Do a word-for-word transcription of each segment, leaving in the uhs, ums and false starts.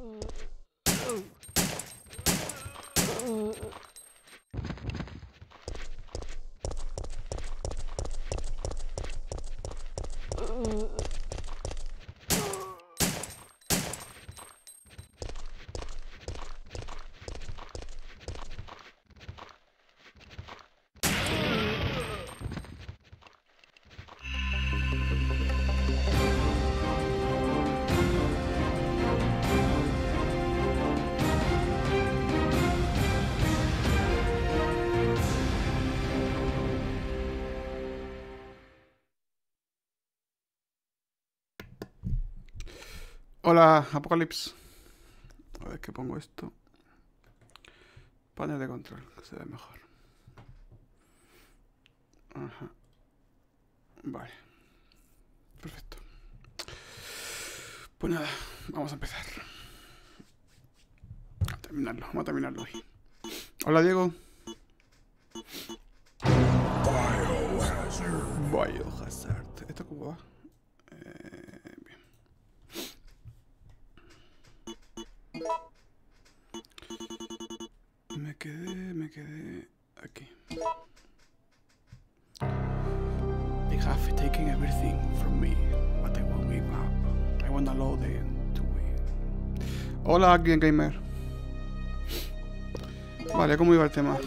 Hola, Apocalipsis. A ver qué pongo esto. Panel de control, que se ve mejor. Ajá. Vale. Perfecto. Pues nada, vamos a empezar. A terminarlo, vamos a terminarlo hoy. Hola, Diego. Biohazard. Biohazard. ¿Esto cómo va? Eh, bien. Me quedé, me quedé aquí. They have taken everything from me, but I won't give up. I won't allow them to win. Hola, Green Gamer. Vale, ¿cómo iba el tema?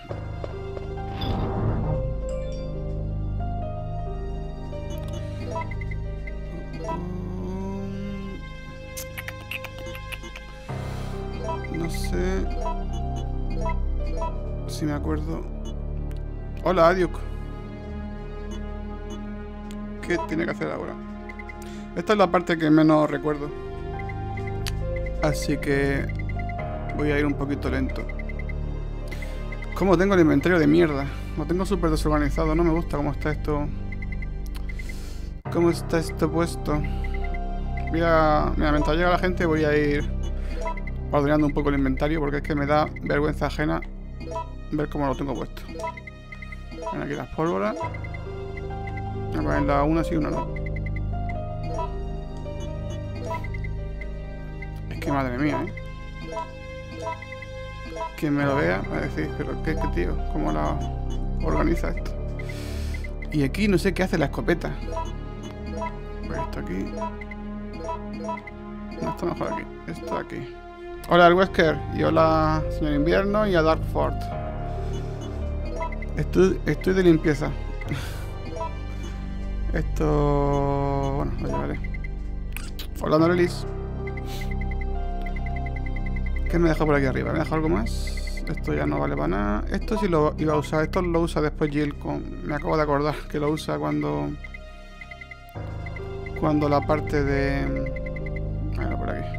No sé si me acuerdo. Hola, Adiuk. ¿Qué tiene que hacer ahora? Esta es la parte que menos recuerdo. Así que voy a ir un poquito lento. ¿Cómo tengo el inventario de mierda? Lo tengo súper desorganizado. No me gusta cómo está esto. ¿Cómo está esto puesto? Voy a... Mira, mientras llega la gente voy a ir ordenando un poco el inventario, porque es que me da vergüenza ajena ver cómo lo tengo puesto. Ven aquí las pólvoras. A ver, la una sí, una no. Es que madre mía, ¿eh? Quien me lo vea va a decir, pero ¿qué, qué tío? ¿Cómo la organiza esto? Y aquí no sé qué hace la escopeta. Pues esto aquí. No, esto mejor aquí. Esto aquí. Hola, el Wesker. Y hola, señor Invierno. Y a Darkford. Estoy, estoy de limpieza. Esto... Bueno, lo llevaré. Hola, Norelis. ¿Qué me deja por aquí arriba? ¿Me deja algo más? Esto ya no vale para nada. Esto sí lo iba a usar. Esto lo usa después Jill. Con... Me acabo de acordar que lo usa cuando... Cuando la parte de... A ver, por aquí.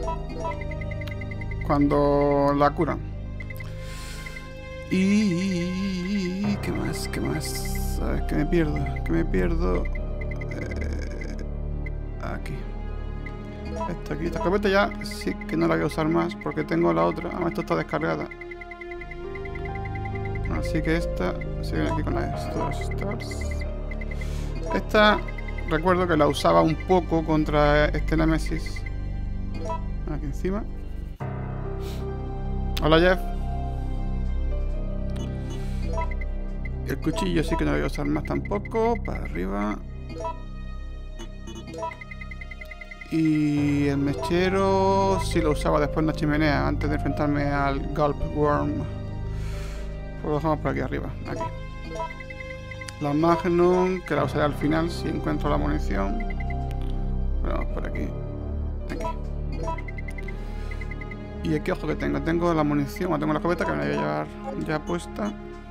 Cuando la curan. Y... ¿Qué más? ¿Qué más? A ver, que me pierdo. Que me pierdo... Eh... Aquí. Esto aquí. Esta escopeta ya sí que no la voy a usar más porque tengo la otra. Ah, esto está descargada. Así que esta se viene aquí con la Stars. Esta recuerdo que la usaba un poco contra este Nemesis. Aquí encima. Hola, Jeff. El cuchillo sí que no lo voy a usar más tampoco. Para arriba. Y el mechero sí lo usaba después en la chimenea, antes de enfrentarme al Gulp Worm. Pues lo dejamos por aquí arriba, aquí. La Magnum, que la usaré al final si encuentro la munición. Vamos por aquí. Aquí. Y aquí, ojo que tengo. Tengo la munición, o tengo la escopeta que me la voy a llevar ya puesta.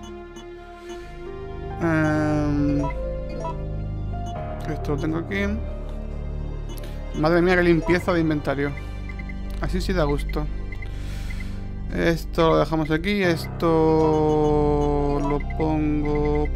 Um, esto lo tengo aquí. Madre mía, qué limpieza de inventario. Así sí da gusto. Esto lo dejamos aquí. Esto lo pongo...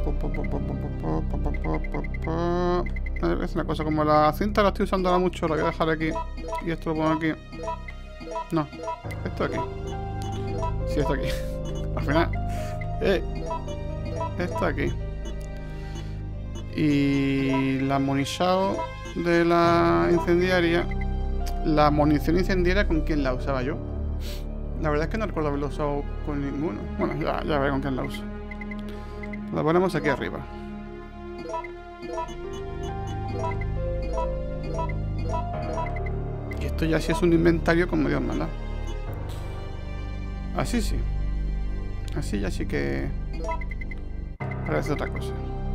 Es una cosa, como la cinta la estoy usando ahora mucho, la voy a dejar aquí. Y esto lo pongo aquí. No, esto aquí. Sí, esto aquí. Al final. Eh, esto aquí. Y la Monishao de la incendiaria La munición incendiaria, ¿con quién la usaba yo? La verdad es que no recuerdo haberlo usado con ninguno. Bueno, ya, ya veré con quién la uso. La ponemos aquí arriba. Y esto ya sí es un inventario como Dios manda. Así sí. Así ya sí que parece otra cosa.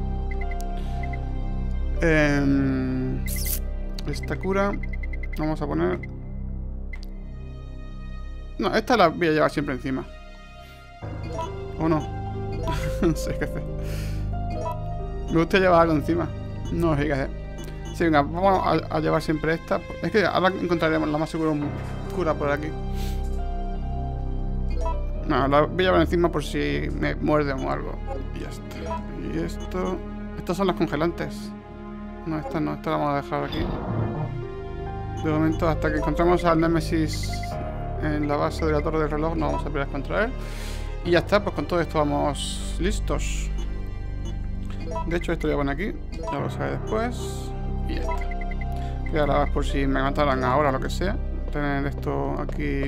Eh, esta cura vamos a poner... No, esta la voy a llevar siempre encima. ¿O no? No sé qué hacer. Me gusta llevar algo encima. No sé qué hacer. Sí, venga, vamos a, a llevar siempre esta. Es que ahora encontraremos la más segura cura por aquí. No, la voy a llevar encima por si me muerden o algo. Y ya está. Y esto... Estas son las congelantes. No, estas no. Estas las vamos a dejar aquí. De momento, hasta que encontremos al Némesis en la base de la torre del reloj, no vamos a pelear contra él. Y ya está, pues con todo esto vamos listos. De hecho, esto lo voy a poner aquí. Ya lo sabe después. Y ya está. Voy a grabar por si me mataran ahora o lo que sea. Tener esto aquí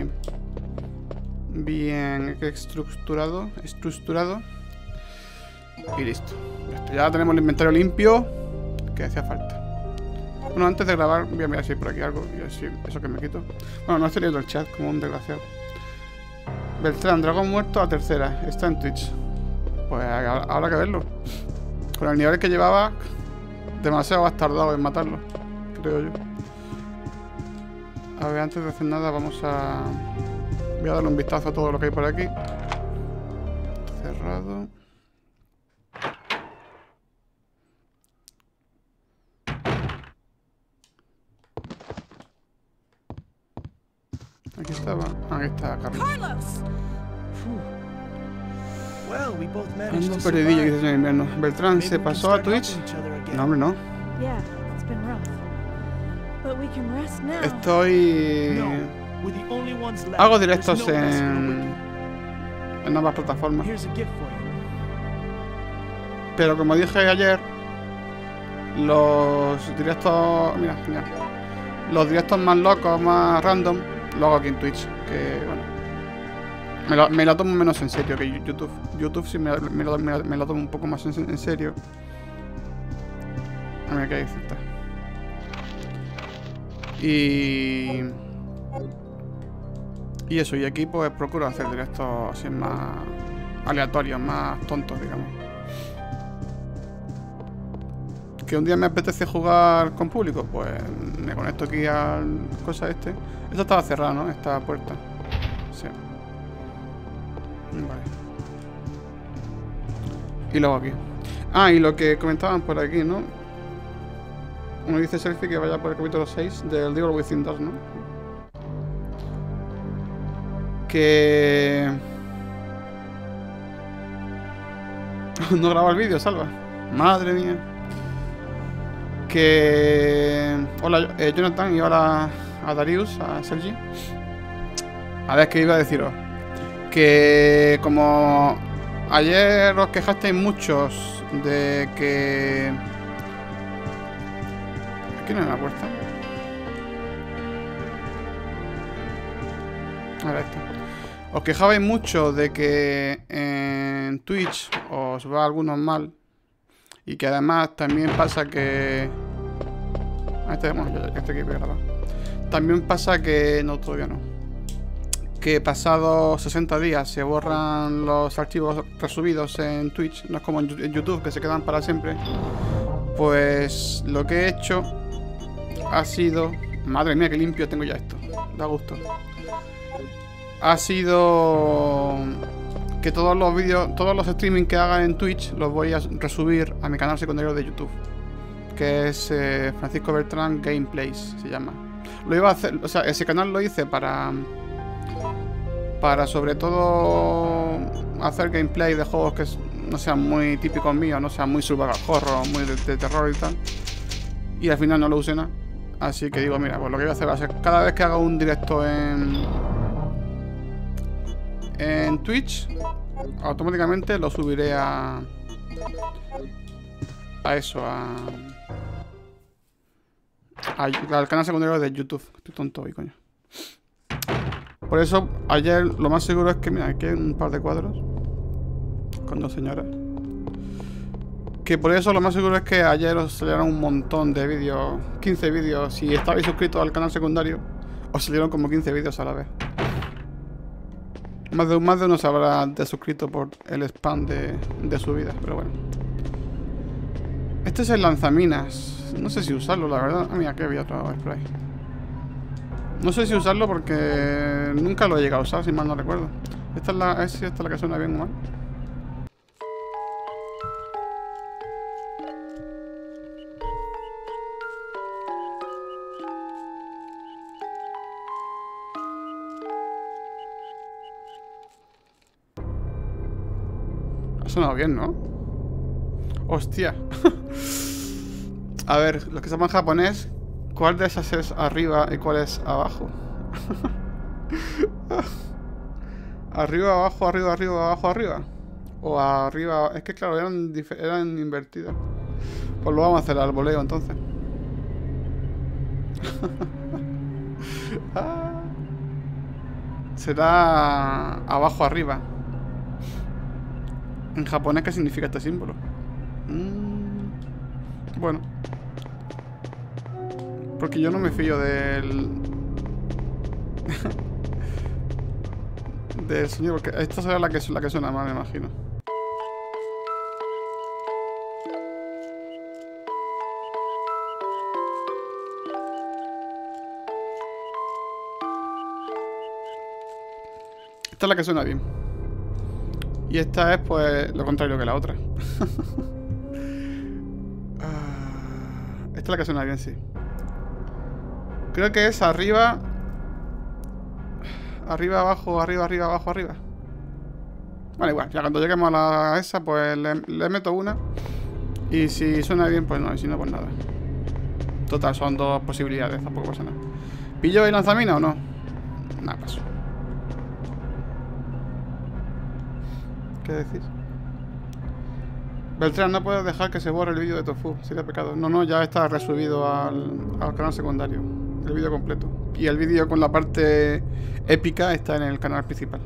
bien estructurado. Estructurado. Y listo. Listo. Ya tenemos el inventario limpio que hacía falta. Bueno, antes de grabar voy a mirar si hay por aquí algo. Y así, eso que me quito. Bueno, no estoy leyendo el chat como un desgraciado. Beltrán, dragón muerto a tercera. Está en Twitch. Pues habrá que verlo. Con el nivel que llevaba, demasiado bastardado en matarlo, creo yo. A ver, antes de hacer nada vamos a... Voy a darle un vistazo a todo lo que hay por aquí. Cerrado. Aquí estaba. Aquí está Carlos. Ando perdidillo, dices en invierno. Beltrán, ¿se pasó a Twitch? No, hombre, no. Estoy... Hago directos en... en ambas plataformas. Pero como dije ayer, los directos... Mira, mira. Los directos más locos, más random, lo hago aquí en Twitch. Que, bueno... Me lo, me lo tomo menos en serio que YouTube. YouTube sí me, me, lo, me, me lo tomo un poco más en, en serio. A ver qué hay que Y... Y eso, y aquí pues procuro hacer directos así más aleatorios, más tontos, digamos. Que un día me apetece jugar con público, pues me conecto aquí al cosa este. Esto estaba cerrado, ¿no? Esta puerta. Sí. Vale. Y luego aquí. Ah, y lo que comentaban por aquí, ¿no? Uno dice Selfie que vaya por el capítulo seis del Devil Within dos, ¿no? Que... no graba el vídeo, Salva. Madre mía. Que... Hola, eh, Jonathan, y hola a Darius, a Sergi. A ver, ¿qué iba a deciros? Que como ayer os quejasteis muchos de que... ¿Aquí no hay una puerta? A ver, esto. Os quejabais mucho de que en Twitch os va a algunos mal. Y que además también pasa que... Ah, este, bueno, este que voy a grabar. También pasa que... No, todavía no. Que pasados sesenta días se borran los archivos resubidos en Twitch. No es como en YouTube, que se quedan para siempre. Pues lo que he hecho ha sido... Madre mía, qué limpio tengo ya esto. Da gusto. Ha sido... que todos los vídeos, todos los streaming que haga en Twitch los voy a resubir a mi canal secundario de YouTube. Que es eh, Francisco Beltrán Gameplays, se llama. Lo iba a hacer... O sea, ese canal lo hice para... Para sobre todo hacer gameplay de juegos que no sean muy típicos míos, no sean muy survival horror, muy de, de terror y tal. Y al final no lo usé nada. Así que digo, mira, pues lo que voy a hacer va a ser cada vez que haga un directo en en Twitch, automáticamente lo subiré a a eso, a Ay, al canal secundario de YouTube. Estoy tonto hoy, coño. Por eso, ayer lo más seguro es que, mira, aquí hay un par de cuadros con dos señoras. Que por eso lo más seguro es que ayer os salieron un montón de vídeos, quince vídeos. Si estabais suscritos al canal secundario, os salieron como quince vídeos a la vez. Más de, más de uno se habrá desuscrito por el spam de, de su vida, pero bueno. Este es el lanzaminas. No sé si usarlo, la verdad. Ah, mira, que había otro spray. No sé si usarlo porque nunca lo he llegado a usar, si mal no recuerdo. Esta es la, es, esta es la que suena bien o mal. Ha sonado bien, ¿no? Hostia. A ver, los que sepan japonés, ¿cuál de esas es arriba y cuál es abajo? Arriba, abajo, arriba, arriba, abajo, arriba. O arriba... Es que claro, eran, eran invertidas. Pues lo vamos a hacer al voleo entonces. Será abajo, arriba. En japonés, ¿qué significa este símbolo? Mm, bueno. Porque yo no me fío del... del sonido, porque esta será la que, la que suena mal, me imagino. Esta es la que suena bien. Y esta es, pues, lo contrario que la otra. Esta es la que suena bien, sí. Creo que es arriba... Arriba, abajo, arriba, arriba, abajo, arriba. Vale, igual. Ya cuando lleguemos a la esa, pues le, le meto una. Y si suena bien, pues no. Y si no, pues nada. Total, son dos posibilidades. Tampoco pasa nada. ¿Pillo el lanzamina o no? Nada, paso. ¿Qué decís? Beltrán, no puedes dejar que se borre el vídeo de Tofu. Sería pecado. No, no, ya está resubido al, al canal secundario. El vídeo completo. Y el vídeo con la parte épica está en el canal principal.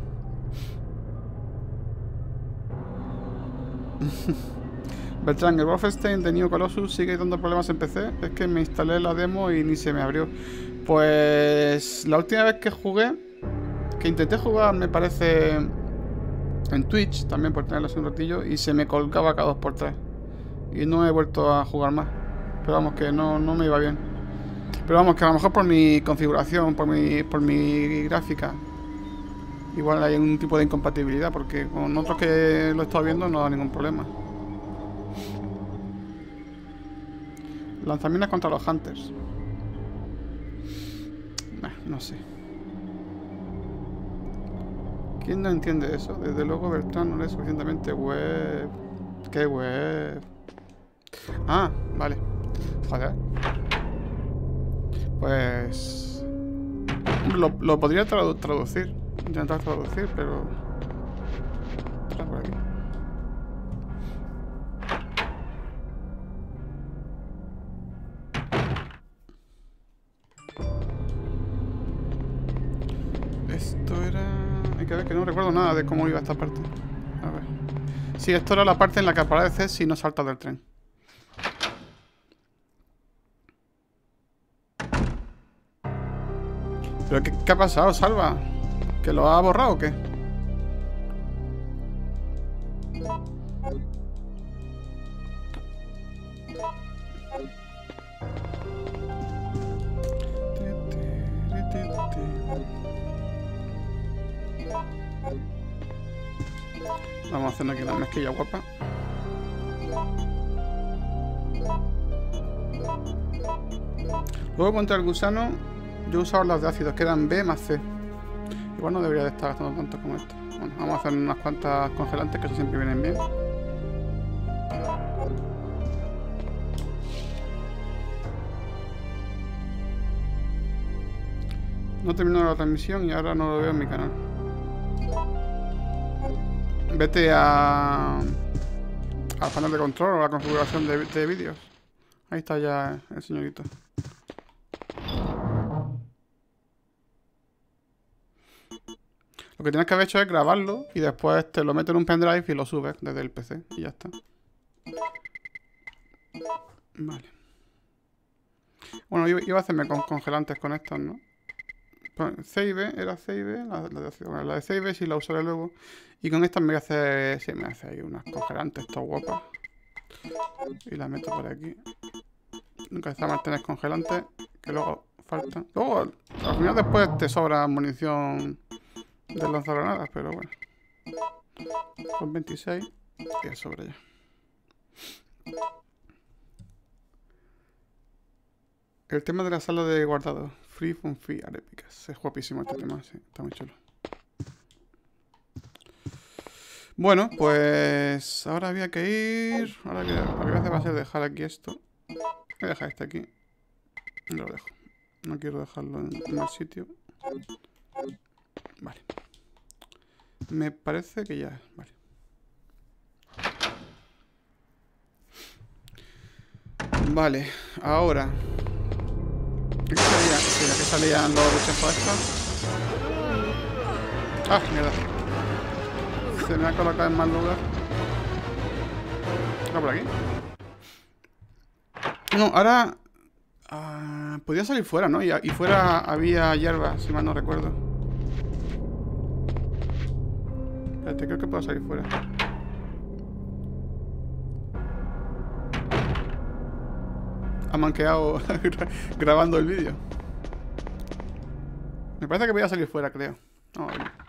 Beltrán, el Wolfenstein de New Colossus sigue dando problemas en P C. Es que me instalé la demo y ni se me abrió. Pues la última vez que jugué, que intenté jugar, me parece, en Twitch, también por tenerlo hace un ratillo, y se me colgaba cada dos por tres. Y no he vuelto a jugar más. Pero vamos, que no, no me iba bien. Pero vamos, que a lo mejor por mi configuración, por mi, por mi gráfica, igual hay un tipo de incompatibilidad, porque con otros que lo he estado viendo no da ningún problema. Lanzaminas contra los Hunters. Nah, no sé. ¿Quién no entiende eso? Desde luego Bertrand no es suficientemente web. ¿Qué web? Ah, vale. Joder. Pues... Lo, lo podría tradu traducir. Intentar traducir, pero... Está por aquí. Esto era... Hay que ver que no recuerdo nada de cómo iba esta parte. A ver. Sí, esto era la parte en la que aparece si no saltas del tren. ¿Pero qué, qué ha pasado, Salva? ¿Que lo ha borrado o qué? Vamos a hacer aquí una mezquilla guapa. Luego contra el gusano yo he usado las de ácidos que eran B más C. Igual no debería de estar gastando tanto como esto. Bueno, vamos a hacer unas cuantas congelantes que eso siempre vienen bien. No he terminado la transmisión y ahora no lo veo en mi canal. Vete a... al panel de control o a la configuración de, de vídeos. Ahí está ya el señorito. Lo que tienes que haber hecho es grabarlo y después te lo metes en un pendrive y lo subes desde el P C y ya está. Vale. Bueno, iba a hacerme con congelantes con estos, ¿no? Save, era save, la, la, de, bueno, la de save sí la usaré luego. Y con estas me voy a hacer, sí, me hace ahí unas congelantes, estas guapas. Y las meto por aquí. Nunca está mal tener congelantes, que luego faltan. Luego, al final después te sobra munición de lanzagranadas, pero bueno. Son veintiséis y es sobre ya. El tema de la sala de guardado. Free from free arépicas. Es guapísimo este tema, sí. Está muy chulo. Bueno, pues ahora había que ir. Ahora que, lo que voy a hacer va a ser dejar aquí esto. Voy a dejar este aquí. Y lo dejo. No quiero dejarlo en, en el sitio. Vale. Me parece que ya. Vale. Vale, ahora. ¿Qué salía? Sí, ¿qué salían los bichos estos? Ah, mierda. Se me ha colocado en mal lugar. ¿Está por aquí? No, ahora... Uh, podía salir fuera, ¿no? Y, y fuera había hierba, si mal no recuerdo. Espérate, creo que puedo salir fuera. Ha manqueado grabando el vídeo. Me parece que voy a salir fuera, creo. No, a ver.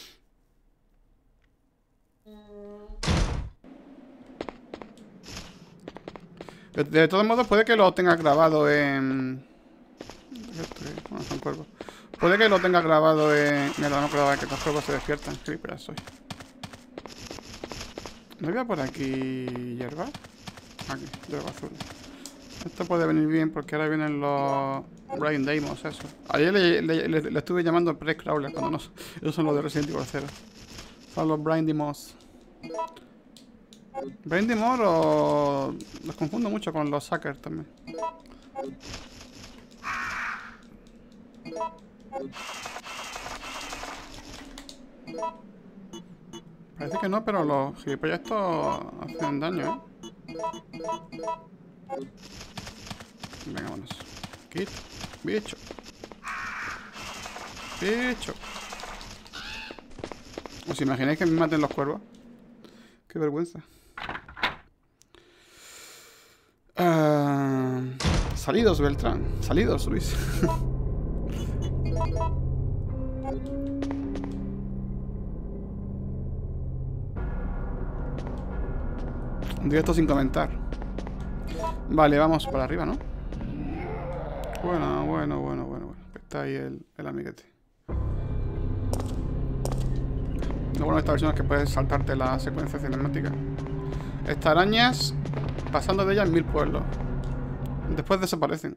De, de todos modos, puede que lo tenga grabado en... Bueno, son cuervos. Puede que lo tenga grabado en... Mira, no creo que los cuervos se despiertan. Sí, pero soy. ¿No había por aquí hierba? Aquí, hierba azul. Esto puede venir bien porque ahora vienen los Brain Demons, eso. Ayer le, le, le, le estuve llamando Press Crawler cuando no. Esos son los de Resident Evil cero. Son los Brain Demons. Brain Demons o... los confundo mucho con los Suckers también. Parece que no, pero los gilipollas estos hacen daño, ¿eh? Venga, vámonos. Quit. Bicho. Bicho. ¿Os imagináis que me maten los cuervos? Qué vergüenza. Uh, salidos, Beltrán. Salidos, Luis. Un directo sin comentar. Vale, vamos para arriba, ¿no? Bueno, bueno, bueno, bueno, bueno. Está ahí el, el amiguete. Lo bueno de esta versión es que puedes saltarte la secuencia cinemática. Estas arañas, pasando de ellas en mil pueblos. Después desaparecen.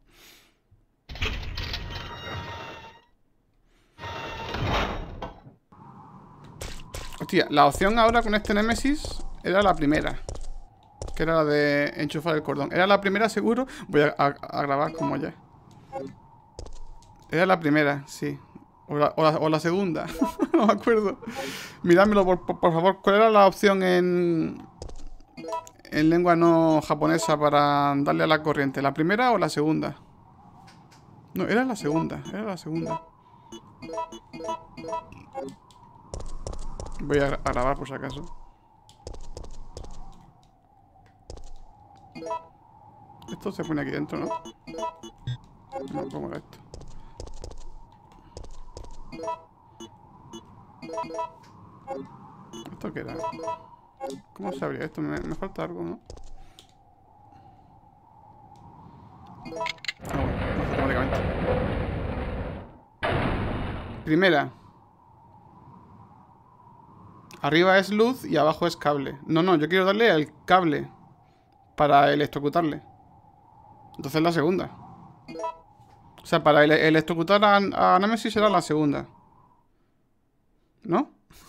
Hostia, la opción ahora con este Nemesis era la primera. Que era la de enchufar el cordón. Era la primera seguro. Voy a, a, a grabar como ya. Era la primera, sí. O la, o la, o la segunda. No me acuerdo. Mirádmelo, por, por, por favor. ¿Cuál era la opción en... en lengua no japonesa para darle a la corriente? ¿La primera o la segunda? No, era la segunda. Era la segunda. Voy a, a grabar por si acaso. Esto se pone aquí dentro, ¿no? No, ¿cómo era esto? ¿Esto qué era? ¿Cómo se abría esto? Me, me falta algo, ¿no? Ah, bueno, no, automáticamente. Primera. Arriba es luz y abajo es cable. No, no, yo quiero darle al cable para electrocutarle. Entonces la segunda. O sea, para ele electrocutar a, a Nemesis será la segunda. ¿No?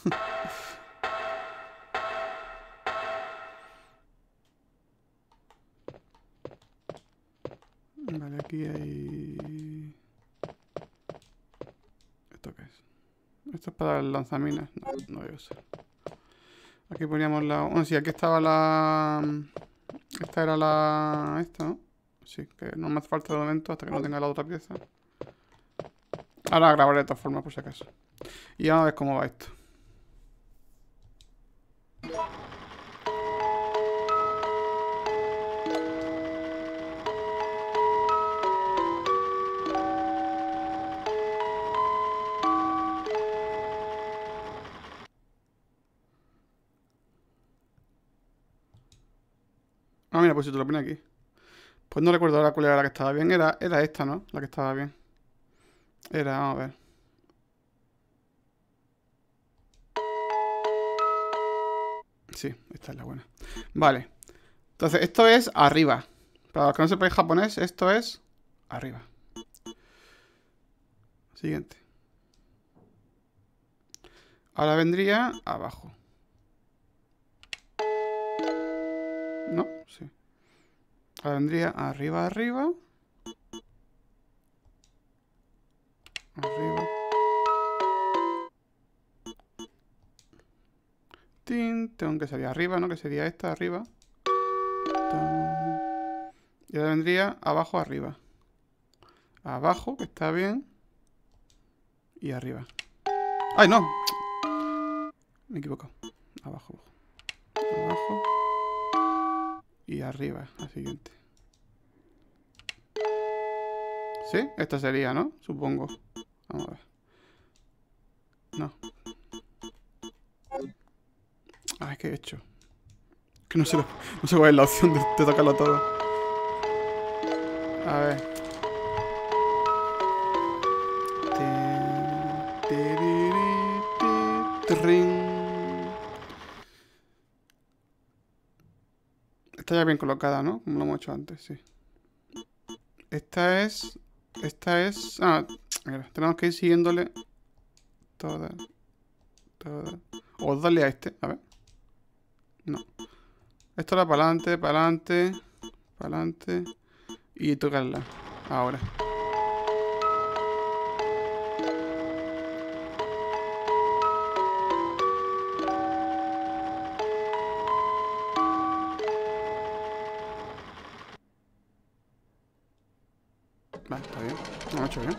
Vale, aquí hay... ¿Esto qué es? Esto es para el lanzaminas. No, no debe ser. Aquí poníamos la... Bueno, sí, aquí estaba la... Esta era la... Esta, ¿no? Sí, que no me hace falta de momento hasta que no tenga la otra pieza. Ahora la grabaré de todas formas, por si acaso. Y vamos a ver cómo va esto. Ah, mira, pues si te lo pone aquí. Pues no recuerdo ahora cuál era la que estaba bien. Era, era esta, ¿no? La que estaba bien. Era, vamos a ver. Sí, esta es la buena. Vale. Entonces, esto es arriba. Para los que no sepáis japonés, esto es arriba. Siguiente. Ahora vendría abajo. ¿No? Sí. Ahora vendría arriba, arriba. Arriba. Tin, tin, que sería arriba, ¿no? Que sería esta, arriba. Tin. Y ahora vendría abajo, arriba. Abajo, que está bien. Y arriba. ¡Ay, no! Me equivoco. Abajo. Abajo. Y arriba, la siguiente. ¿Sí? Esta sería, ¿no? Supongo. Vamos a ver. No. Ah, ¿qué he hecho? Que no sé, no sé cuál es la opción de, de tocarlo todo. A ver. Está ya bien colocada, ¿no? Como lo hemos hecho antes, sí. Esta es... Esta es... Ah, mira, tenemos que ir siguiéndole todas. Todas. O darle a este, a ver. No. Esto era para adelante, para adelante, para adelante. Y tocarla. Ahora. Vale, está bien. Lo hemos hecho bien.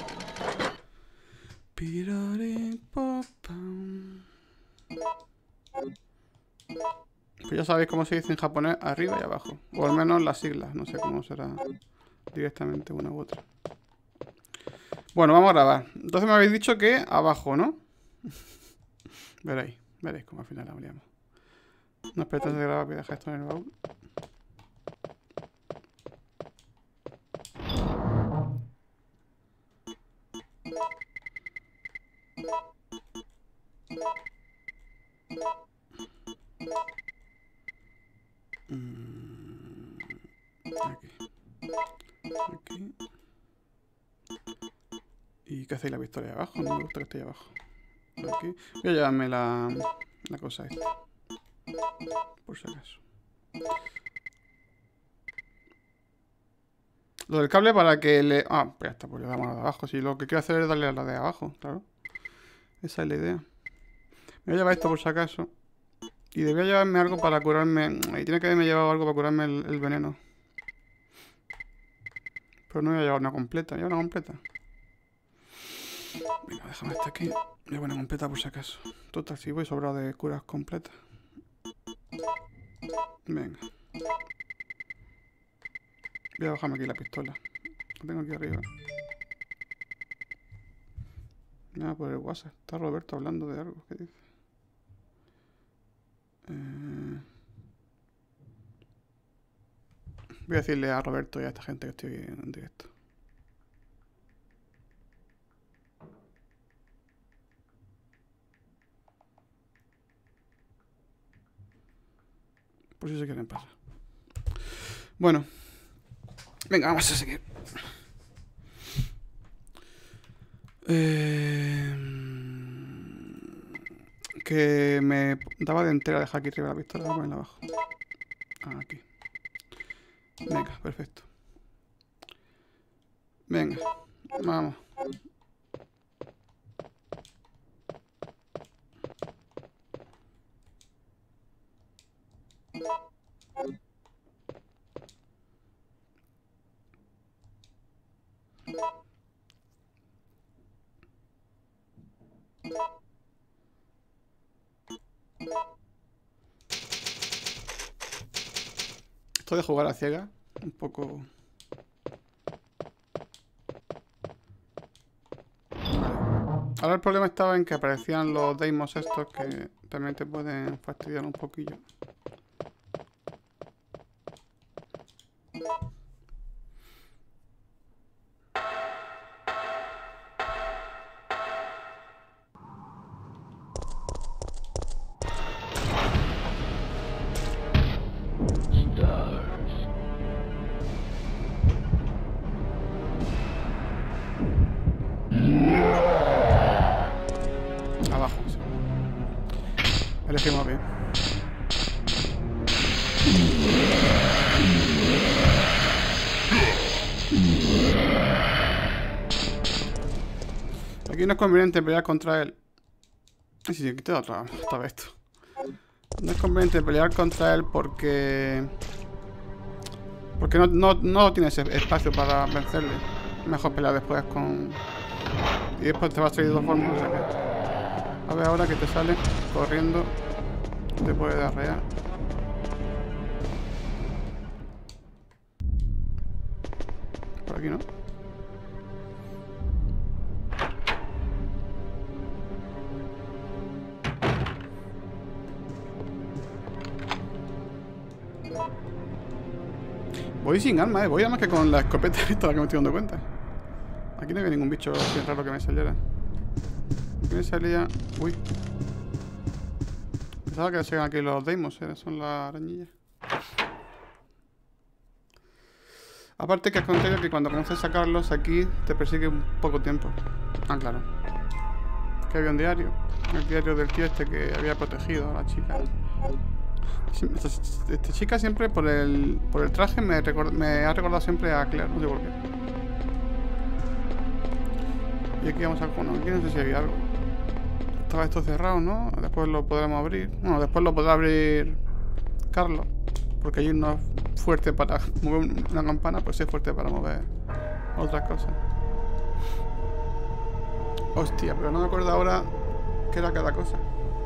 Pues ya sabéis cómo se dice en japonés arriba y abajo. O al menos las siglas. No sé cómo será directamente una u otra. Bueno, vamos a grabar. Entonces me habéis dicho que abajo, ¿no? Veréis. Veréis cómo al final habríamos. No esperéis de grabar, voy a dejar esto en el baúl. Aquí. Aquí. ¿Y qué hacéis la pistola de abajo? No me gusta que esté ahí abajo. Aquí. Voy a llevarme la, la cosa esta. Por si acaso. Lo del cable para que le... Ah, pues ya está, pues le damos a la de abajo. Si lo que quiero hacer es darle a la de abajo, claro. Esa es la idea. Me voy a llevar esto por si acaso. Y debía llevarme algo para curarme... Y tiene que haberme llevado algo para curarme el, el veneno. Pero no voy a llevar una completa. ¿Llevo una completa? Venga, déjame esta aquí. Llevo una completa por si acaso. Total, si voy sobrado de curas completas. Venga. Voy a bajarme aquí la pistola. La tengo aquí arriba. Nada, por el WhatsApp. Está Roberto hablando de algo. ¿Qué dice? Eh... Voy a decirle a Roberto y a esta gente que estoy en directo. Por si se quieren pasar. Bueno. Venga, vamos a seguir. Eh... Que me daba de entera dejar aquí arriba la pistola. Voy a ponerla abajo. Aquí. Venga, perfecto. Venga, vamos. Esto de jugar a ciega, un poco... Vale. Ahora el problema estaba en que aparecían los Deimos estos que también te pueden fastidiar un poquillo. Abajo, sí. Elegimos bien. Aquí no es conveniente pelear contra él. Sí, sí, aquí te da otra, otra vez esto. No es conveniente pelear contra él porque... Porque no, no, no tienes espacio para vencerle. Mejor pelear después con... Y después te va a salir de dos formas, o sea que... A ver ahora que te sale corriendo. Te puede darrear. Por aquí no. Voy sin arma, eh. Voy además que con la escopeta esta, la que me estoy dando cuenta. Aquí no había ningún bicho así raro que me saliera. Aquí me salía... Uy. Pensaba que sean aquí los Deimos, ¿eh? Son las arañillas. Aparte que es contrario que cuando comienzas a sacarlos aquí te persigue un poco tiempo. Ah, claro. Que había un diario. El diario del tío este que había protegido a la chica. Esta, esta chica siempre por el, por el traje me, record, me ha recordado siempre a Claire, no sé por qué. Y aquí vamos a... Bueno, aquí no sé si había algo. Estaba esto cerrado, ¿no? Después lo podremos abrir. Bueno, después lo podrá abrir Carlos. Porque allí no es fuerte para mover una campana, pues sí es fuerte para mover otras cosas. Hostia, pero no me acuerdo ahora qué era cada cosa.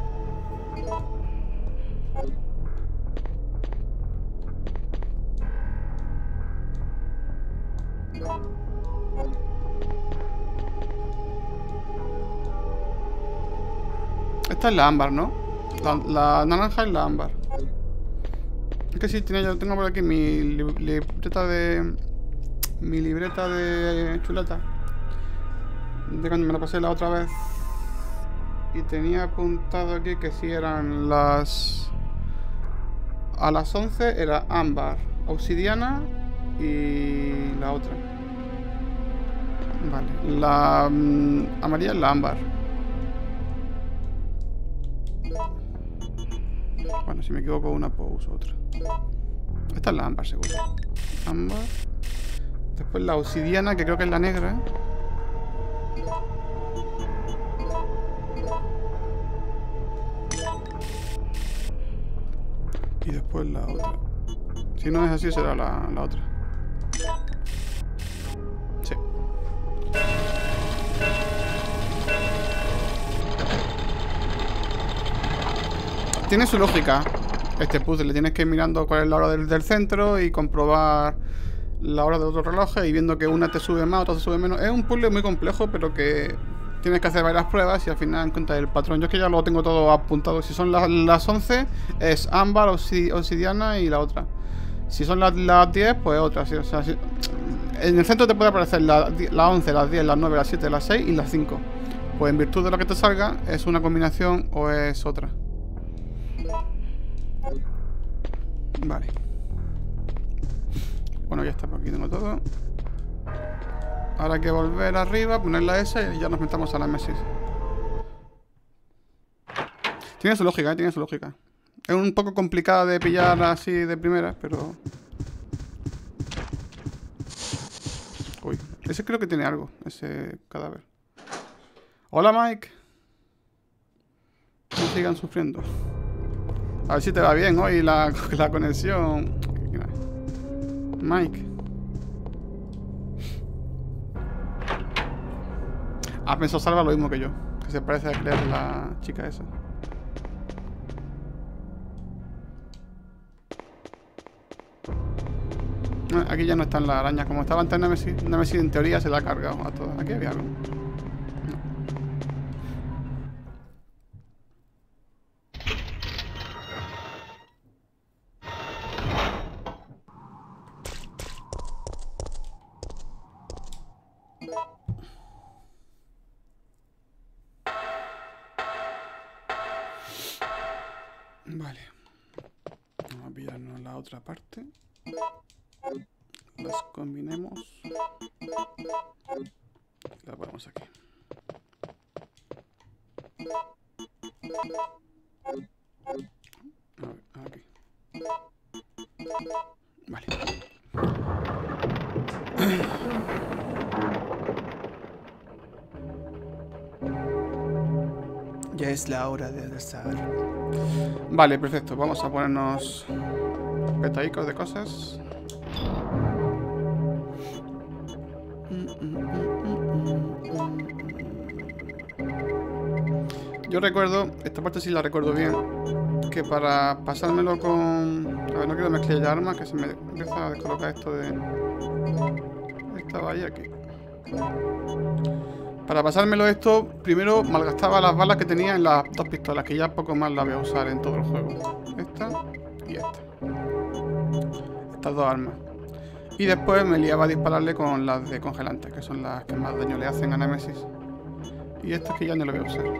Esta es la ámbar, ¿no? La, la naranja es la ámbar. Es que sí, tenía, yo tengo por aquí mi li, libreta de... Mi libreta de chuleta. De cuando me la pasé la otra vez. Y tenía apuntado aquí que sí eran las... A las once era ámbar, obsidiana y la otra. Vale, la um, amarilla es la ámbar. Bueno, si me equivoco una, pues uso otra. Esta es la ámbar, seguro. Ámbar. Después la obsidiana, que creo que es la negra. Y después la otra. Si no es así, será la, la otra. Sí. Tiene su lógica este puzzle. Tienes que ir mirando cuál es la hora del, del centro y comprobar la hora de otro reloj y viendo que una te sube más, otra te sube menos. Es un puzzle muy complejo, pero que tienes que hacer varias pruebas y al final encuentras el patrón. Yo es que ya lo tengo todo apuntado. Si son las, las once, es ámbar, obsidiana y la otra. Si son las, las diez, pues otra. ¿Sí? O sea, si, en el centro te puede aparecer las la once, las diez, las nueve, las siete, las seis y las cinco. Pues en virtud de lo que te salga, es una combinación o es otra. Vale. Bueno, ya está, por aquí tengo todo. Ahora hay que volver arriba, poner la S y ya nos metamos a la Nemesis. Tiene su lógica, ¿eh? Tiene su lógica. Es un poco complicada de pillar así de primera, pero... Uy, ese creo que tiene algo, ese cadáver. Hola, Mike. No sigan sufriendo. A ver si te va bien hoy la, la conexión. Mike. Ah, pensó Salva lo mismo que yo. Que se parece a Claire, la chica esa. Aquí ya no están las arañas. Como estaba antes Nemesis, Nemesis en teoría se la ha cargado a todas. Aquí había algo. Vale. Vamos a pillarnos la otra parte. Las combinemos. Y las ponemos aquí. A ver, aquí. Vale. Ya es la hora de rezar. Vale, perfecto. Vamos a ponernos petaicos de cosas. Yo recuerdo, esta parte sí la recuerdo bien, que para pasármelo con... A ver, no quiero mezclar ya armas, que se me empieza a descolocar esto de... Estaba ahí aquí. Para pasármelo esto, primero malgastaba las balas que tenía en las dos pistolas, que ya poco más las voy a usar en todo el juego. Esta y esta. Estas dos armas. Y después me liaba a dispararle con las de congelantes, que son las que más daño le hacen a Nemesis. Y estas que ya no lo voy a usar.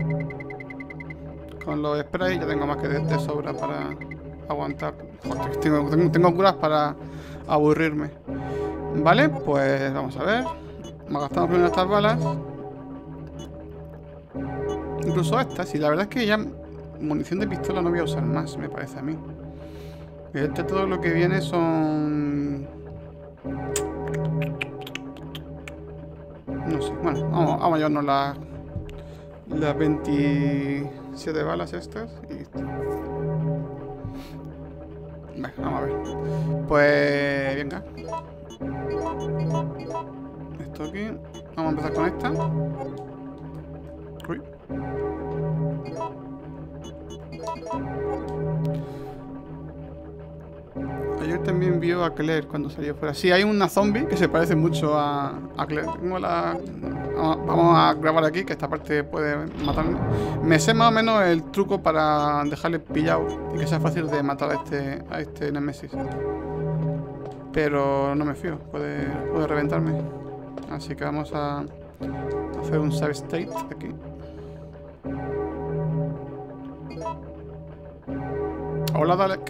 Con los sprays ya tengo más que de, de sobra para aguantar. Joder, tengo, tengo, tengo curas para aburrirme. Vale, pues vamos a ver. Malgastamos primero estas balas. Incluso estas, y la verdad es que ya munición de pistola no voy a usar más, me parece a mí. Este todo lo que viene son... No sé, bueno, vamos, vamos a llevarnos las, las veintisiete balas estas y listo. Vale, vamos a ver. Pues, venga. Esto aquí. Vamos a empezar con esta. Uy. Ayer también vio a Claire cuando salió fuera. Sí, hay una zombie que se parece mucho a, a Claire. Tengo la... Vamos a grabar aquí, que esta parte puede matarme. Me sé más o menos el truco para dejarle pillado y que sea fácil de matar a este, a este Nemesis. Pero no me fío, puede, puede reventarme. Así que vamos a hacer un save state aquí. Hola, Dalek.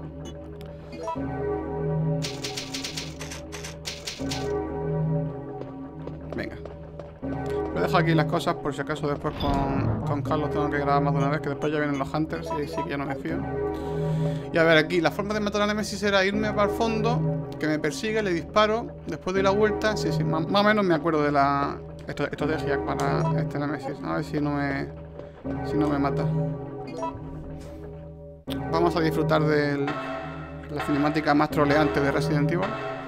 Venga. Voy a dejar aquí las cosas por si acaso después con, con Carlos tengo que grabar más de una vez, que después ya vienen los Hunters y ahí sí que ya no me fío. Y a ver, aquí la forma de matar a Nemesis era irme para el fondo, que me persigue, le disparo, después doy la vuelta. Sí, sí, más, más o menos me acuerdo de la estrategia para este Nemesis. A ver si no me, si no me mata. Vamos a disfrutar de la cinemática más troleante de Resident Evil.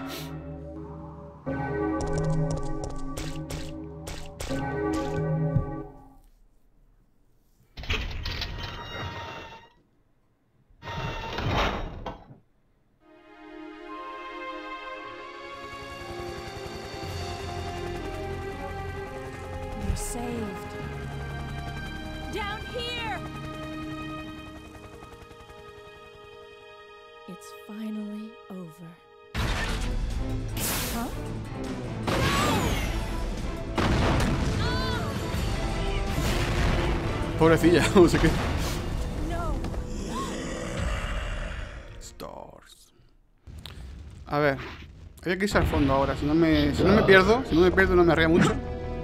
Saved. Down here. It's finally over. Huh? Pobrecilla, no sé qué. No. Stars. A ver, hay que irse al fondo ahora. Si no me, si no me pierdo, si no me pierdo no me ría mucho.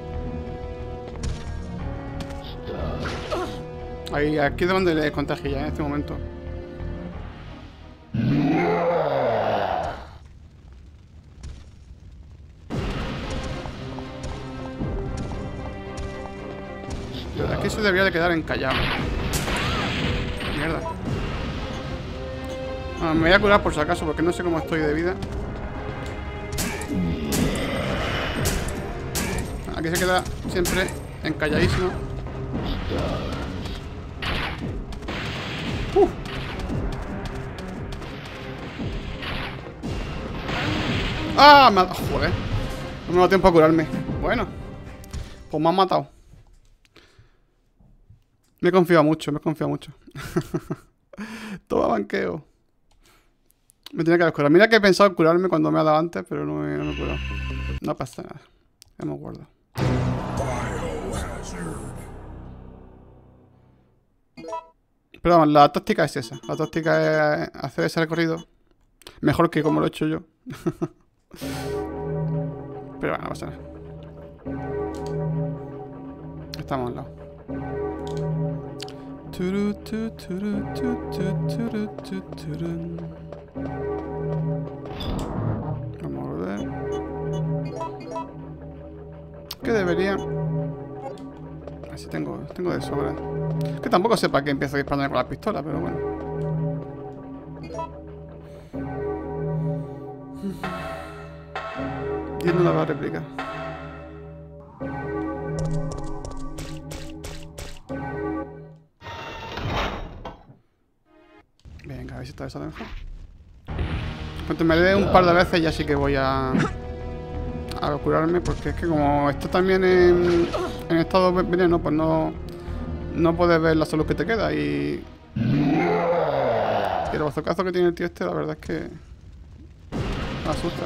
Ahí, aquí es donde le contagia en este momento. Aquí se debería de quedar encallado. Mierda. Bueno, me voy a curar por si acaso porque no sé cómo estoy de vida. Aquí se queda siempre encalladísimo. Uh. ¡Ah! Me ha... Joder. No me ha dado tiempo a curarme. Bueno. Pues me han matado. Me he confiado mucho, me he confiado mucho. Toma banqueo. Me tenía que haber curado. Mira que he pensado en curarme cuando me ha dado antes, pero no me, no me he curado. No pasa nada. Ya me guardo. Pero vamos, la táctica es esa. La táctica es hacer ese recorrido. Mejor que como lo he hecho yo. Pero bueno, no pasa nada. Estamos al lado. Vamos a ver. Que debería... Así tengo, tengo de sobra. Que tampoco sepa que empiezo a disparar con la pistola, pero bueno. Y él no la va a replicar. Venga, a ver si esta vez sale mejor. Cuando me dé un par de veces ya sí que voy a... a curarme, porque es que como está también en, en estado veneno, pues no... no puedes ver la salud que te queda y... y el bazocazo que tiene el tío este, la verdad es que... me asusta.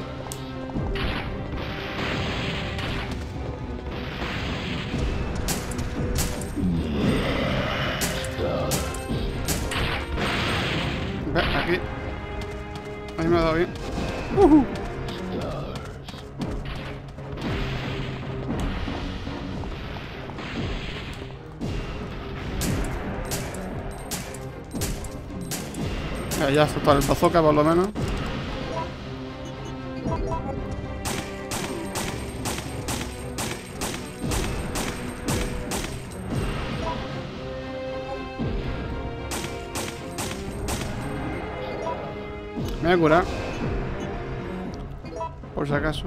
Ve, aquí. Ahí me ha dado bien. Uh-huh. Ya, ya soltar el bazooka por lo menos. Me voy a curar. Por si acaso.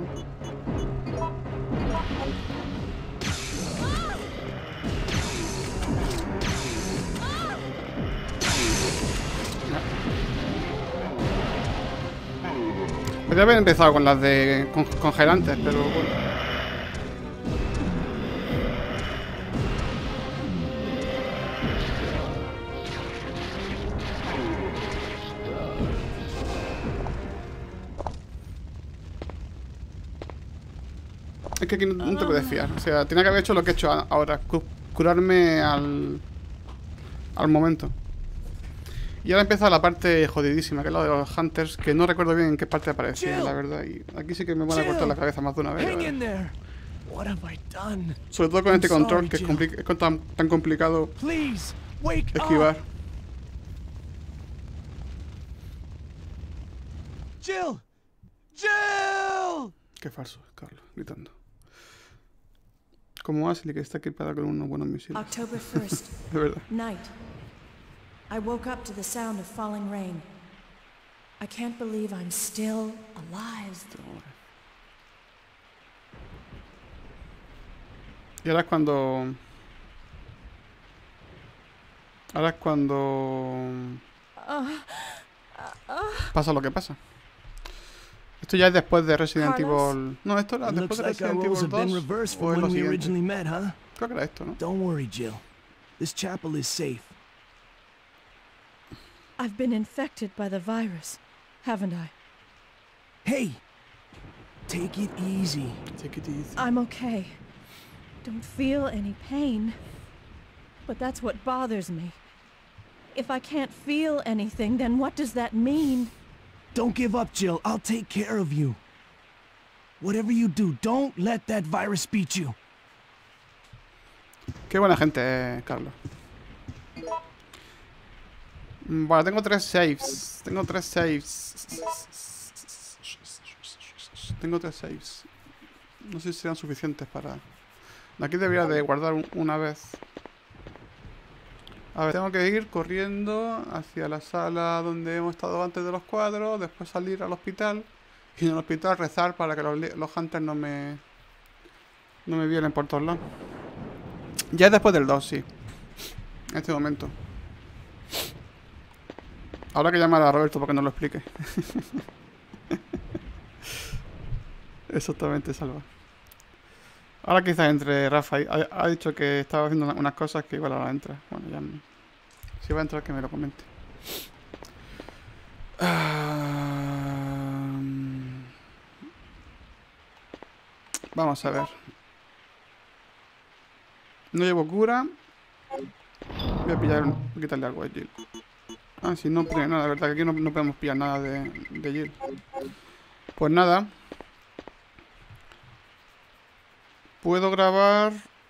Podría haber empezado con las de con congelantes, pero bueno. Es que aquí no, no te puedes fiar. O sea, tenía que haber hecho lo que he hecho ahora. Cu curarme al... al momento. Y ahora empieza la parte jodidísima, que es la de los Hunters, que no recuerdo bien en qué parte aparecía, la verdad. Y aquí sí que me van a cortar la cabeza más de una vez. Sobre todo con este control, que es, es tan, tan complicado esquivar. Jill! Jill! Qué falso, Carlos, gritando. Como Ashley, que está equipada con unos buenos misiles. October first. De verdad. Night. I woke up to the sound of falling rain. I can't believe I'm still alive. Y ahora es cuando... Ahora es cuando... pasa lo que pasa. Esto ya es después de Resident Evil... No, esto era después de Resident Evil dos o es lo siguiente. Creo que era esto, ¿no? Don't worry, Jill. This chapel is safe. I've been infected by the virus, haven't I? Hey! Take it easy. Take it easy. I'm okay. Don't feel any pain. But that's what bothers me. If I can't feel anything, then what does that mean? Don't give up, Jill. I'll take care of you. Whatever you do, don't let that virus beat you. Qué buena gente, eh, Carlos. Vale, tengo tres saves. Tengo tres saves. Tengo tres saves. No sé si serán suficientes para... Aquí debería de guardar un, una vez. A ver, tengo que ir corriendo hacia la sala donde hemos estado antes de los cuadros, después salir al hospital y en el hospital rezar para que los, los hunters no me... no me violen por todos lados. Ya es después del dos, sí. En este momento. Habrá que llamar a Roberto para que nos lo explique. Exactamente, Salva. Ahora quizás entre Rafa. y- Ha, ha dicho que estaba haciendo una- unas cosas que igual ahora entra. Bueno, ya... me- Si va a entrar, que me lo comente. Ah, vamos a ver. No llevo cura. Voy a pillar... Voy a quitarle algo a Jill. Ah, sí, no pone nada. La verdad que aquí no, no podemos pillar nada de, de Jill. Pues nada. Puedo grabar...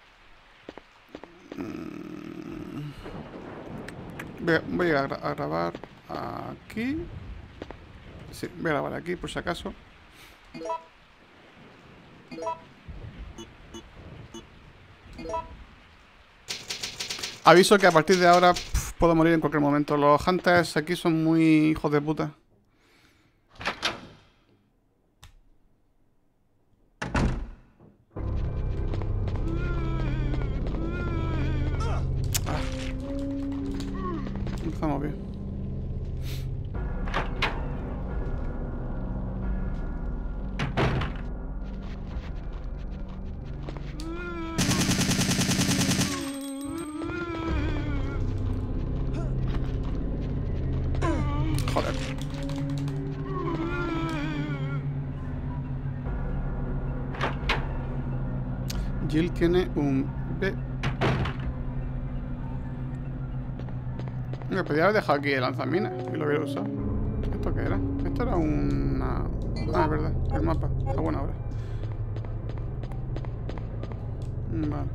Mm, Voy a, voy a, gra- a grabar aquí. Sí, voy a grabar aquí por si acaso. Aviso que a partir de ahora pf, puedo morir en cualquier momento. Los hunters aquí son muy hijos de puta. Ah. Empezamos bien. Joder. Jill tiene un B. Me podría haber dejado aquí el lanzaminas y lo hubiera usado. ¿Esto qué era? Esto era una... Ah, es verdad, el mapa. Está bueno ahora. Vale.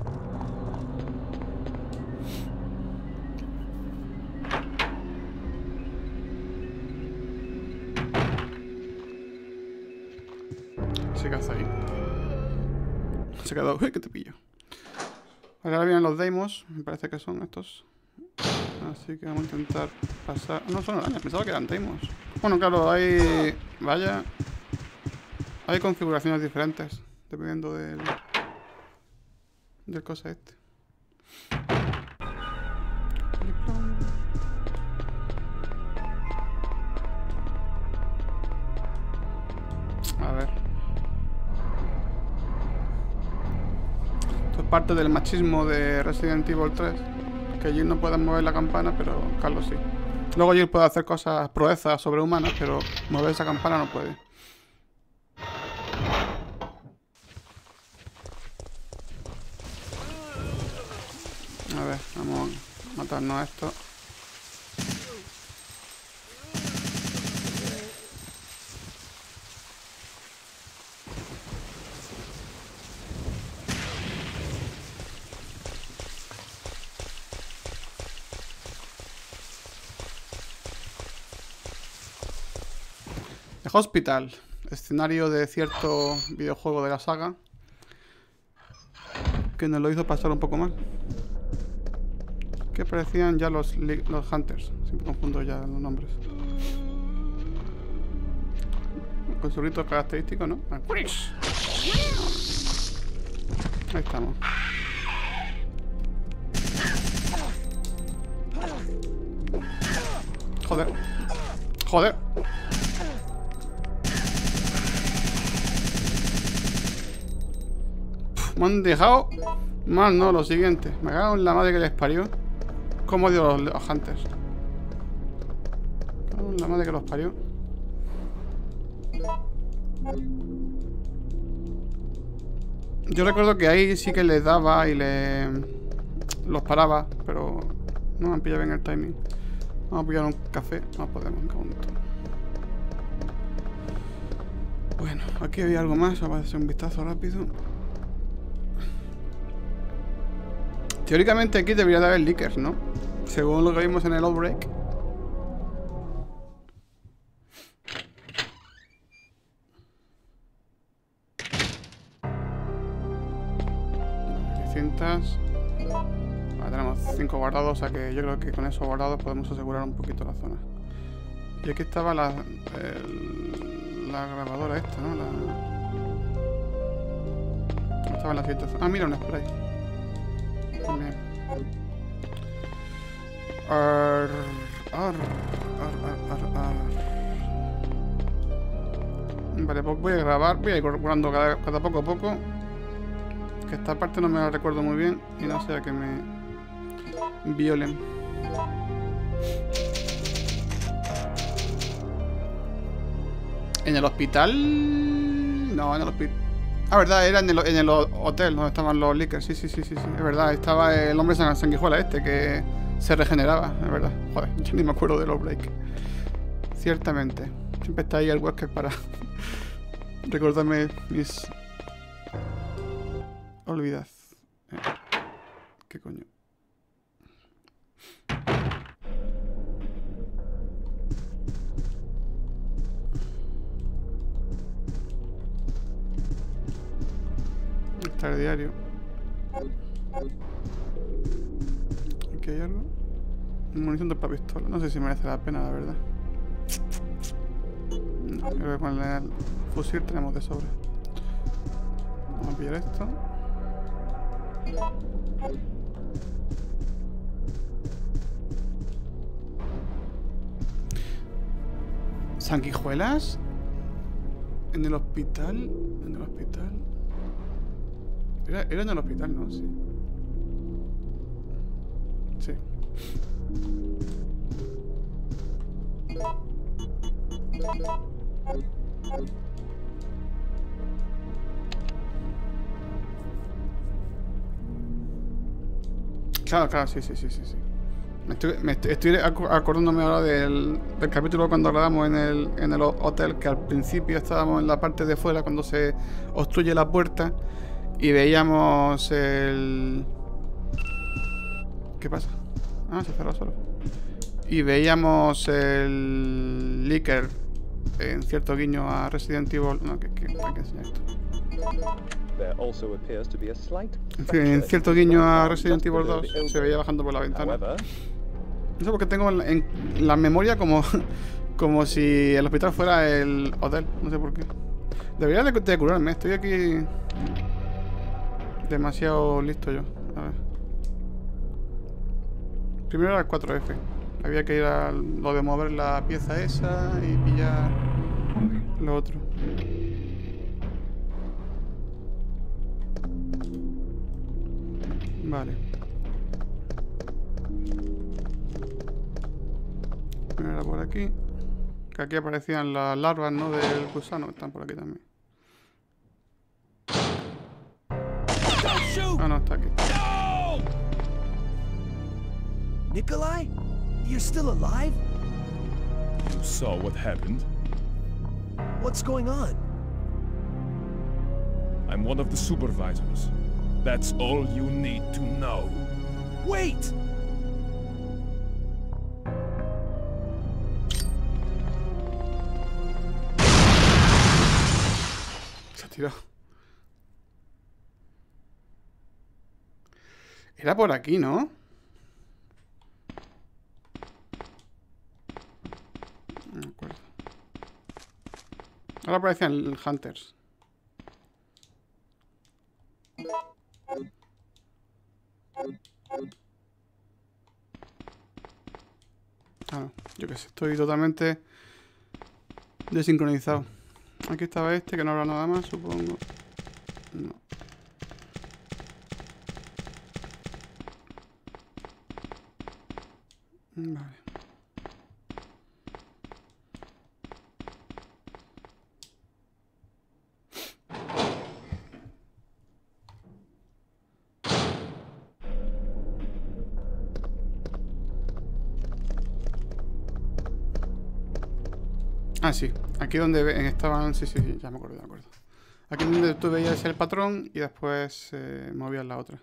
Se quedó ahí. Se quedó... ¡Uy, que te pillo! Ahora vienen los Deimos. Me parece que son estos. Así que vamos a intentar pasar... No son arañas, pensaba que eran Deimos. Bueno, claro, hay... Vaya... Hay configuraciones diferentes. Dependiendo del... Del cosa este. A ver. Esto es parte del machismo de Resident Evil tres. Que Jill no puede mover la campana, pero Carlos sí. Luego Jill puede hacer cosas, proezas sobrehumanas, pero mover esa campana no puede. A ver, vamos a matarnos a esto. The Hospital, escenario de cierto videojuego de la saga que nos lo hizo pasar un poco mal. Que parecían ya los, los Hunters. Siempre confundo ya los nombres. Con su grito característico, ¿no? Ahí estamos. Joder. Joder. Pff, me han dejado mal, no, lo siguiente. Me cago en la madre que les parió. ¿Cómo odio los, los Hunters? Me cago en la madre que los parió. Yo recuerdo que ahí sí que les daba y le los paraba, pero no me han pillado bien el timing. Vamos a pillar un café. No podemos, me cago en todo. Bueno, aquí había algo más. Vamos a hacer un vistazo rápido. Teóricamente aquí debería de haber leakers, ¿no? Según lo que vimos en el Outbreak. Cintas. Vale, tenemos cinco guardados, o sea que yo creo que con esos guardados podemos asegurar un poquito la zona. Y aquí estaba la, el, la grabadora esta, ¿no? La... Estaba en la siguiente zona. Ah, mira, un spray. Bien. Ar, ar, ar, ar, ar, ar. Vale, pues voy a grabar. Voy a ir curando cada, cada poco a poco. Que esta parte no me la recuerdo muy bien. Y no sea que me violen. ¿En el hospital? No, en el hospital. Ah, verdad, era en el, en el hotel donde estaban los Lickers. Sí, sí, sí, sí, sí. Es verdad, estaba el hombre sanguijuela este que se regeneraba. Es verdad. Joder, yo ni me acuerdo de los breaks. Ciertamente. Siempre está ahí el Wesker para recordarme mis... Olvidad. Eh, ¿Qué coño? Está el diario. ¿Aquí hay algo? Munición de pistola. No sé si merece la pena, la verdad. No, creo que con el fusil tenemos de sobra. Vamos a pillar esto. ¿Sanguijuelas? ¿En el hospital? ¿En el hospital? Era, era en el hospital, ¿no? Sí. Sí. Claro, claro, sí, sí, sí, sí, sí. Me estoy, me estoy, estoy acordándome ahora del, del capítulo cuando grabamos en el, en el hotel, que al principio estábamos en la parte de fuera cuando se obstruye la puerta y veíamos el... ¿Qué pasa? Ah, se cerró solo. Y veíamos el Licker en cierto guiño a Resident Evil... No, que, que, hay que enseñar esto. En fin, en cierto guiño a Resident Evil dos se veía bajando por la ventana. No sé por qué tengo en la, en la memoria como, como si el hospital fuera el hotel. No sé por qué. Debería de, de curarme. Estoy aquí demasiado listo yo. A ver. Primero era el cuatro F. Había que ir a lo de mover la pieza esa y pillar lo otro. Vale. Primero por aquí. Que aquí aparecían las larvas, ¿no? Del gusano. Están por aquí también. Ah, no, está aquí. Nikolai? You're still alive? You saw what happened? What's going on? I'm one of the supervisors. That's all you need to know. Wait! Se ha tirado. Era por aquí, ¿no? No me acuerdo. Ahora aparecen Hunters. Ah, no. Yo que sé, estoy totalmente desincronizado. Aquí estaba este, que no habrá nada más, supongo. No. Vale. Ah, sí. Aquí donde estaban... Sí, sí, sí, ya me acuerdo, me acuerdo. Aquí donde tú veías el patrón y después eh, movías la otra.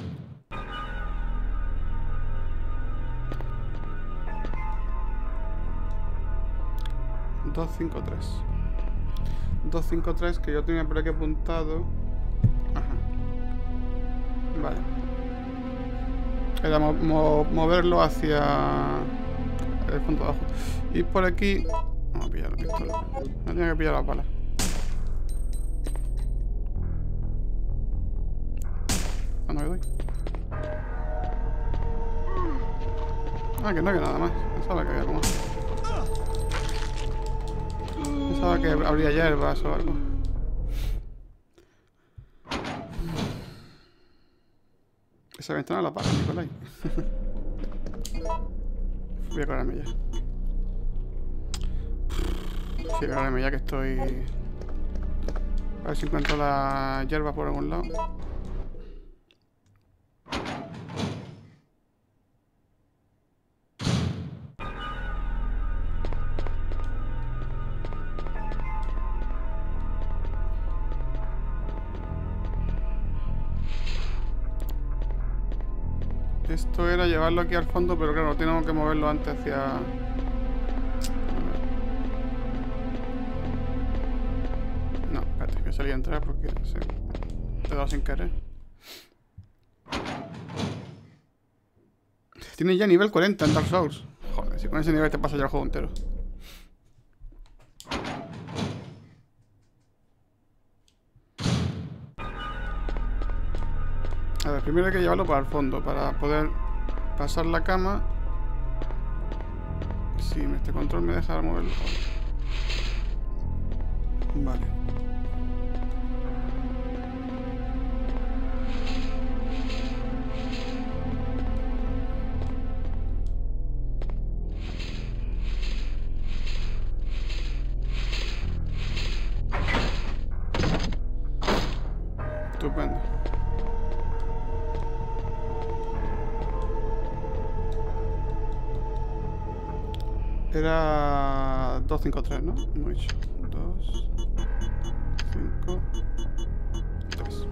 dos cinco tres. dos cinco tres que yo tenía por aquí apuntado. Ajá. Vale. Era mo mo moverlo hacia el punto de abajo. Y por aquí... Vamos a pillar la pistola. No tenía que pillar las balas. Ah, no le doy. Ah, que no había nada más. Pensaba que había como... Pensaba Pensaba que habría hierbas o algo. Esa ventana la apaga, Nicolai. Voy a colarme ya. Sí, voy a colarme ya que estoy... A ver si encuentro la hierba por algún lado. Esto era llevarlo aquí al fondo, pero claro, tenemos que moverlo antes hacia... No, espérate, que salí a entrar porque se... te he dado sin querer. Tiene ya nivel cuarenta en Dark Souls. Joder, si con ese nivel te pasa ya el juego entero. A ver, primero hay que llevarlo para el fondo, para poder pasar la cama. Si este control me deja moverlo. Vale. Estupendo. Era dos cinco tres, ¿no? Hemos dicho. dos, cinco, tres.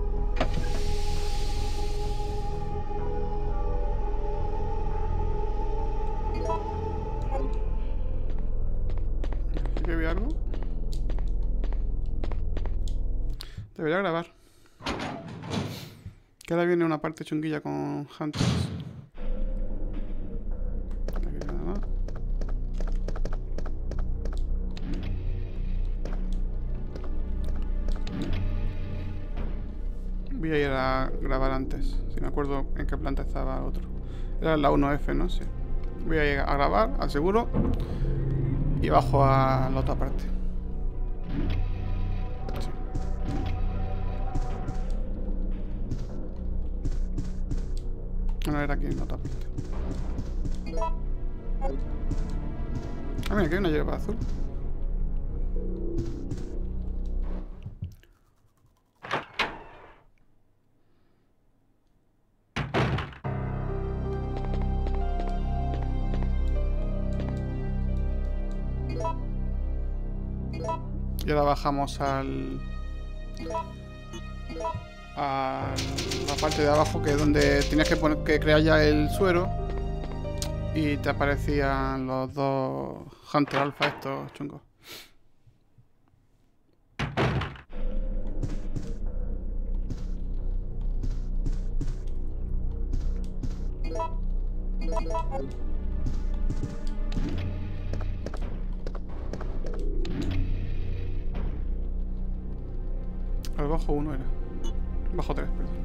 ¿Aquí que había algo? Debería grabar. Que ahora viene una parte chunguilla con Hunters. Voy a ir a grabar antes. Si me acuerdo en qué planta estaba otro. Era la uno F, ¿no? Sí. Voy a ir a grabar, al seguro. Y bajo a la otra parte. Sí. No era aquí en la otra parte. Ah, mira, aquí hay una hierba azul. Y ahora bajamos al... a la parte de abajo, que es donde tienes que, poner, que crear ya el suero. Y te aparecían los dos Hunter Alpha estos chungos. El bajo uno era. Bajo tres, perdón.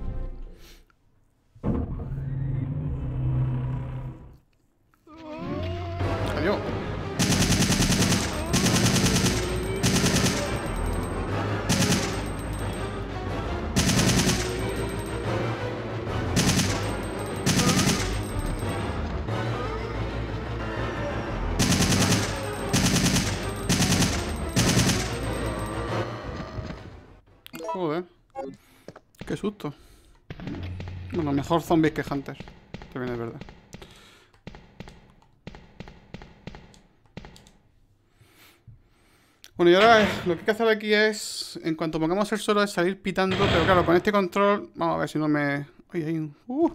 Adiós. Joder. Qué susto. Bueno, mejor zombies que hunters. También es verdad. Bueno, y ahora lo que hay que hacer aquí es, en cuanto pongamos el suelo, es salir pitando. Pero claro, con este control, vamos a ver si no me... Oye, hay un... Uh.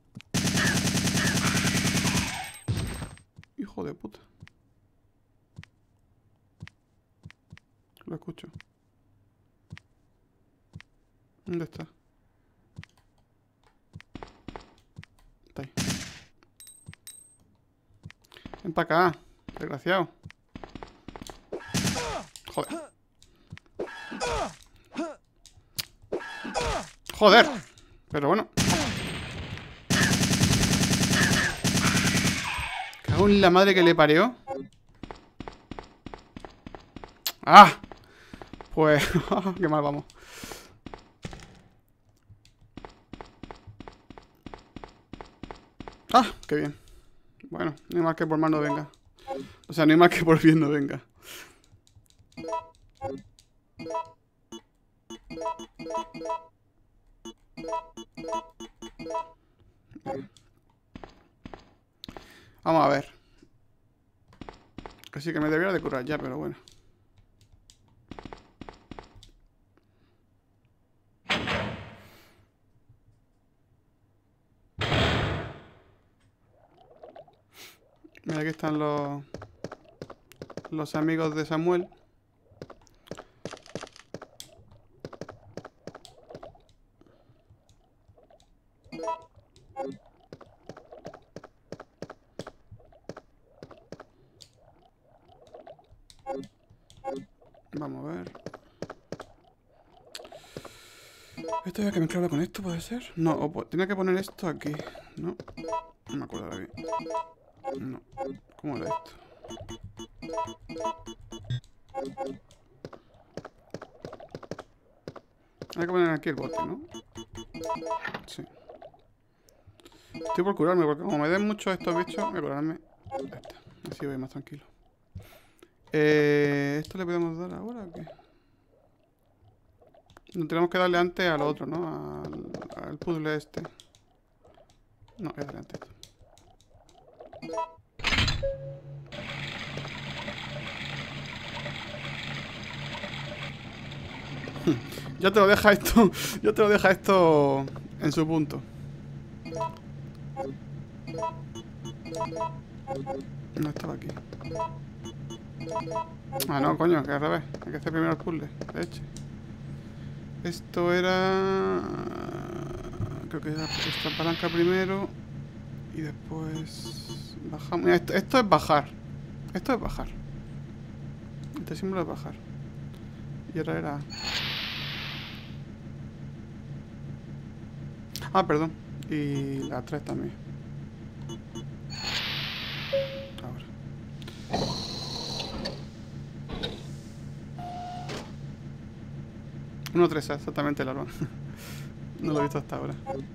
Hijo de puta. Lo escucho. ¿Dónde está? Está ahí. Ven para acá, desgraciado. Joder. Joder. Pero bueno. Cago en la madre que le parió. ¡Ah! Pues... qué mal vamos. ¡Ah! ¡Qué bien! Bueno, no hay mal que por mal no venga. O sea, no hay mal que por bien no venga. Vamos a ver. Casi que me debería de curar ya, pero bueno. Mira, aquí están los... Los amigos de Samuel. Vamos a ver. Esto ya que mezclarlo con esto, ¿puede ser? No, o tenía que poner esto aquí. No, no me acuerdo ahora bien. No, ¿cómo era esto? Hay que poner aquí el bote, ¿no? Sí. Estoy por curarme, porque como me den muchos estos bichos, voy a curarme. Ya está, así voy más tranquilo. Eh, ¿Esto le podemos dar ahora o qué? No tenemos que darle antes al otro, ¿no? Al, al puzzle este. No, voy a darle antes esto. Ya te lo deja esto. Ya te lo deja esto en su punto. No estaba aquí. Ah, no, coño, que al revés. Hay que hacer primero el puzzle. Leche. Esto era... Creo que era esta palanca primero. Y después... Bajamos. Mira, esto, esto es bajar. Esto es bajar. Este símbolo es bajar. Y ahora era... Ah, perdón. Y la tres también. Ahora. uno tres, exactamente el árbol. No lo he visto hasta ahora.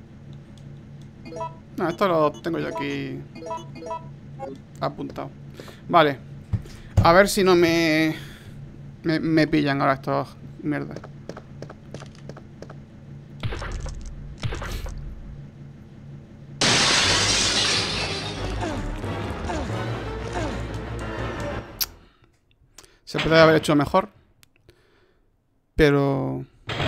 No, esto lo tengo yo aquí apuntado. Vale. A ver si no me... Me, me pillan ahora estos mierdas. Se puede haber hecho mejor. Pero...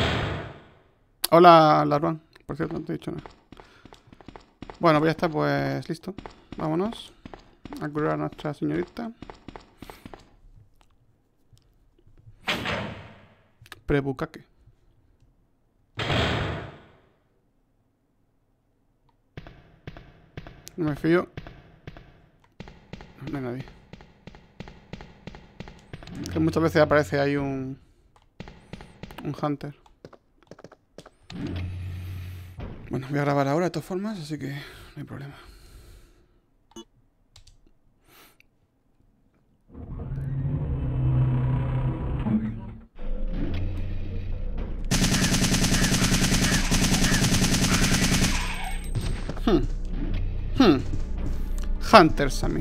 Hola, Larvan. Por cierto, no te he dicho nada. Bueno, pues ya está, pues listo. Vámonos a curar a nuestra señorita. Prebucaque. No me fío. No hay nadie. Que muchas veces aparece ahí un... Un hunter. Bueno, voy a grabar ahora de todas formas, así que no hay problema. Hmm. Hmm. Hunters a mí.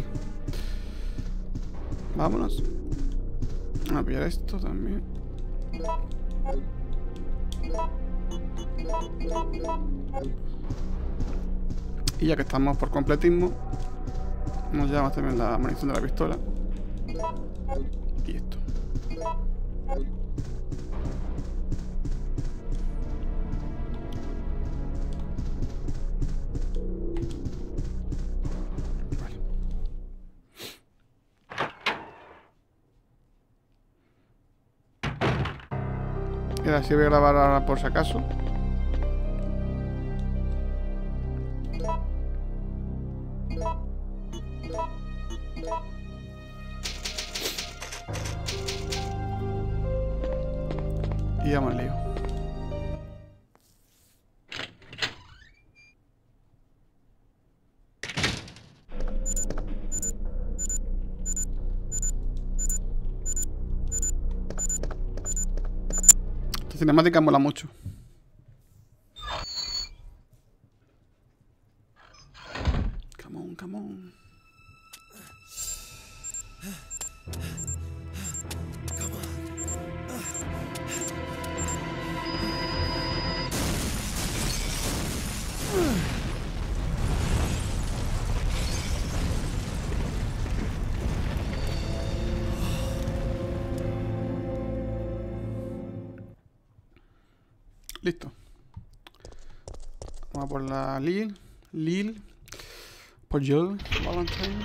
Vámonos. A pillar esto también. Y ya que estamos por completismo, nos llevamos también la munición de la pistola. Y esto. Vale. Y ahora sí voy a grabar ahora por si acaso. Y vamos al lío. Esta cinemática mola mucho. Come on, come on. Listo. Vamos a por la Lil. Lil. Por Jill Valentine.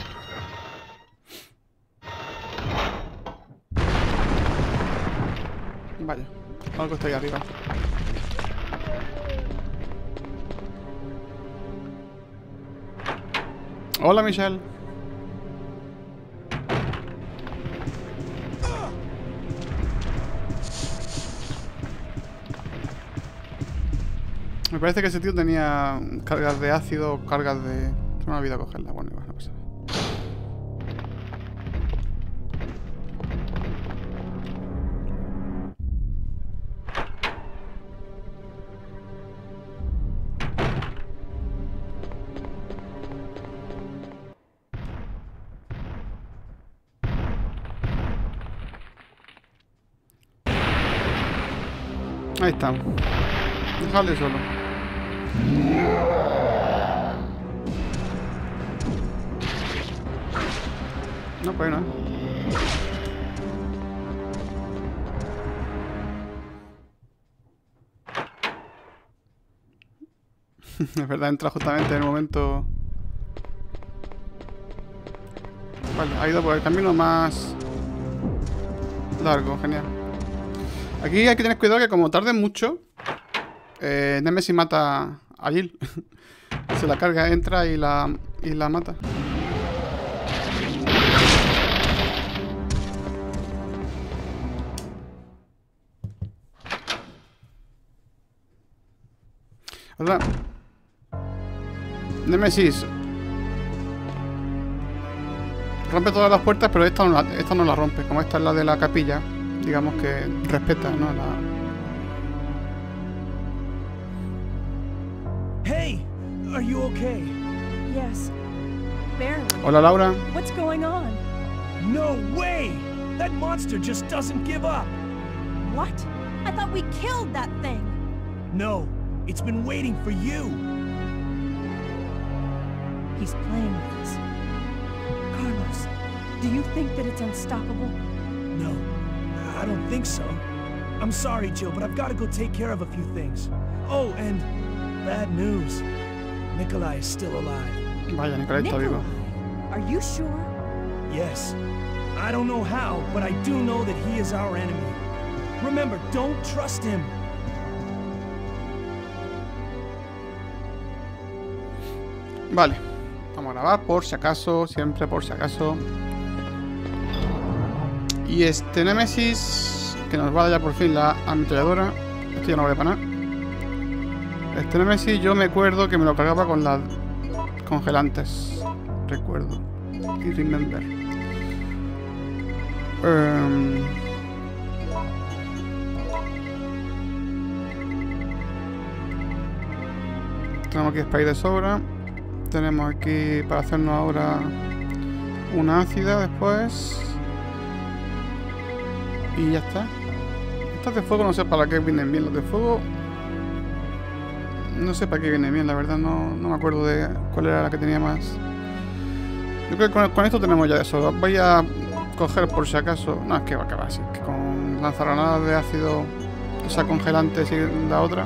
Vaya. Algo está ahí arriba. Hola, Michelle. Me parece que ese tío tenía cargas de ácido o cargas de... Se me ha olvidado cogerla. Bueno, igual no pasa nada. Ahí está. Déjale solo. No, pues no. Es verdad, entra justamente en el momento... Vale, ha ido por el camino más largo, genial. Aquí hay que tener cuidado que como tarde mucho, eh, Nemesis mata a Jill. Se la carga, entra y la, y la mata. ¿Verdad? Nemesis rompe todas las puertas, pero esta no, la, esta no la rompe. Como esta es la de la capilla, digamos que respeta, ¿no? La... Hey, are you okay? Yes. Barely. Hola, Laura. What's going on? No way! That monster just doesn't give up. What? I thought we killed that thing. No, it's been waiting for you. He's playing with us. Carlos, do you think that it's unstoppable? No, I don't think so. I'm sorry, Jill, but I've got to go take care of a few things. Oh, and bad news. Nikolai is still alive. Vaya, Nikolai está vivo. Are you sure? Yes. I don't know how, but I do know that he is our enemy. Remember, don't trust him. Vale. Vamos a grabar por si acaso, siempre por si acaso. Y este Nemesis, que nos va a dar ya por fin la ametralladora. Esto ya no vale para nada. Este Nemesis yo me acuerdo que me lo cargaba con las congelantes. Recuerdo. Y remember. Um... Tenemos aquí spray de sobra. Tenemos aquí para hacernos ahora una ácida después. Y ya está. Estas de fuego no sé para qué vienen bien. Los de fuego no sé para qué vienen bien, la verdad. No, no me acuerdo de cuál era la que tenía más. Yo creo que con, con esto tenemos ya eso. Voy a coger por si acaso. No, es que va a acabar así. Que con lanzagranadas de ácido, esa congelante y la otra.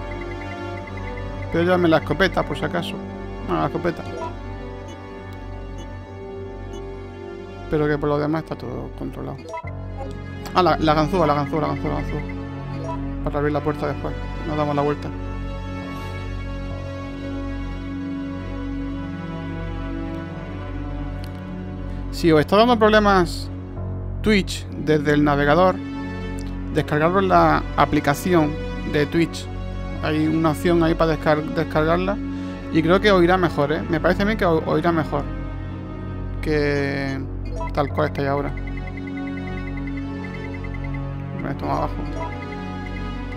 Pero llévame la escopeta por si acaso. No, la escopeta. Pero que por lo demás está todo controlado. Ah, la, la ganzúa, la ganzúa, la ganzúa, la ganzúa. Para abrir la puerta después. Nos damos la vuelta. Si os está dando problemas Twitch desde el navegador, descargaros la aplicación de Twitch. Hay una opción ahí para descar descargarla. Y creo que oirá mejor, ¿eh? Me parece a mí que oirá mejor que tal cual está ahí ahora. Esto más abajo.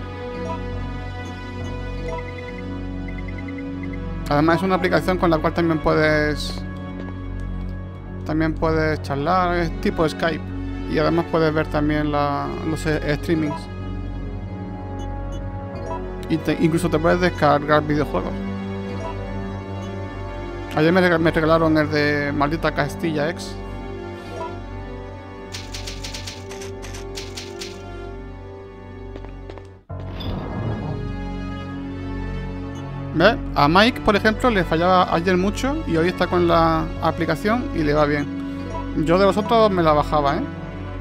Además es una aplicación con la cual también puedes... También puedes charlar, es tipo Skype. Y además puedes ver también la, los e streamings. Y te, incluso te puedes descargar videojuegos. Ayer me, me regalaron el de Maldita Castilla X. ¿Ves? A Mike, por ejemplo, le fallaba ayer mucho y hoy está con la aplicación y le va bien. Yo de vosotros me la bajaba, ¿eh?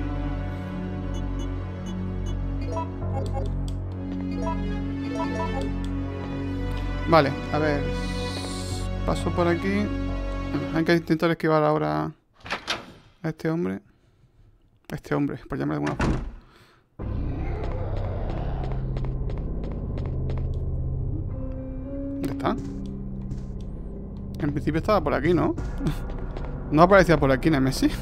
Vale, a ver. Paso por aquí. Hay que intentar esquivar ahora a este hombre. A este hombre, por llamarlo de alguna forma. ¿Dónde está? En principio estaba por aquí, ¿no? No aparecía por aquí Nemesis.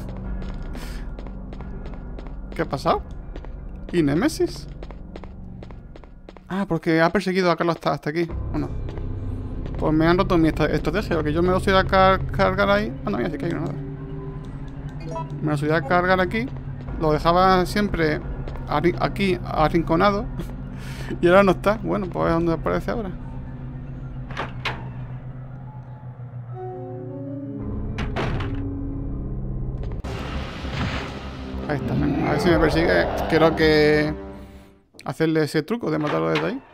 ¿Qué ha pasado? ¿Y Nemesis? Ah, porque ha perseguido a Carlos hasta, hasta aquí, ¿o no? Pues me han roto mi estrategia, porque yo me lo subí a car cargar ahí. Ah, no, mira, sí que hay nada. Me lo subí a cargar aquí. Lo dejaba siempre aquí, arrinconado. Y ahora no está. Bueno, pues es donde aparece ahora. Ahí está. A ver si me persigue. Quiero que... hacerle ese truco de matarlo desde ahí.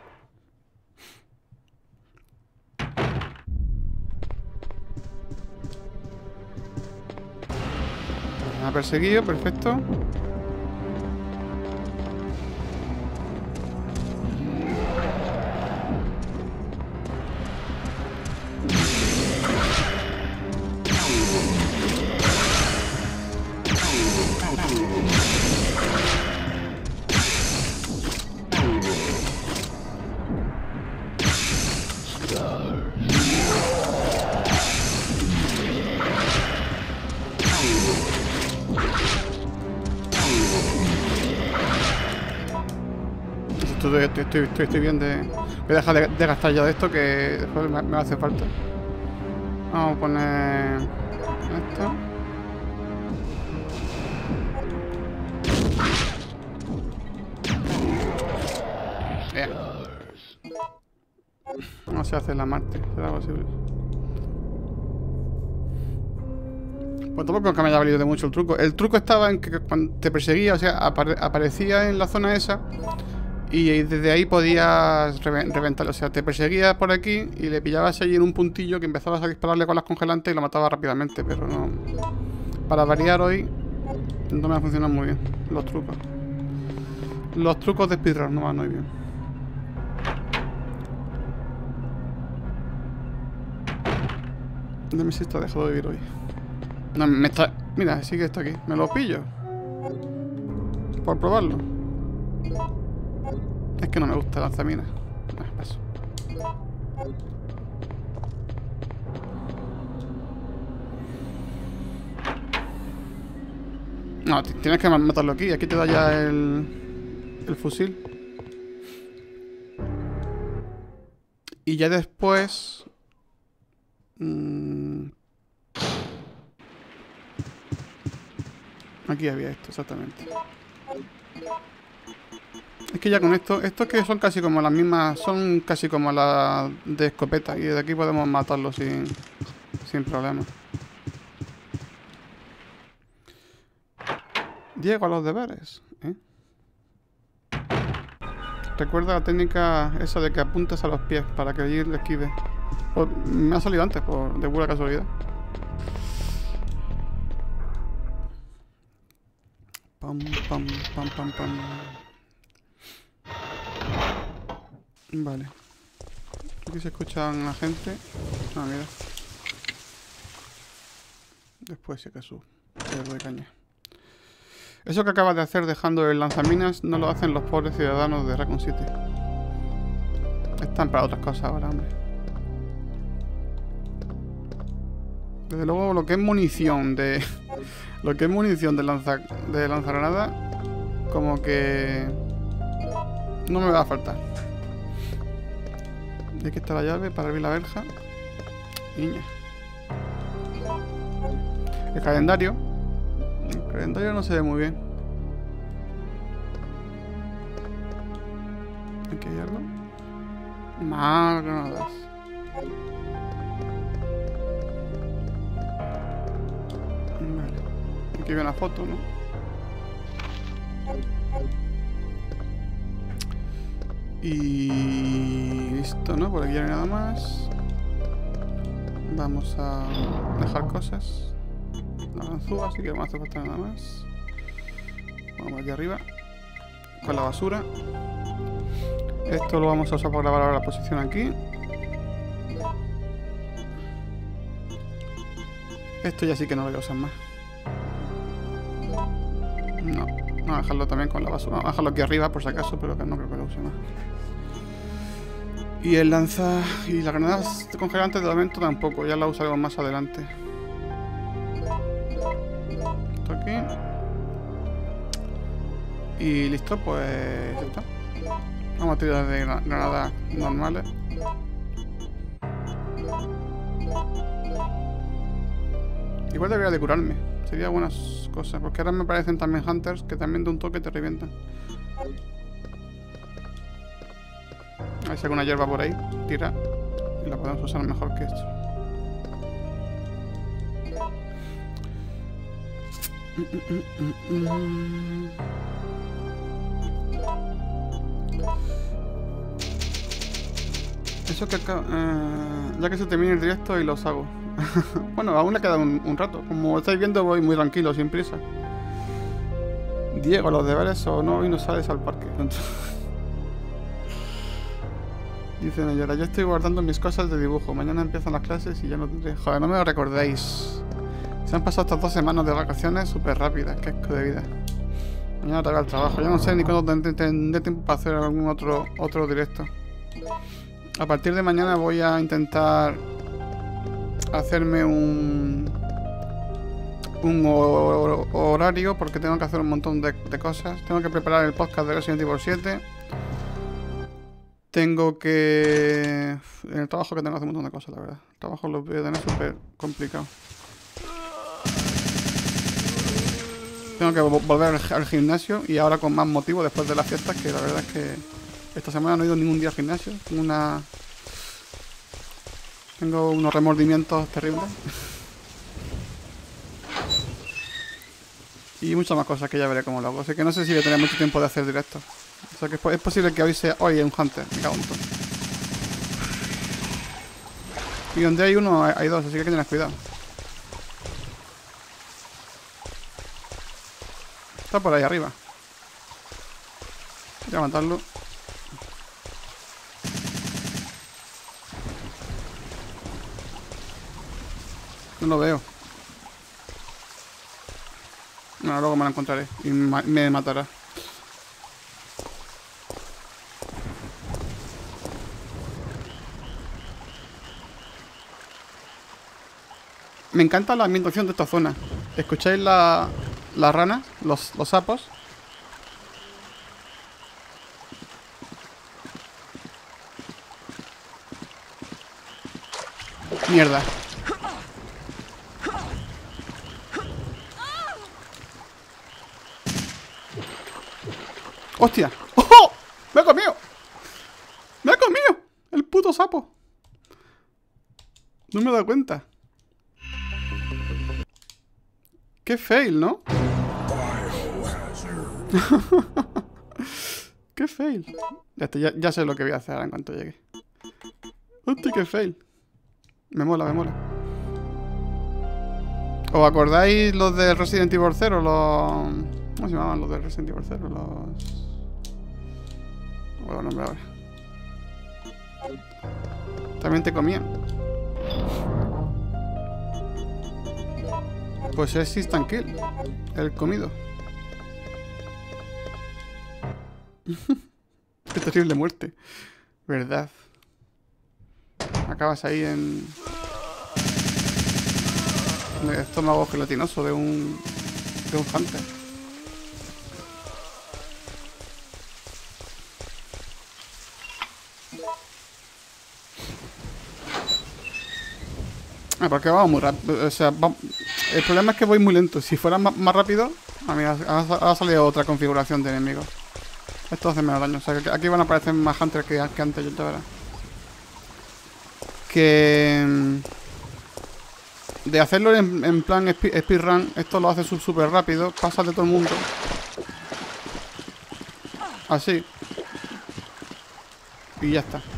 Me ha perseguido, perfecto. Estoy, estoy, estoy, estoy bien de... Voy a dejar de, de gastar ya de esto, que después me, me hace falta. Vamos a poner... esto. Yeah. No se hace la Marte, será posible. Pues tampoco que me haya valido de mucho el truco. El truco estaba en que cuando te perseguía, o sea, apare aparecía en la zona esa... Y desde ahí podías reventarlo. O sea, te perseguías por aquí y le pillabas allí en un puntillo que empezabas a dispararle con las congelantes y lo matabas rápidamente. Pero no... Para variar hoy no me ha funcionado muy bien los trucos. Los trucos de speedrun no van muy bien. ¿Dónde me si está dejado de vivir hoy? No, me está... Mira, sigue esto aquí. Me lo pillo. Por probarlo. Es que no me gusta la lanzaminas. No, paso. No, tienes que matarlo aquí. Aquí te da ya el, el fusil. Y ya después... Mmm, aquí había esto, exactamente. Es que ya con esto, estos que son casi como las mismas, son casi como las de escopeta. Y desde aquí podemos matarlos sin, sin problema. Llego a los deberes, ¿eh? Recuerda la técnica esa de que apuntas a los pies para que allí le esquive. Pues me ha salido antes, por de pura casualidad. Pam, pam, pam, pam, pam. Vale. Aquí se escuchan la gente. Ah, mira. Después si acaso le doy caña. Eso que acabas de hacer dejando el lanzaminas no lo hacen los pobres ciudadanos de Raccoon City. Están para otras cosas ahora, hombre. Desde luego lo que es munición de... lo que es munición de lanza, de lanzagranada, como que... no me va a faltar. Y aquí está la llave para abrir la verja. Niña. El calendario. El calendario no se ve muy bien. Aquí hay algo. Más granadas. Vale. Aquí hay una foto, ¿no? Y listo, ¿no? Por aquí no hay nada más. Vamos a dejar cosas. La ganzúa, así que no hace falta nada más. Vamos aquí arriba. Con la basura. Esto lo vamos a usar para grabar ahora la posición aquí. Esto ya sí que no lo voy a usar más. No. Vamos a dejarlo también con la basura. Vamos a dejarlo aquí arriba por si acaso, pero que no creo que lo use más. Y el lanza... Y las granadas congelantes de momento tampoco. Ya las usaremos más adelante. Esto aquí. Y listo, pues... ya está. Vamos a tirar de granadas normales. Igual debería de curarme. Sería buenas cosas. Porque ahora me parecen también hunters que también de un toque te revientan. A ver si hay alguna hierba por ahí. Tira. Y la podemos usar mejor que esto. Eso que acá... Eh, ya que se termine el directo y los hago. Bueno, aún le queda un, un rato. Como estáis viendo, voy muy tranquilo, sin prisa. Diego, los deberes o no, y no sales al parque. Dice Nayara, yo estoy guardando mis cosas de dibujo. Mañana empiezan las clases y ya no tendré... Joder, no me lo recordéis. Se han pasado estas dos semanas de vacaciones súper rápidas. Qué asco de vida. Mañana te haga el trabajo. Ya no sé ni cuándo tendré, tendré tiempo para hacer algún otro, otro directo. A partir de mañana voy a intentar hacerme un un horario porque tengo que hacer un montón de, de cosas. Tengo que preparar el podcast de Resident Evil siete. Tengo que... En el trabajo que tengo que hacer un montón de cosas, la verdad. El trabajo lo voy a tener súper complicado. Tengo que volver al, al gimnasio y ahora con más motivo después de las fiestas, que la verdad es que esta semana no he ido ningún día al gimnasio. Tengo una... Tengo unos remordimientos terribles. Y muchas más cosas que ya veré cómo lo hago. Así que no sé si voy a tener mucho tiempo de hacer directos. O sea que es posible que hoy sea... Hoy hay un Hunter. Me cago en todo. Y donde hay uno hay dos, así que hay que tener cuidado. Está por ahí arriba. Voy a matarlo. No lo veo. Bueno, luego me lo encontraré y ma me matará. Me encanta la ambientación de esta zona. ¿Escucháis la, las ranas? Los, los sapos. Mierda. ¡Hostia! ¡Oh! ¡Me ha comido! ¡Me ha comido! ¡El puto sapo! No me he dado cuenta. ¡Qué fail!, ¿no? ¡Qué fail! Ya, está, ya, ya sé lo que voy a hacer ahora en cuanto llegue. ¡Hostia, qué fail! Me mola, me mola. ¿Os acordáis los de Resident Evil cero? Los... ¿Cómo se llamaban los de Resident Evil cero? Los... No puedo nombrar ahora. También te comían. Pues es instant kill. El comido. Qué terrible muerte. Verdad. Acabas ahí en... en el estómago gelatinoso de un... de un hunter. Ah, porque vamos muy rápido. O sea, va... el problema es que voy muy lento. Si fuera más, más rápido... Ah, mira, ha, ha salido otra configuración de enemigos. Esto hace menos daño. O sea, que aquí van a aparecer más hunters que, que antes, yo te verás. Que... De hacerlo en, en plan speed, speedrun, esto lo hace súper rápido. Pasa de todo el mundo. Así. Y ya está.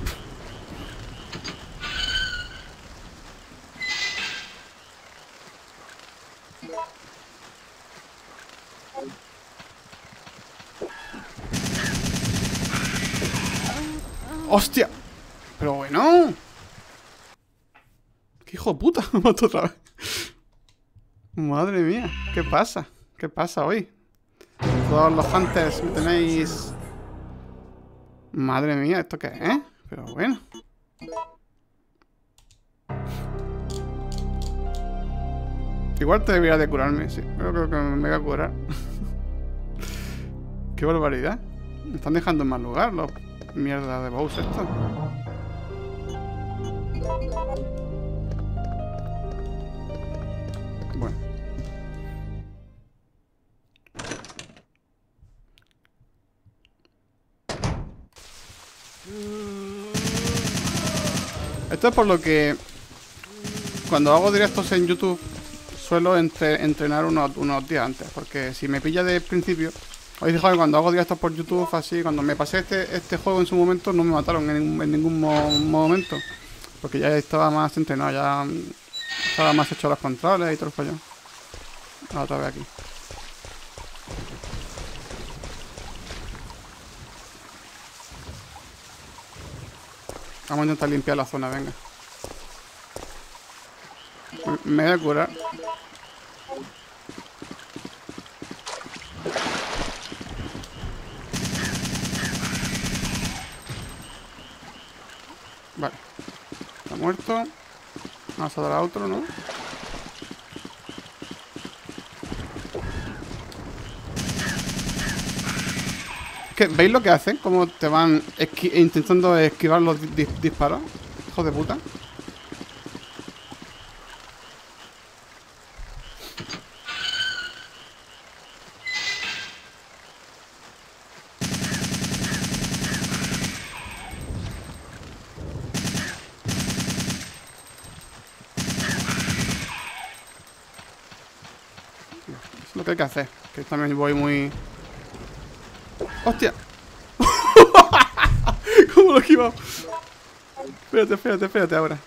¡Hostia! Pero bueno. ¡Qué hijo de puta! Me mató otra vez. Madre mía. ¿Qué pasa? ¿Qué pasa hoy? Todos los hunters me tenéis... Madre mía, ¿esto qué es? ¿Eh? Pero bueno. Igual te debería de curarme, sí. Pero creo que me voy a curar. Qué barbaridad. Me están dejando en mal lugar los mierda de Bowser esto. Bueno. Esto es por lo que cuando hago directos en YouTube suelo entre, entrenar unos, unos días antes, porque si me pilla de principio, os fijáis que cuando hago directos por YouTube así, cuando me pasé este, este juego en su momento no me mataron en, en ningún mo momento, porque ya estaba más entrenado, ya estaba más hecho los controles y todo el follón. Otra vez aquí. Vamos a intentar limpiar la zona, venga. Me voy a curar. Vale. Está muerto. Vamos a dar a otro, ¿no? ¿Qué? ¿Veis lo que hacen? Cómo te van esqui intentando esquivar los di disparos. Hijo de puta. Es lo que hay que hacer. Que también voy muy... ¡Hostia! ¿Cómo lo he esquivado? Espérate, espérate, espérate ahora.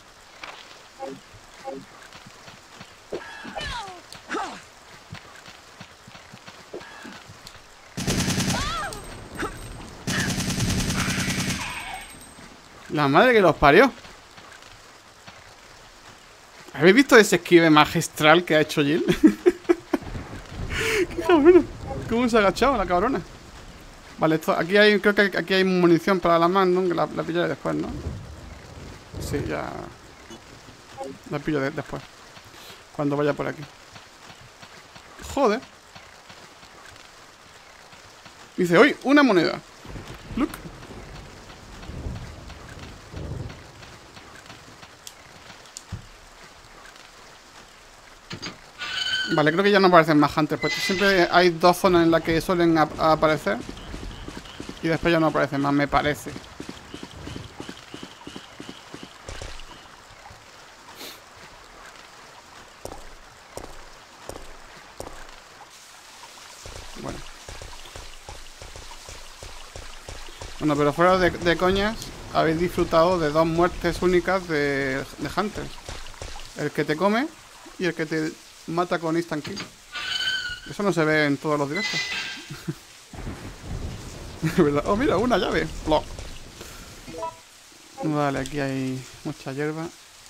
La madre que los parió. ¿Habéis visto ese esquive magistral que ha hecho Jill? Qué cabrón. ¿Cómo se ha agachado la cabrona? Vale, esto, aquí hay, creo que aquí hay munición para la mano, ¿no? Que la, la pillaré después, ¿no? Sí, ya... La pillo de, después. Cuando vaya por aquí. Joder. Dice, hoy una moneda. Look. Vale, creo que ya no aparecen más hunters, pues siempre hay dos zonas en las que suelen ap aparecer. Y después ya no aparecen más, me parece. Bueno. Bueno, pero fuera de, de coñas, habéis disfrutado de dos muertes únicas de, de hunters. El que te come y el que te mata con instant kill. Eso no se ve en todos los directos. Oh, mira, una llave. Plop. Vale, aquí hay mucha hierba.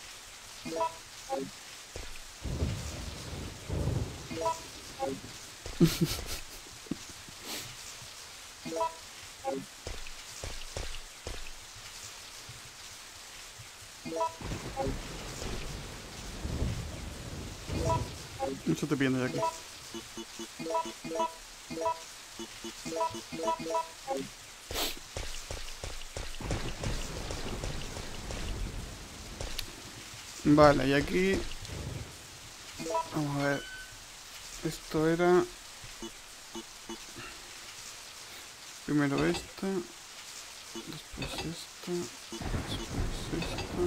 Mucho estoy pidiendo yo aquí. Vale, y aquí... Vamos a ver. Esto era... Primero esta. Después esta. Después esta.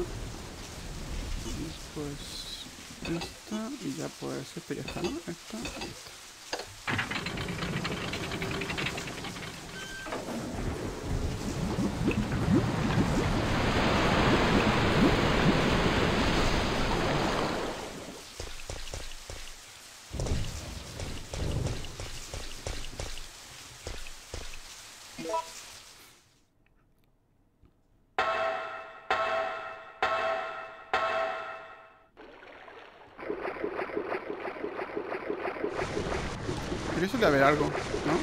Después esta. Y ya pues esta ya está, ¿no? Esta, esta. Pero eso debe haber algo, ¿no?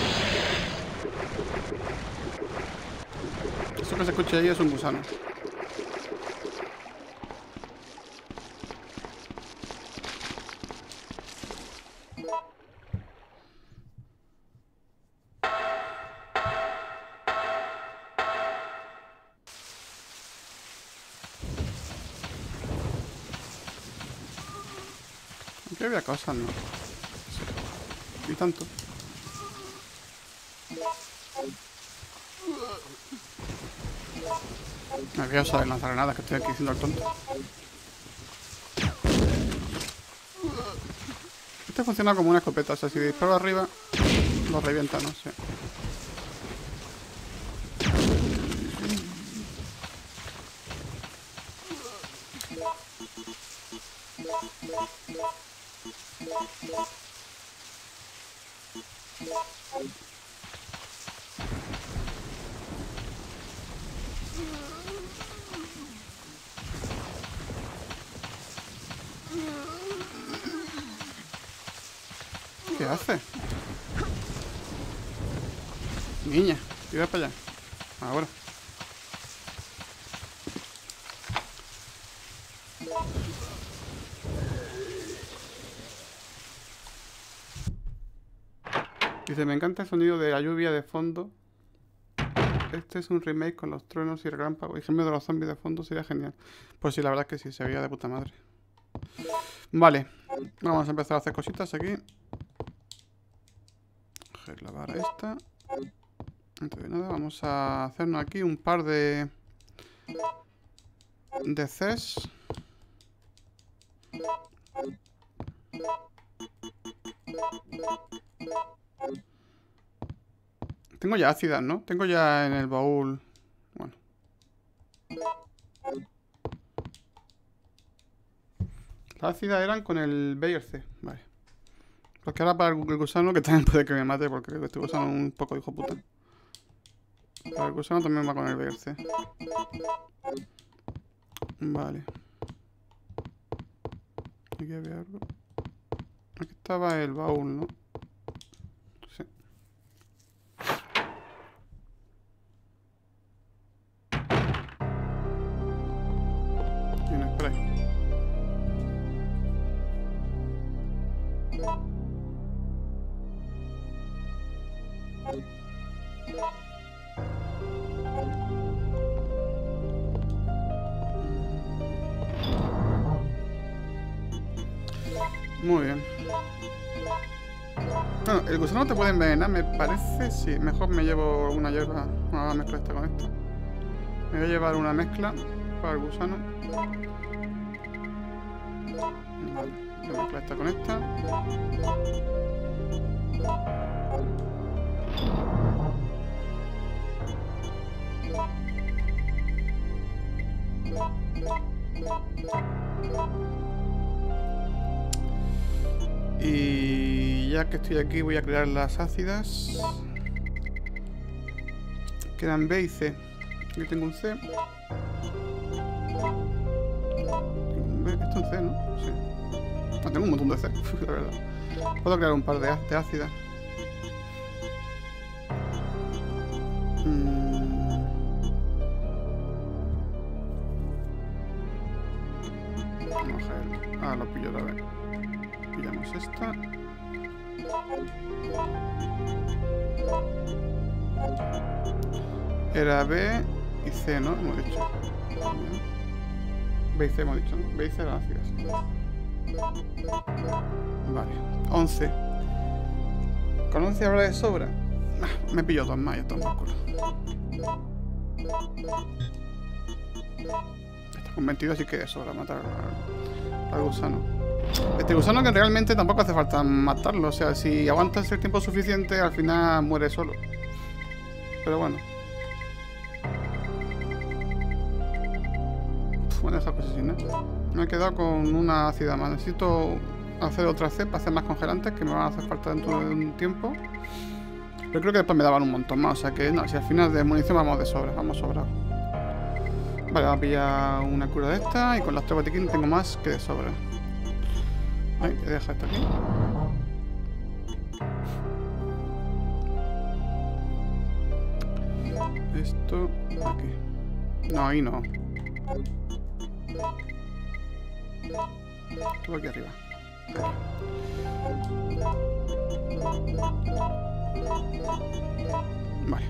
Eso que se escucha ahí es un gusano. Aquí había cosas, ¿no? Y tanto. Me voy a usar el lanzagranadas, que estoy aquí haciendo el tonto. Este funciona como una escopeta, o sea, si disparo arriba, lo revienta, no sé. ¿Qué hace? Niña, tira para allá. Ahora. Dice, me encanta el sonido de la lluvia de fondo. Este es un remake con los truenos y relámpagos y gemidos de los zombies de fondo, sería genial. Pues sí, la verdad es que sí, se veía de puta madre. Vale, vamos a empezar a hacer cositas aquí. Coger la vara esta. Antes de nada, vamos a hacernos aquí un par de... de Cs. Tengo ya ácidas, ¿no? Tengo ya en el baúl... Bueno. Las ácidas eran con el B y el C. Vale. Porque ahora para el gusano, que también puede que me mate, porque este gusano es un poco hijo puta. Para el gusano también va con el B y el C. Vale. Aquí había algo. Aquí estaba el baúl, ¿no? Sí. Y un spray. Muy bien. Bueno, el gusano te puede envenenar, me parece. Sí, mejor me llevo una hierba. Una mezcla esta con esta. Me voy a llevar una mezcla para el gusano. Vale, voy a mezclar esta con esta. Y ya que estoy aquí voy a crear las ácidas. Quedan B y C. Aquí tengo un C. Tengo un B. Esto es un C, ¿no? Sí. Ah, tengo un montón de C, la verdad. Puedo crear un par de, de ácidas. Mm. Vamos a ver. Ah, lo pillo otra vez. Pillamos esta. Era B y C, ¿no? Hemos dicho. Base hemos dicho, ¿no? Base eran ácidas. Vale, once. Con once habrá de sobra. Ah, me pillo dos más y esto es un culo. Está con veintidós sí que de sobra matar al, al gusano. Este gusano que realmente tampoco hace falta matarlo. O sea, si aguantas el tiempo suficiente, al final muere solo. Pero bueno. Bueno, esa cosa así, ¿no? Me he quedado con una ácida más. Necesito hacer otra C para hacer más congelantes que me van a hacer falta dentro de un tiempo. Pero creo que después me daban un montón más. O sea que no, si al final de munición vamos de sobra, vamos sobrados. Vale, vamos a pillar una cura de esta y con las tres botiquines tengo más que de sobra. Ay, he dejado esto aquí. Esto aquí. No, ahí no. Esto aquí arriba. Vale.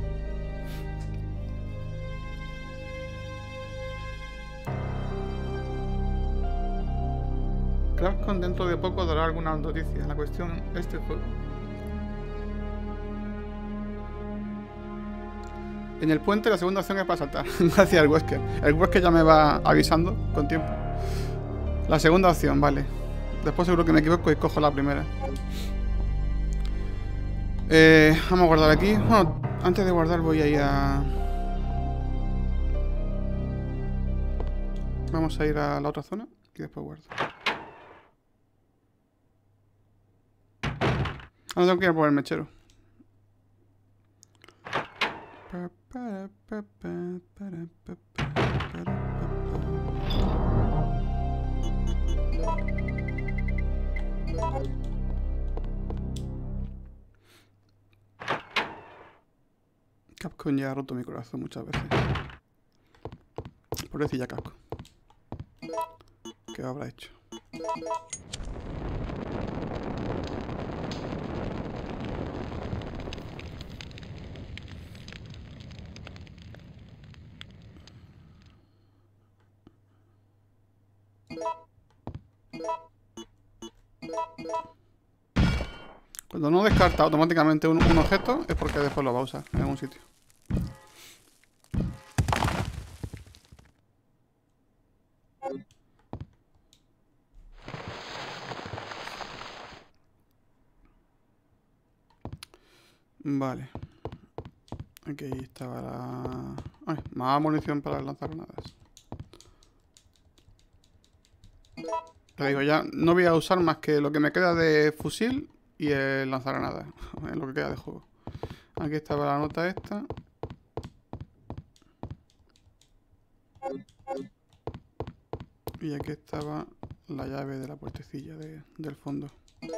Crafcon dentro de poco dará algunas noticias. La cuestión es este juego. En el puente la segunda opción es para saltar. Gracias al Wesker. El Wesker ya me va avisando con tiempo. La segunda opción, vale. Después seguro que me equivoco y cojo la primera. Eh, vamos a guardar aquí. Bueno, antes de guardar voy a ir a... Vamos a ir a la otra zona y después guardo. Ahora tengo que ir a por el mechero. Capcom ya ha roto mi corazón muchas veces. Pobrecilla Capcom. ¿Qué habrá hecho? Cuando no descarta automáticamente un, un objeto es porque después lo va a usar en algún sitio. Vale. Aquí estaba la... Ay, más munición para lanzar granadas. Te digo, ya no voy a usar más que lo que me queda de fusil y el lanzagranadas. Es lo que queda de juego. Aquí estaba la nota esta. Y aquí estaba la llave de la puertecilla de, del fondo.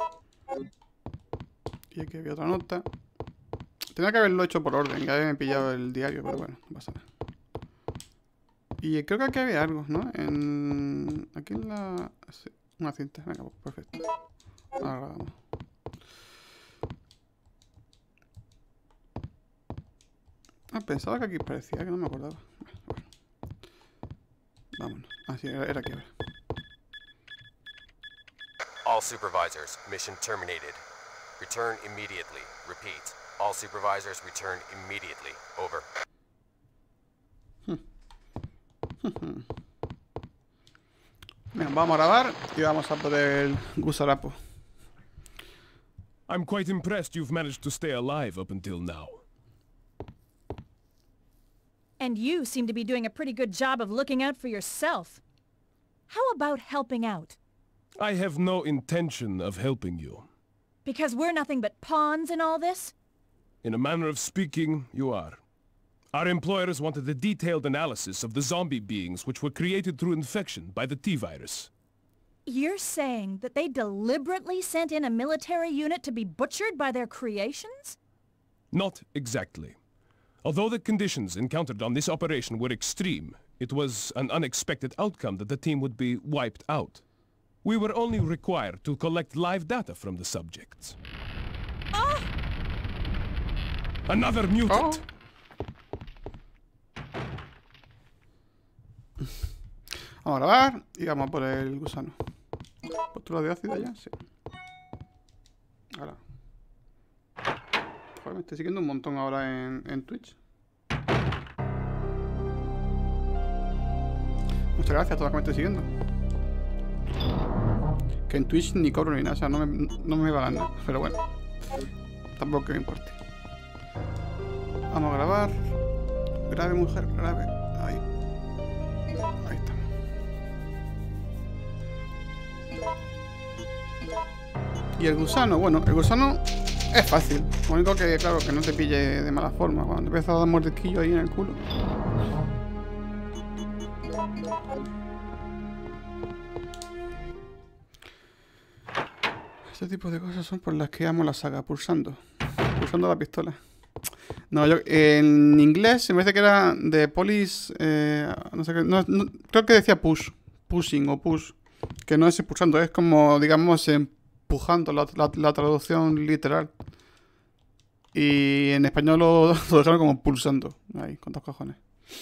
Y aquí había otra nota. Tenía que haberlo hecho por orden. Ya había pillado el diario, pero bueno, no pasa nada. Y creo que aquí había algo, ¿no? En... Aquí en la... Sí, una cinta. Venga, pues perfecto. Ahora vamos. Ah, pensaba que aquí parecía, que no me acordaba. Bueno. Vámonos. Ah, sí, era, era aquí ahora. All supervisors, mission terminated. Return immediately. Repeat. All supervisors return immediately. Over. Bien, vamos a grabar y vamos a por el gusarapo. I'm quite impressed you've managed to stay alive up until now. And you seem to be doing a pretty good job of looking out for yourself. How about helping out? I have no intention of helping you. Because we're nothing but pawns in all this? In a manner of speaking, you are. Our employers wanted a detailed analysis of the zombie beings which were created through infection by the T-virus. You're saying that they deliberately sent in a military unit to be butchered by their creations? Not exactly. Although the conditions encountered on this operation were extreme, it was an unexpected outcome that the team would be wiped out. We were only required to collect live data from the subjects. Oh! Another mutant! Oh. Vamos a grabar y vamos por el gusano. ¿Postura de ácido ya? Sí. Ahora. Joder, me estoy siguiendo un montón ahora en, en Twitch. Muchas gracias a todas que me estoy siguiendo. Que en Twitch ni cobro ni nada, o sea, no me, no me va a ganar. Pero bueno, tampoco que me importe. Vamos a grabar. Grave, mujer, grave. Ahí. Ahí está. Y el gusano, bueno, el gusano es fácil. Lo único que, claro, que no te pille de mala forma. Cuando te empieza a dar mordisquillo ahí en el culo. Este tipo de cosas son por las que amo la saga, pulsando. Pulsando la pistola. No, yo en inglés se me parece que era de Police. Eh, no sé qué. No, no, creo que decía push. Pushing o push. Que no es pulsando, es como, digamos, empujando la, la, la traducción literal. Y en español lo, lo dejaron como pulsando. Ahí, con dos cojones.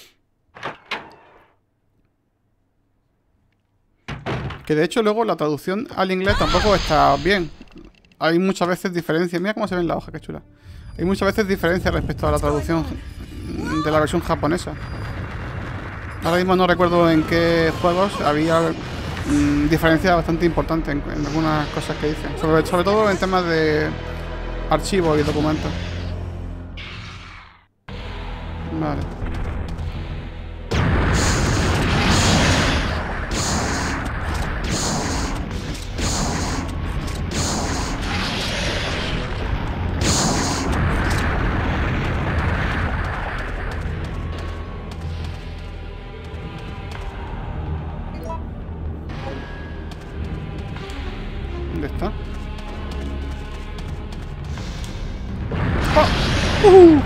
Que de hecho luego la traducción al inglés tampoco está bien. Hay muchas veces diferencias. Mira cómo se ve en la hoja, qué chula. Hay muchas veces diferencias respecto a la traducción de la versión japonesa. Ahora mismo no recuerdo en qué juegos había mmm, diferencias bastante importantes en, en algunas cosas que dicen. Sobre, sobre todo en temas de archivos y documentos. Vale. ¿Dónde está? ¡Oh! ¡Uh!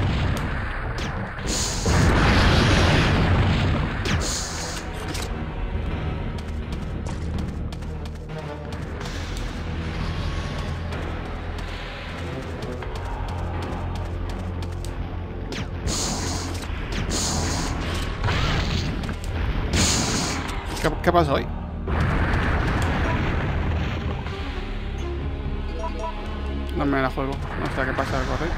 ¿Qué, qué pasa hoy? No me la juego. No sé qué pasa al correr.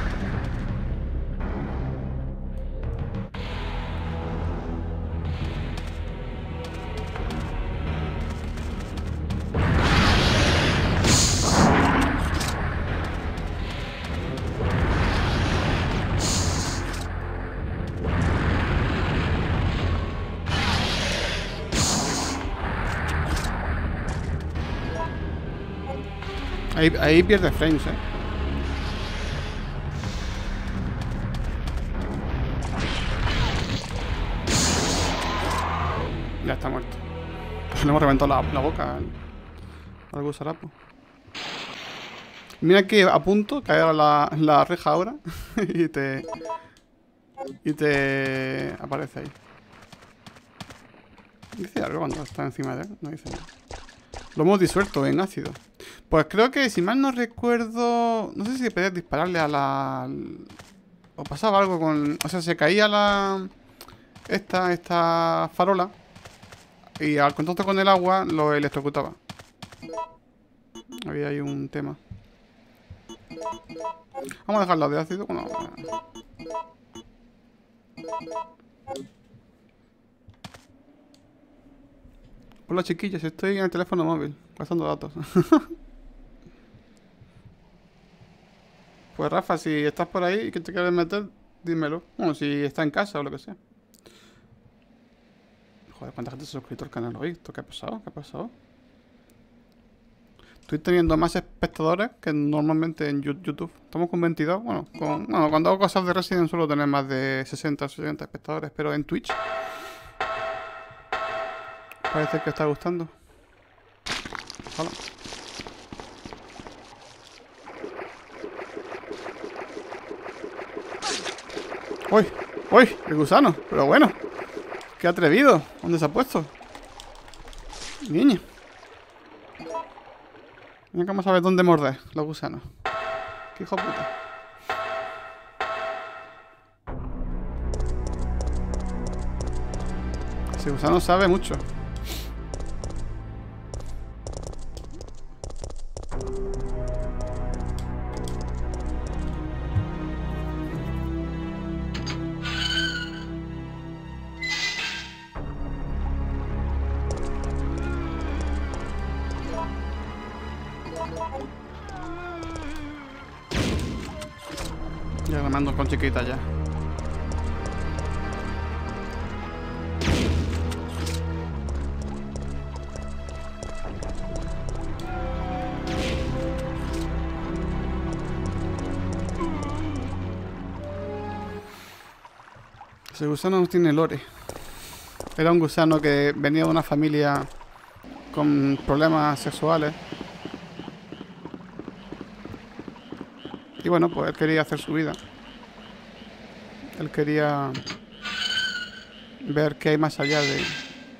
Ahí, ahí pierde frames, eh. Ya está muerto. Le hemos reventado la, la boca al, al gusarapo. Mira que a punto caer la, la reja ahora y te y te aparece ahí. Dice algo cuando está encima de él, no dice nada. Lo hemos disuelto en ácido. Pues creo que, si mal no recuerdo, no sé si podías dispararle a la... O pasaba algo con... O sea, se caía la... Esta, esta farola. Y al contacto con el agua lo electrocutaba. Había ahí un tema. Vamos a dejarla de ácido. Bueno, hola chiquillos, estoy en el teléfono móvil pasando datos. Pues Rafa, si estás por ahí y que te quieres meter, dímelo. Bueno, si está en casa o lo que sea. Joder, ¿cuánta gente se ha suscrito al canal hoy? ¿Esto qué ha pasado? ¿Qué ha pasado? Estoy teniendo más espectadores que normalmente en YouTube. Estamos con veintidós. Bueno, con, bueno, cuando hago cosas de Resident suelo tener más de sesenta o setenta espectadores. Pero en Twitch parece que está gustando. Hola. ¡Uy! ¡Uy! El gusano. Pero bueno. ¡Qué atrevido! ¿Dónde se ha puesto? Niño. Mira cómo sabes dónde morder los gusanos. ¡Qué hijo de puta! Ese gusano sabe mucho. Remando con chiquita ya. Ese gusano no tiene lore. Era un gusano que venía de una familia con problemas sexuales. Y bueno, pues él quería hacer su vida. Él quería ver qué hay más allá de,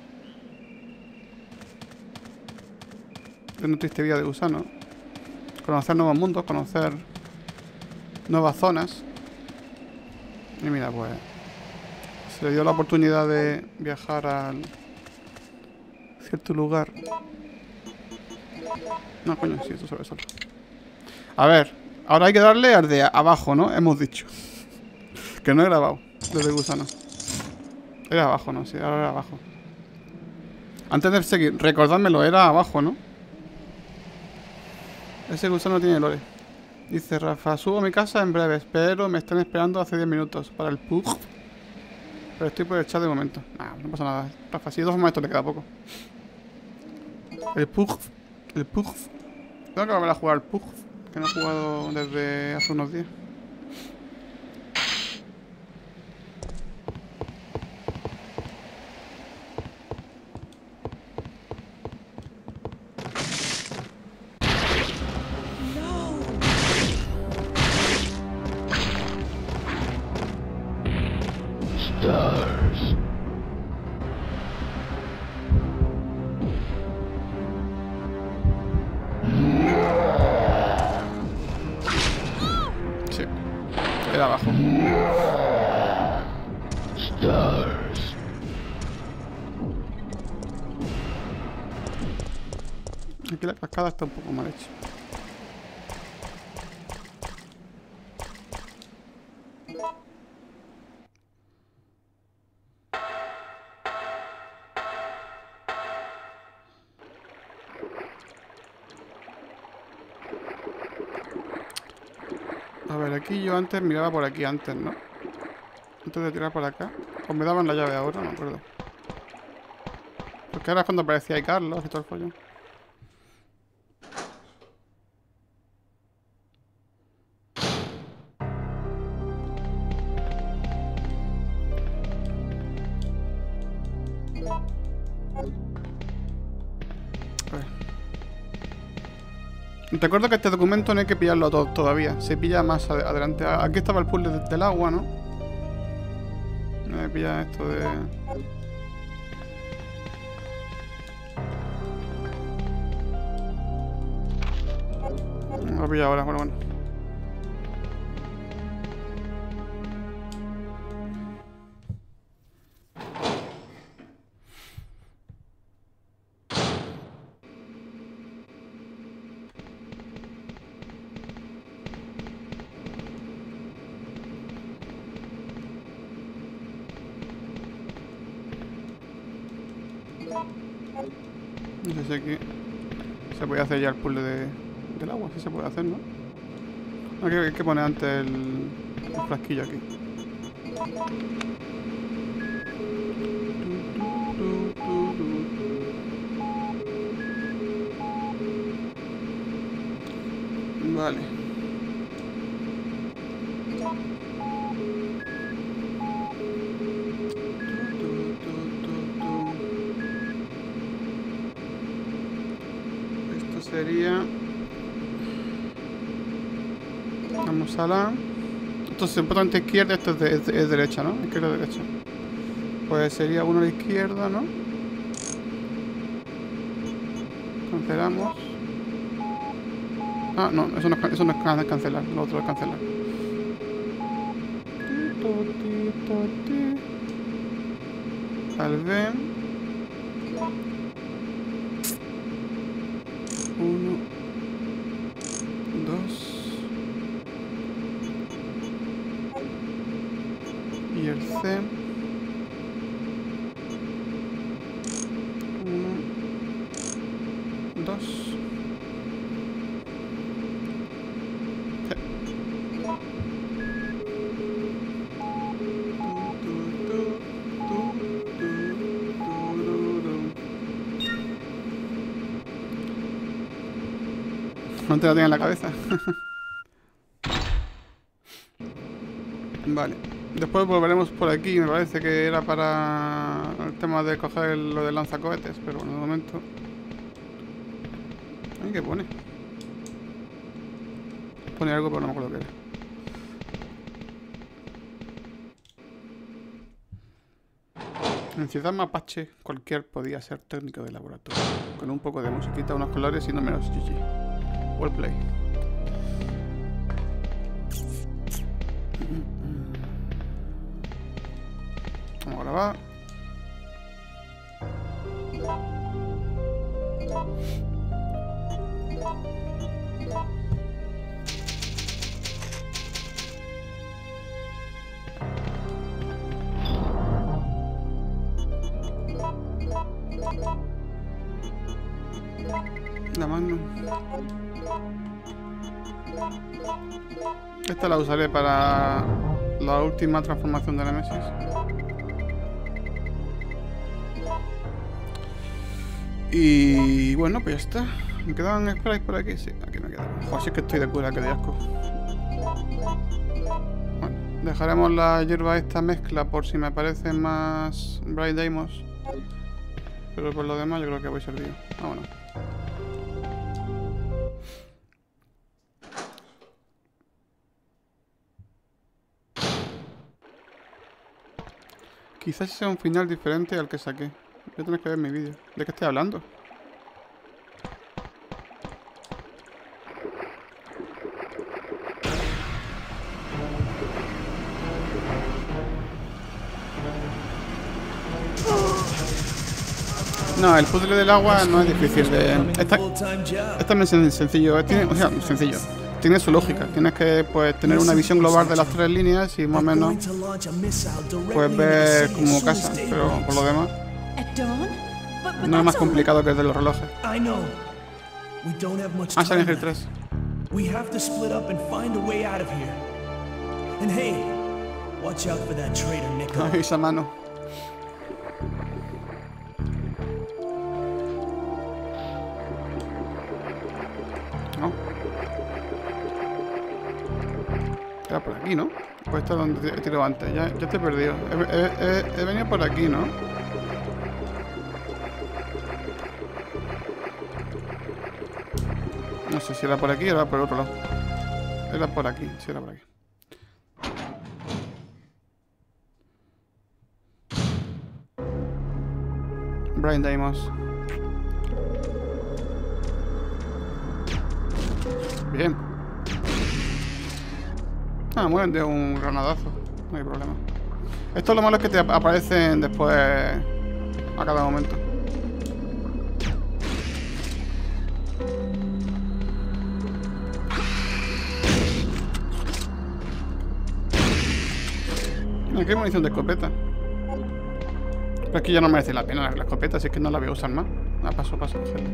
de una triste vida de gusano. Conocer nuevos mundos, conocer nuevas zonas. Y mira, pues se le dio la oportunidad de viajar a cierto lugar. No, coño, sí, esto se ve solo. A ver, ahora hay que darle al de abajo, ¿no? Hemos dicho. Que no he grabado desde gusano. Era abajo, ¿no? Sí, ahora era abajo. Antes de seguir, recordádmelo, era abajo, ¿no? Ese gusano tiene lore. Dice Rafa, subo a mi casa en breves, pero me están esperando hace diez minutos para el pug. Pero estoy por el chat de momento. Nah, no pasa nada. Rafa, si dos momentos le queda poco. El pug. El pug. Tengo que volver a jugar al pug. Que no he jugado desde hace unos días. Sí, era abajo. Stars. Aquí la cascada está un poco mal hecha. A ver, aquí yo antes miraba por aquí antes, ¿no? Antes de tirar por acá. O me daban la llave ahora, no me acuerdo. Porque ahora es cuando aparecía ahí Carlos y todo el follón. Te acuerdo que este documento no hay que pillarlo todo todavía. Se pilla más ad adelante. Aquí estaba el puzzle de del agua, ¿no? No me pilla esto de... No lo pilla ahora, bueno, bueno. No sé si aquí se puede hacer ya el puzzle de, del agua, sí se puede hacer, ¿no? Hay que, hay que poner antes el, el frasquillo aquí. Vale. Sería... Vamos a la... Entonces, un botón de izquierda, esto es, de, es, de, es derecha, ¿no? Izquierda, derecha. Pues sería uno a la izquierda, ¿no? Cancelamos. Ah, no, eso no, eso no es cancelar, lo otro es cancelar. Salve. Uno, dos y el C. Uno, dos. C. No te la tenga en la cabeza. Vale. Después volveremos por aquí. Me parece que era para el tema de coger el- lo del lanzacohetes. Pero bueno, de momento... Ay, ¿qué pone? Pone algo, pero no me acuerdo qué era. En Ciudad Mapache, cualquier podía ser técnico de laboratorio. Con un poco de musiquita, unos colores y números. G G. Well play. Vamos a grabar. La mano. Esta la usaré para la última transformación de Nemesis. Y bueno, pues ya está. ¿Me quedan sprites por aquí? Sí, aquí me quedan. Joder, si es que estoy de cura, que de asco. Bueno, dejaremos la hierba esta mezcla por si me aparecen más Bright Deimos. Pero por lo demás yo creo que voy servido. Vámonos. Quizás sea un final diferente al que saqué. Voy a tener que ver mi vídeo. ¿De qué estoy hablando? No, el puzzle del agua no es difícil de... Esta, Full-time job. esta es sen- sencillo. Tiene, o sea, sencillo. Tiene su lógica. Tienes que pues tener una visión global de las tres líneas y más o We're menos going to launch a missile directly pues into the ver city como as soon as casa. day Pero breaks. por lo demás At dawn? But, but no es más that's only- complicado que el de los relojes. I know. We don't have much Ah, time Silent Hill left. tres. We have to split up and find a way out of here. And hey, watch out for that traitor, Nico. Ay, esa mano. No. Era por aquí, ¿no? Pues esto es donde he tirado antes. Ya, ya te he perdido. He, he- he- he venido por aquí, ¿no? No sé si era por aquí o era por el otro lado. Era por aquí, sí era por aquí. Brian Deimos. Bien. Ah, mueren de un granadazo. No hay problema. Esto lo malo es que te ap- aparecen después a cada momento. Aquí hay munición de escopeta. Pero aquí ya no merece la pena la, la escopeta, así que no la voy a usar más. Ah, paso, paso, gente.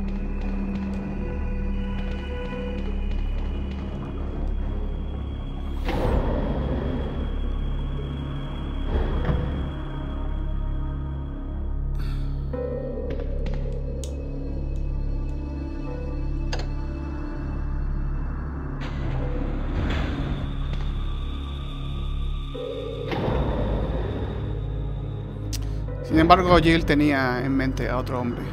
Sin embargo, Jill tenía en mente a otro hombre.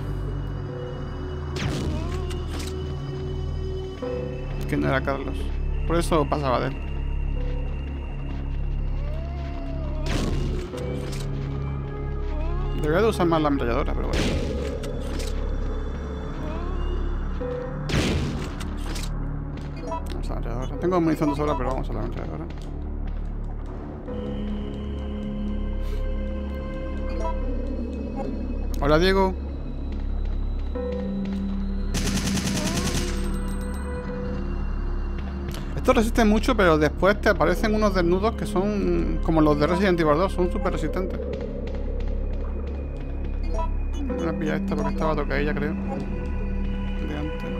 Que no era Carlos. Por eso pasaba de él. Debería de usar más la ametralladora, pero bueno. Vamos a la ametralladora. Tengo munición de sobra, pero vamos a la ametralladora. Hola, Diego. Estos resisten mucho, pero después te aparecen unos desnudos que son como los de Resident Evil dos, son súper resistentes. Voy a pillar esta porque estaba tocadilla, creo. De antes.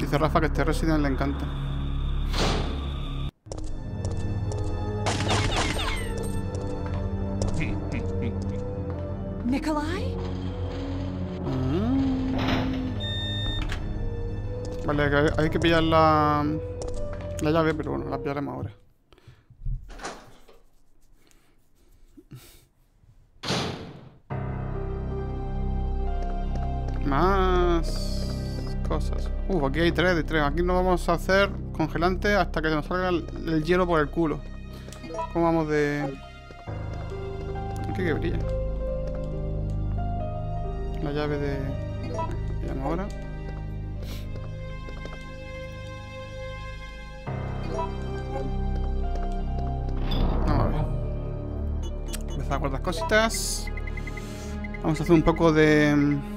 Dice Rafa que este Resident le encanta. Nikolai? Mm. Vale, hay, hay que pillar la, la llave, pero bueno, la pillaremos ahora. Más cosas. Uh, aquí hay tres de tres. Aquí no vamos a hacer congelante hasta que nos salga el, el hielo por el culo. ¿Cómo vamos de...? Aquí que brilla. La llave de... Pillamos ahora. Vamos a ver. Empezar con las cositas. Vamos a hacer un poco de...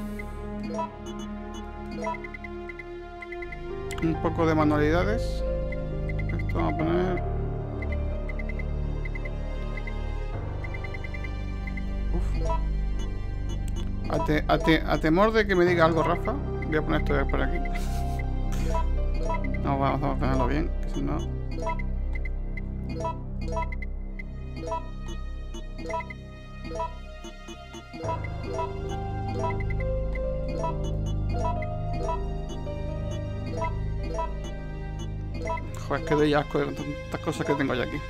Un poco de manualidades. Esto vamos a poner... Uf. A, te, a, te, a temor de que me diga algo Rafa, voy a poner esto por aquí. No, vamos a ponerlo bien, que si no... Joder, es que doy asco de tantas cosas que tengo ya aquí.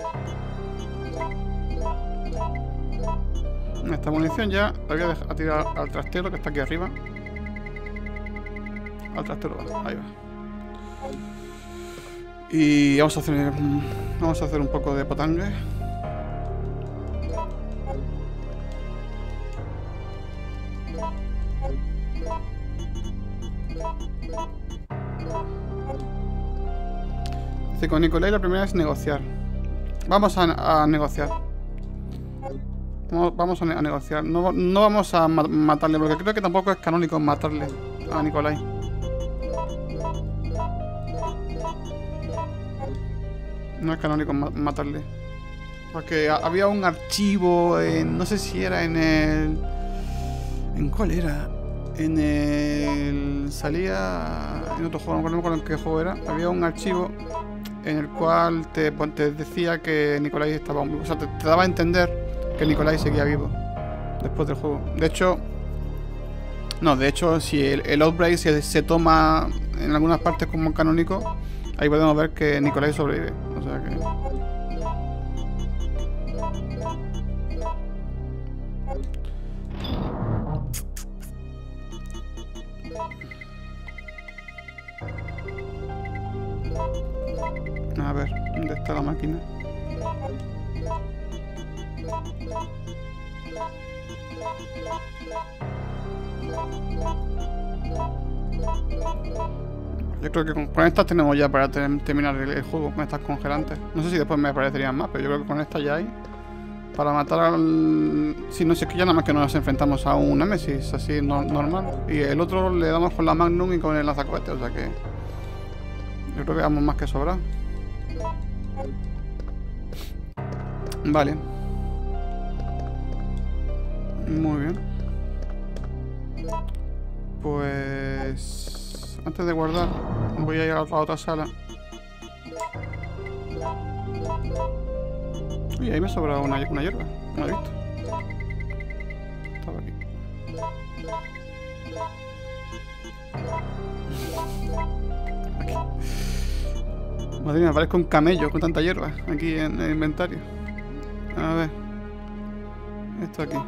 Esta munición ya la voy a dejar a tirar al trastero que está aquí arriba. Al trastero, ahí va. Y vamos a hacer vamos a hacer un poco de potangue. Dice con Nikolai la primera es negociar. Vamos a, a negociar. Vamos a, ne a negociar. No, no vamos a ma matarle, porque creo que tampoco es canónico matarle a Nikolai. No es canónico ma matarle. Porque a había un archivo en... No sé si era en el... ¿En cuál era? En el... Salía... En otro juego, no me acuerdo en qué juego era. Había un archivo en el cual te, te decía que Nikolai estaba... O sea, te, te daba a entender que Nikolai seguía vivo después del juego. De hecho... No, de hecho, si el, el Outbreak se, se toma en algunas partes como canónico, ahí podemos ver que Nikolai sobrevive. O sea que... A ver, ¿dónde está la máquina? Yo creo que con, con estas tenemos ya para ter terminar el, el juego, con estas congelantes. No sé si después me aparecerían más, pero yo creo que con estas ya hay. Para matar al... Si no, si es que ya nada más que nos enfrentamos a un Nemesis, así no, normal. Y el otro le damos con la Magnum y con el lanzacohetes, o sea que... Yo creo que vamos más que sobrados. Vale. Muy bien. Pues... Antes de guardar, voy a ir a la otra sala. Uy, ahí me sobra una, una hierba. No la he visto. Estaba aquí. Aquí. Madre mía, me parezco un camello con tanta hierba aquí en el inventario. A ver. Esto aquí.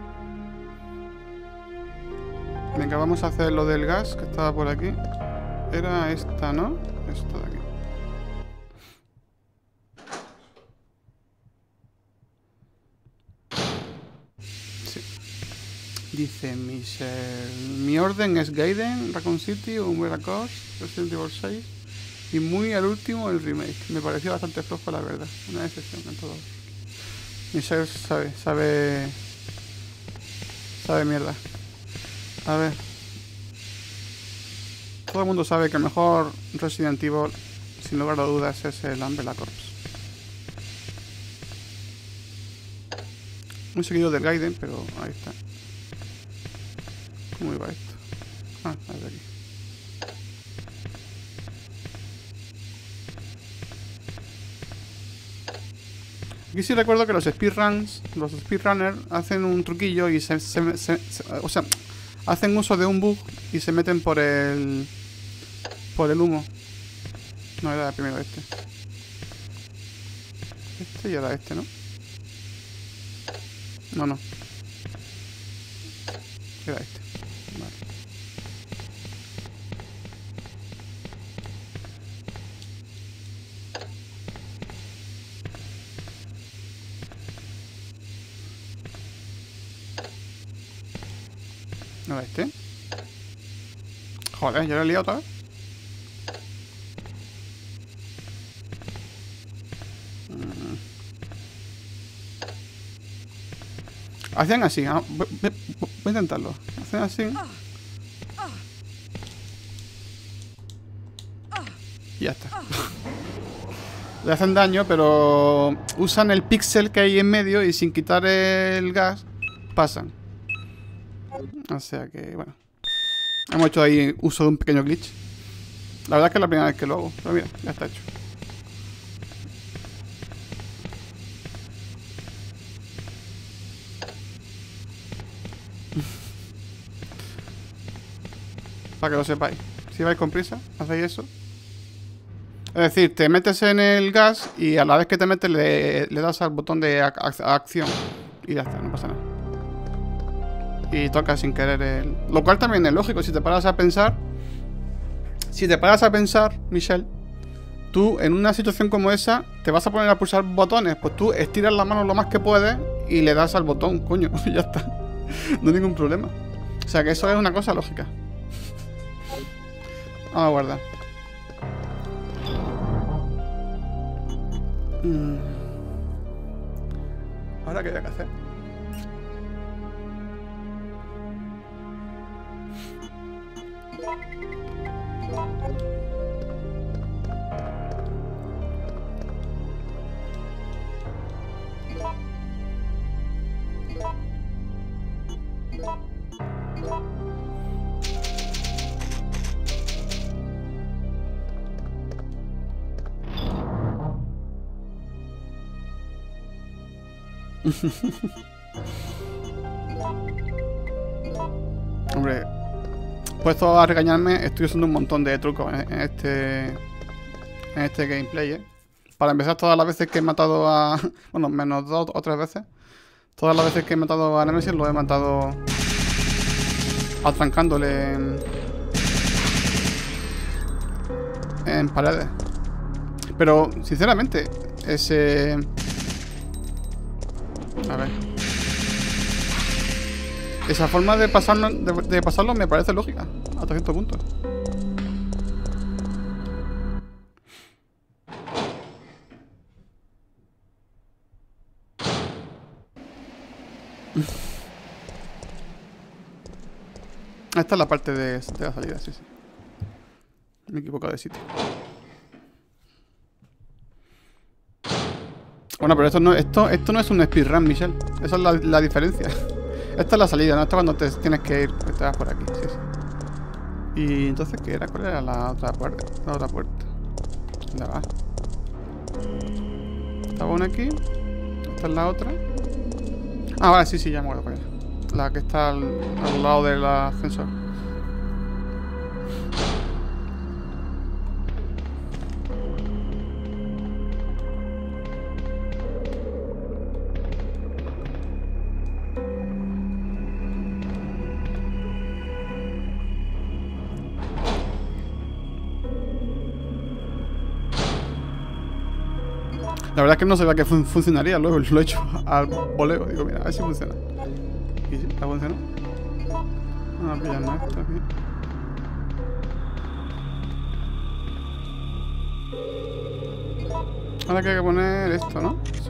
Venga, vamos a hacer lo del gas que estaba por aquí. Era esta, ¿no? Esto de aquí. Sí. Dice Michelle. Mi orden es Gaiden, Raccoon City, Umbrella Corps, Resident Evil seis. Y muy al último el remake. Me pareció bastante flojo, la verdad. Una excepción en todo. Michelle sabe, sabe... Sabe mierda. A ver. Todo el mundo sabe que el mejor Resident Evil, sin lugar a dudas, es el Umbrella Corps. Muy seguido del Gaiden, pero ahí está. ¿Cómo iba esto? Ah, desde aquí. Aquí sí recuerdo que los speedruns, los speedrunners hacen un truquillo y se, se, se, se, o sea, hacen uso de un bug y se meten por el por el humo. No, era primero este. Este y ahora este, ¿no? No, no. Era este. Vale. ¿No era este? Joder, ¿ya lo he liado otra vez? Mm. Hacían así, ah, voy, voy, voy a intentarlo. Hacen así. Y ya está. Le hacen daño, pero usan el píxel que hay en medio y sin quitar el gas, pasan. O sea que, bueno. Hemos hecho ahí uso de un pequeño glitch. La verdad es que es la primera vez que lo hago. Pero mira, ya está hecho. Para que lo sepáis. Si vais con prisa, hacéis eso. Es decir, te metes en el gas y a la vez que te metes le, le das al botón de ac acción. Y ya está, no pasa nada. Y toca sin querer el... Lo cual también es lógico, si te paras a pensar... Si te paras a pensar, Michelle, tú en una situación como esa, te vas a poner a pulsar botones. Pues tú estiras la mano lo más que puedes y le das al botón, coño, y ya está. No hay ningún problema. O sea que eso es una cosa lógica. Vamos a guardar. Mm. Ahora qué hay que hacer. Hombre, puesto a regañarme, estoy usando un montón de trucos en este en este gameplay, ¿eh? Para empezar, todas las veces que he matado a... Bueno, menos dos o tres veces. Todas las veces que he matado a Nemesis lo he matado atrancándole en, en paredes. Pero, sinceramente, ese... A ver. Esa forma de pasarlo, de, de pasarlo me parece lógica, hasta cierto punto. Esta es la parte de, de la salida, sí, sí. Me he equivocado de sitio. Bueno, pero esto no, esto, esto no es un speedrun, Michelle. Esa es la, la diferencia. Esta es la salida, ¿no? Esto es cuando te tienes que ir. Te vas por aquí, sí, sí. Y entonces, ¿qué era? ¿Cuál era la otra puerta? La otra puerta. ¿Dónde va? Estaba una aquí. Esta es la otra. Ah, vale, sí, sí, ya me acuerdo cuál era. La que está al, al lado del ascensor. La verdad es que no sabía que fun funcionaría, luego lo he hecho al voleo. Digo, mira, a ver si funciona. Y sí, está funcionando. Vamos a pillarnos esto aquí. Ahora que hay que poner esto, ¿no? Sí.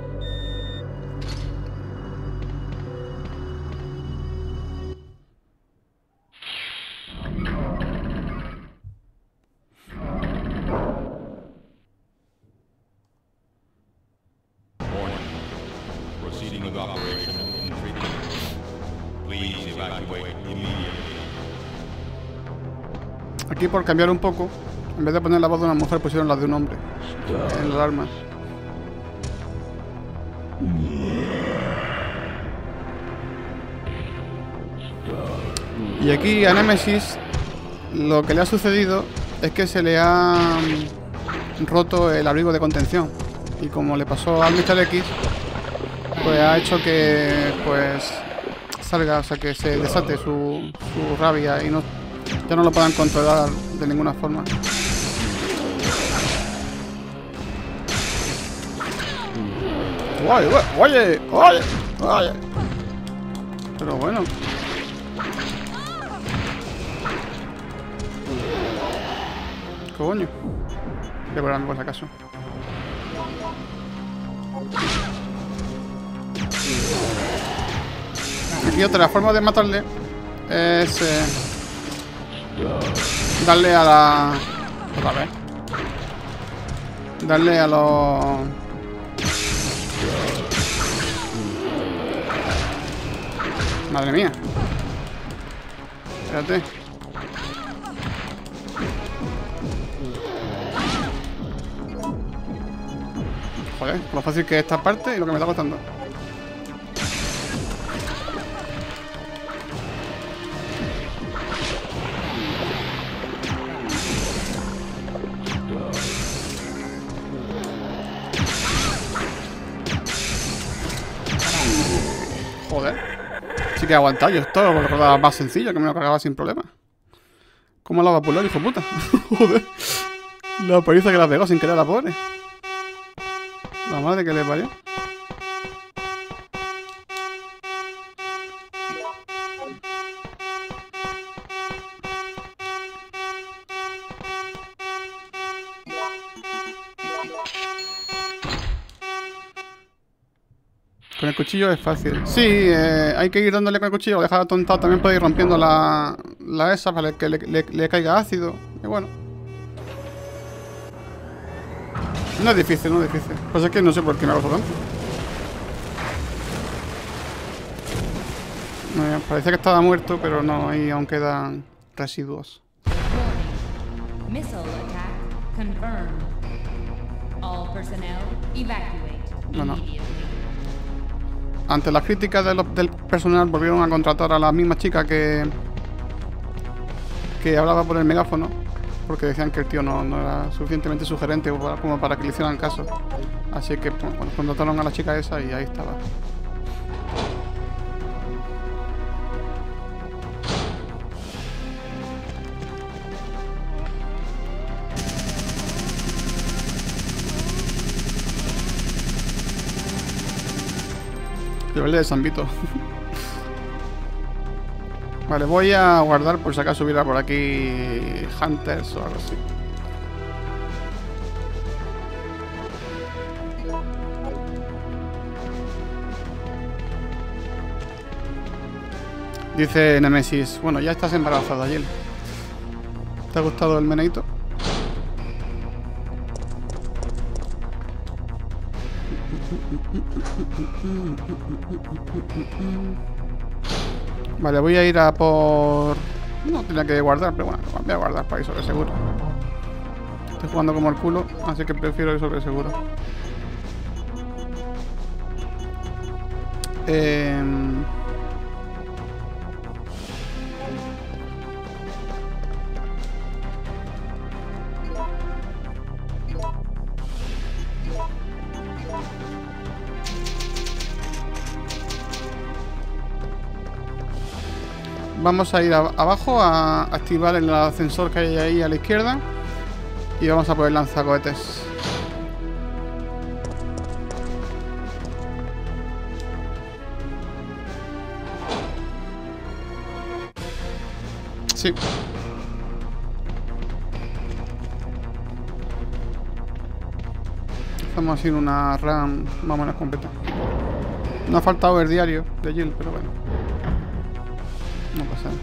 Aquí, por cambiar un poco, en vez de poner la voz de una mujer, pusieron la de un hombre en el arma. Y aquí a Nemesis lo que le ha sucedido es que se le ha roto el abrigo de contención. Y como le pasó al míster X, pues ha hecho que pues salga, o sea, que se desate su, su rabia y no, ya no lo puedan controlar de ninguna forma. Oye, oye, oye, oye. Pero bueno. Coño. Voy a curarme por si acaso. Aquí otra forma de matarle es eh, darle a la... otra vez. Darle a los... Madre mía. Espérate. Joder, lo fácil que es esta parte y lo que me está costando. Joder. Sí que he aguantado. Yo esto lo recordaba más sencillo, que me lo cargaba sin problema. ¿Cómo la va a pular, hijo puta? Joder. La paliza que la pegó sin querer a la pobre. La madre que le parió. Con el cuchillo es fácil. Sí, eh, hay que ir dándole con el cuchillo, dejar atontado. También puede ir rompiendo la, la esa para que le, le, le caiga ácido. Y bueno. No es difícil, no es difícil. Pues es que no sé por qué me ha costado tanto. Eh, parecía que estaba muerto, pero no, ahí aún quedan residuos. Missile attack confirmed. All personnel evacuate No, immediately. no. Ante las críticas de los, del personal, volvieron a contratar a la misma chica que que hablaba por el megáfono, porque decían que el tío no, no era suficientemente sugerente como para, como para que le hicieran caso. Así que pues, bueno, contrataron a la chica esa y ahí estaba. Rebelde de San Vito. Vale, voy a guardar por si acaso hubiera por aquí Hunters o algo así. Dice Nemesis, bueno, ya estás embarazada, Jill. ¿Te ha gustado el meneito? Vale, voy a ir a por... No tenía que guardar, pero bueno, voy a guardar para ir sobre seguro. Estoy jugando como el culo, así que prefiero ir sobre seguro. Eh... Vamos a ir a, abajo a activar el ascensor que hay ahí a la izquierda. Y vamos a poder lanzar cohetes. Sí. Estamos haciendo una run más o menos completa. No ha faltado el diario de Jill, pero bueno. No pasa nada.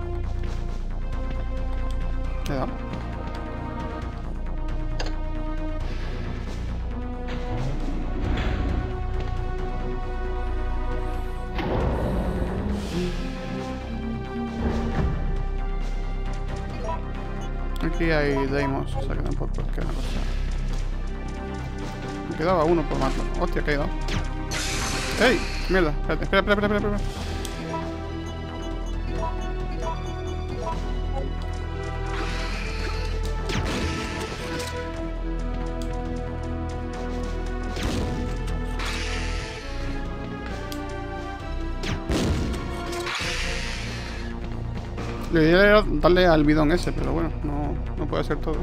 Le da. Aquí hay Deimos, o sea que tampoco es que una cosa. Me quedaba uno por matarlo. Hostia, que hay dos. ¡Ey! Mierda, espérate, espera, espera, espera, espera. Lo ideal era darle al bidón ese, pero bueno, no, no puede ser todo.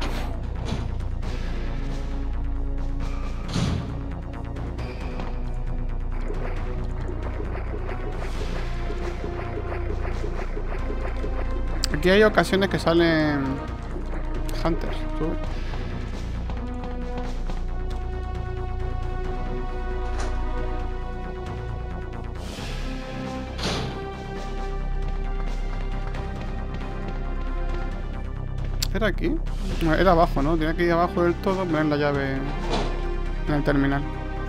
Aquí hay ocasiones que salen Hunters, sube. ¿Era aquí? No, era abajo, ¿no? Tenía que ir abajo del todo, poner la llave en el terminal.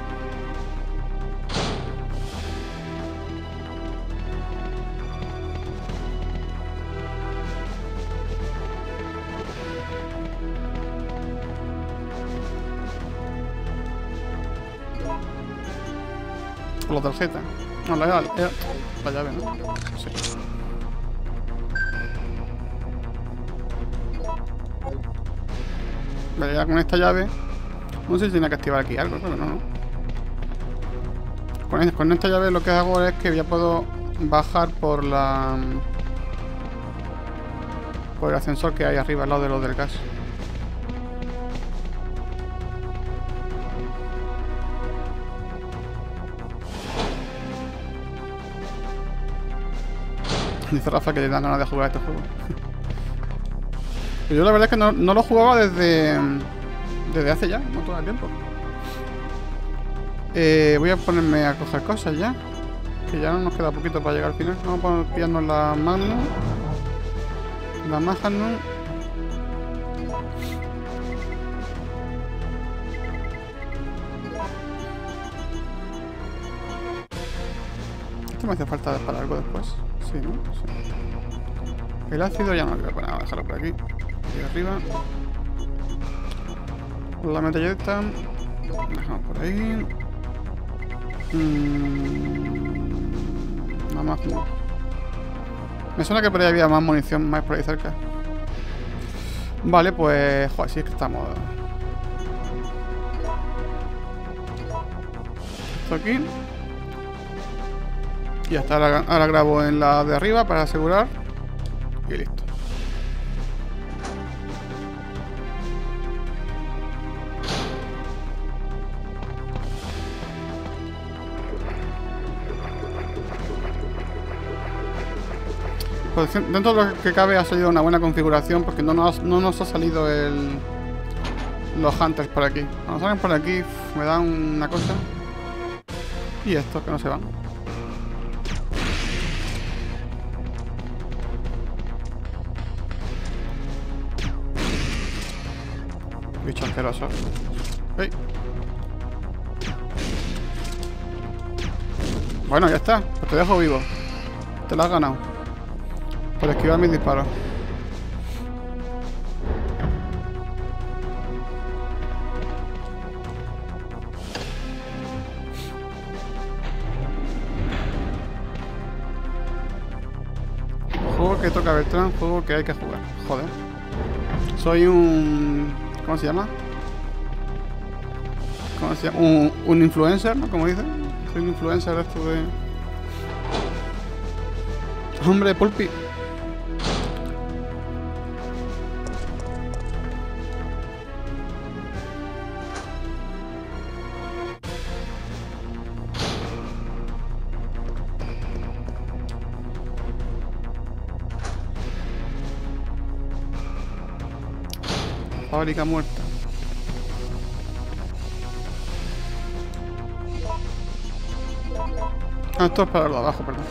Por la tarjeta. No, la, era, era la llave, ¿no? Sí. Vale, ya con esta llave. No sé si tiene que activar aquí algo, pero no, no. Con, es, con esta llave lo que hago es que ya puedo bajar por la... por el ascensor que hay arriba, al lado de lo del gas. Dice Rafa que le dan ganas de jugar a este juego. Pero yo la verdad es que no, no lo jugaba desde desde hace ya, no todo el tiempo. Eh, voy a ponerme a coger cosas ya, que ya no nos queda poquito para llegar al final. Vamos a pillarnos la Magnum, la Magnum. Esto me hace falta para algo después. Sí, ¿no? Sí. El ácido ya no lo quiero poner, vamos a dejarlo por aquí. Aquí arriba. La metalleta. Dejamos por ahí. Mm, nada más no. Me suena que por ahí había más munición, más por ahí cerca. Vale, pues... Joder, sí es que estamos... Esto aquí. Y hasta ahora, ahora grabo en la de arriba para asegurar. Y listo. Pues dentro de lo que cabe ha salido una buena configuración porque no nos, no nos ha salido el los Hunters por aquí. Cuando salen por aquí me dan una cosa. Y estos que no se van. Bicho asqueroso. ¡Hey! Bueno, ya está. Pues te dejo vivo. Te lo has ganado. Por esquivar mis disparos. Juego que toca Bertrand, juego que hay que jugar. Joder. Soy un... ¿Cómo se llama? ¿Cómo se llama? Un, un influencer, ¿no? Como dicen. Soy un influencer de esto de... Hombre, Pulpi. Fábrica muerta. Ah, esto es para lo de abajo, perdón.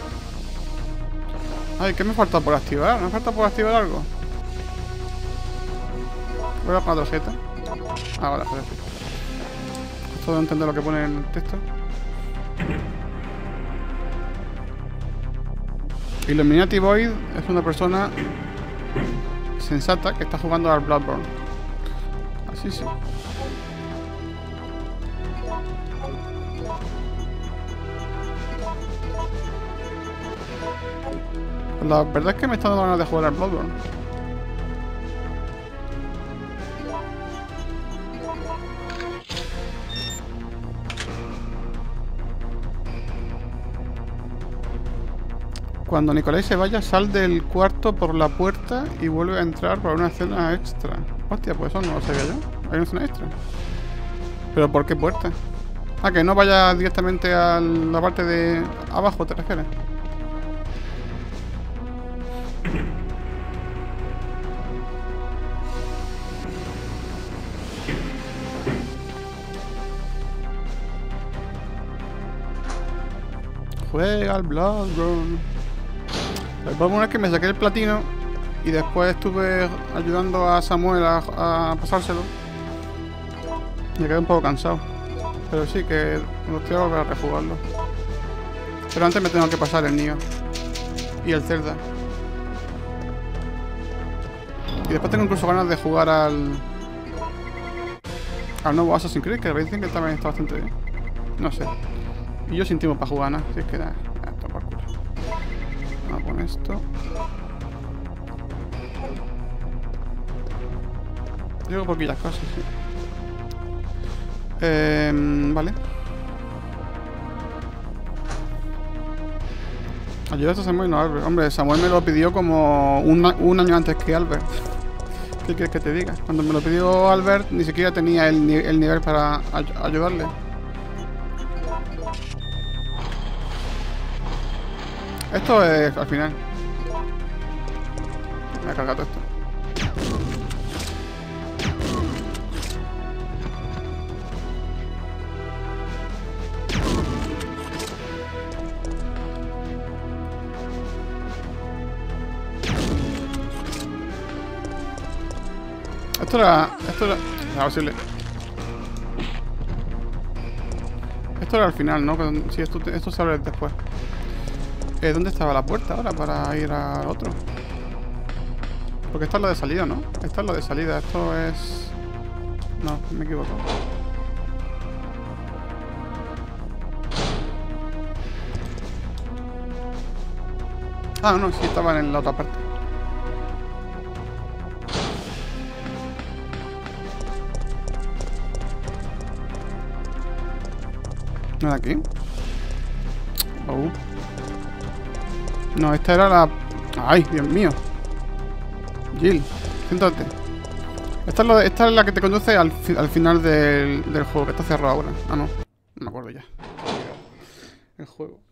Ay, ¿qué me falta por activar? ¿Me falta por activar algo? Voy a poner la tarjeta. Ah, vale, perfecto. Esto de entender lo que pone en el texto. Illuminati Void es una persona sensata que está jugando al Bloodborne. Así sí. La verdad es que me está dando ganas de jugar al Bloodborne. Cuando Nicolai se vaya, sal del cuarto por la puerta y vuelve a entrar para una escena extra. Hostia, pues eso no lo sabía yo. Hay una escena extra. ¿Pero por qué puerta? Ah, que no vaya directamente a la parte de abajo, ¿te refieres? Juega al Bloodborne. El Bloodborne es que me saqué el platino y después estuve ayudando a Samuel a, a pasárselo. Me quedé un poco cansado. Pero sí que me gustaría volver a rejugarlo. Pero antes me tengo que pasar el Nioh y el Zelda. Y después tengo incluso ganas de jugar al al nuevo Assassin's Creed, que dicen que también está bastante bien. No sé. Y yo sin tiempo para jugar nada, así es que nada, nada, toma por culo. Vamos a poner esto. Digo poquillas cosas, sí. Eh, vale. Ayudaste a Samuel, no a Albert. Hombre, Samuel me lo pidió como un, un año antes que Albert. ¿Qué quieres que te diga? Cuando me lo pidió Albert, ni siquiera tenía el, el nivel para ay ayudarle. Esto es al final. Me he cargado esto. Esto era... Esto era... A ver si le... Esto era al final, ¿no? Sí, esto, esto se abre después. Eh, ¿Dónde estaba la puerta ahora para ir al otro? Porque esta es la de salida, ¿no? Esta es la de salida, esto es... No, me equivoco. Ah, no, sí, estaban en la otra parte. ¿No de aquí? Oh. No, esta era la... ¡Ay, Dios mío! Jill, siéntate. Esta es, la de... esta es la que te conduce al, fi... al final del... del juego, que está cerrado ahora. Ah, no. No me acuerdo ya. El juego.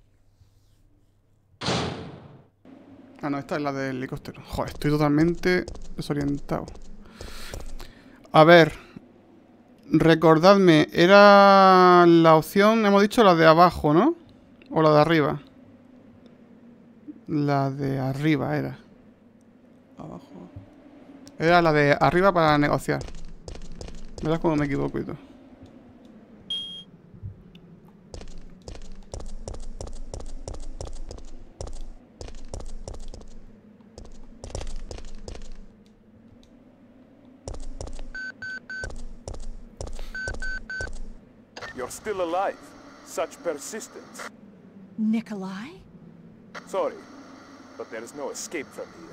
Ah, no, esta es la del helicóptero. Joder, estoy totalmente desorientado. A ver. Recordadme, era la opción, hemos dicho la de abajo, ¿no? O la de arriba. La de arriba era. Abajo. Era la de arriba para negociar. Verás cómo me equivoco y todo. You're still alive. Such persistence. Nikolai? Sorry, but there is no escape from here.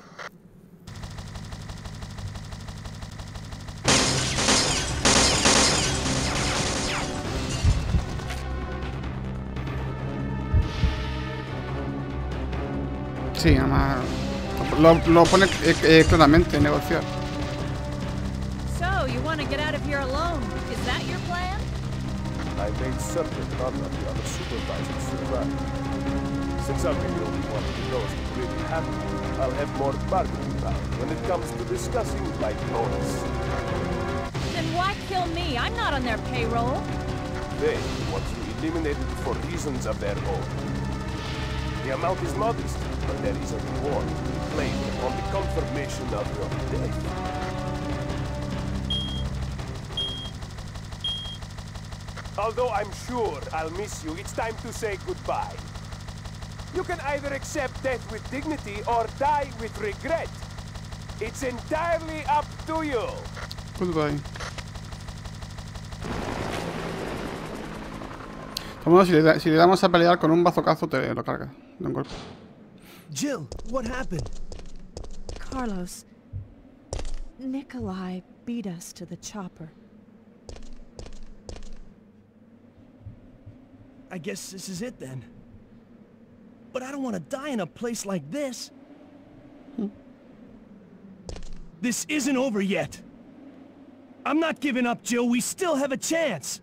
Sí, además lo, lo pone eh, eh, claramente, negociar. So, you want to get out of here alone? Is that your plan? I made certain none of the other supervisors survived. Since I'll be the only one who knows who really happened, I'll have more bargaining power when it comes to discussing my bonus. Then why kill me? I'm not on their payroll. They want you eliminated for reasons of their own. The amount is modest, but there is a reward claimed upon the confirmation of your death. Although I'm sure I'll miss you, it's time to say goodbye. You can either accept death with dignity or die with regret. It's entirely up to you. Goodbye. Vamos, si le, da, si le damos a pelear con un bazocazo, te lo cargas de un golpe. Jill, what happened? Carlos, Nikolai beat us to the chopper. I guess this is it then. But I don't want to die in a place like this. Hmm. This isn't over yet. I'm not giving up, Jill. We still have a chance.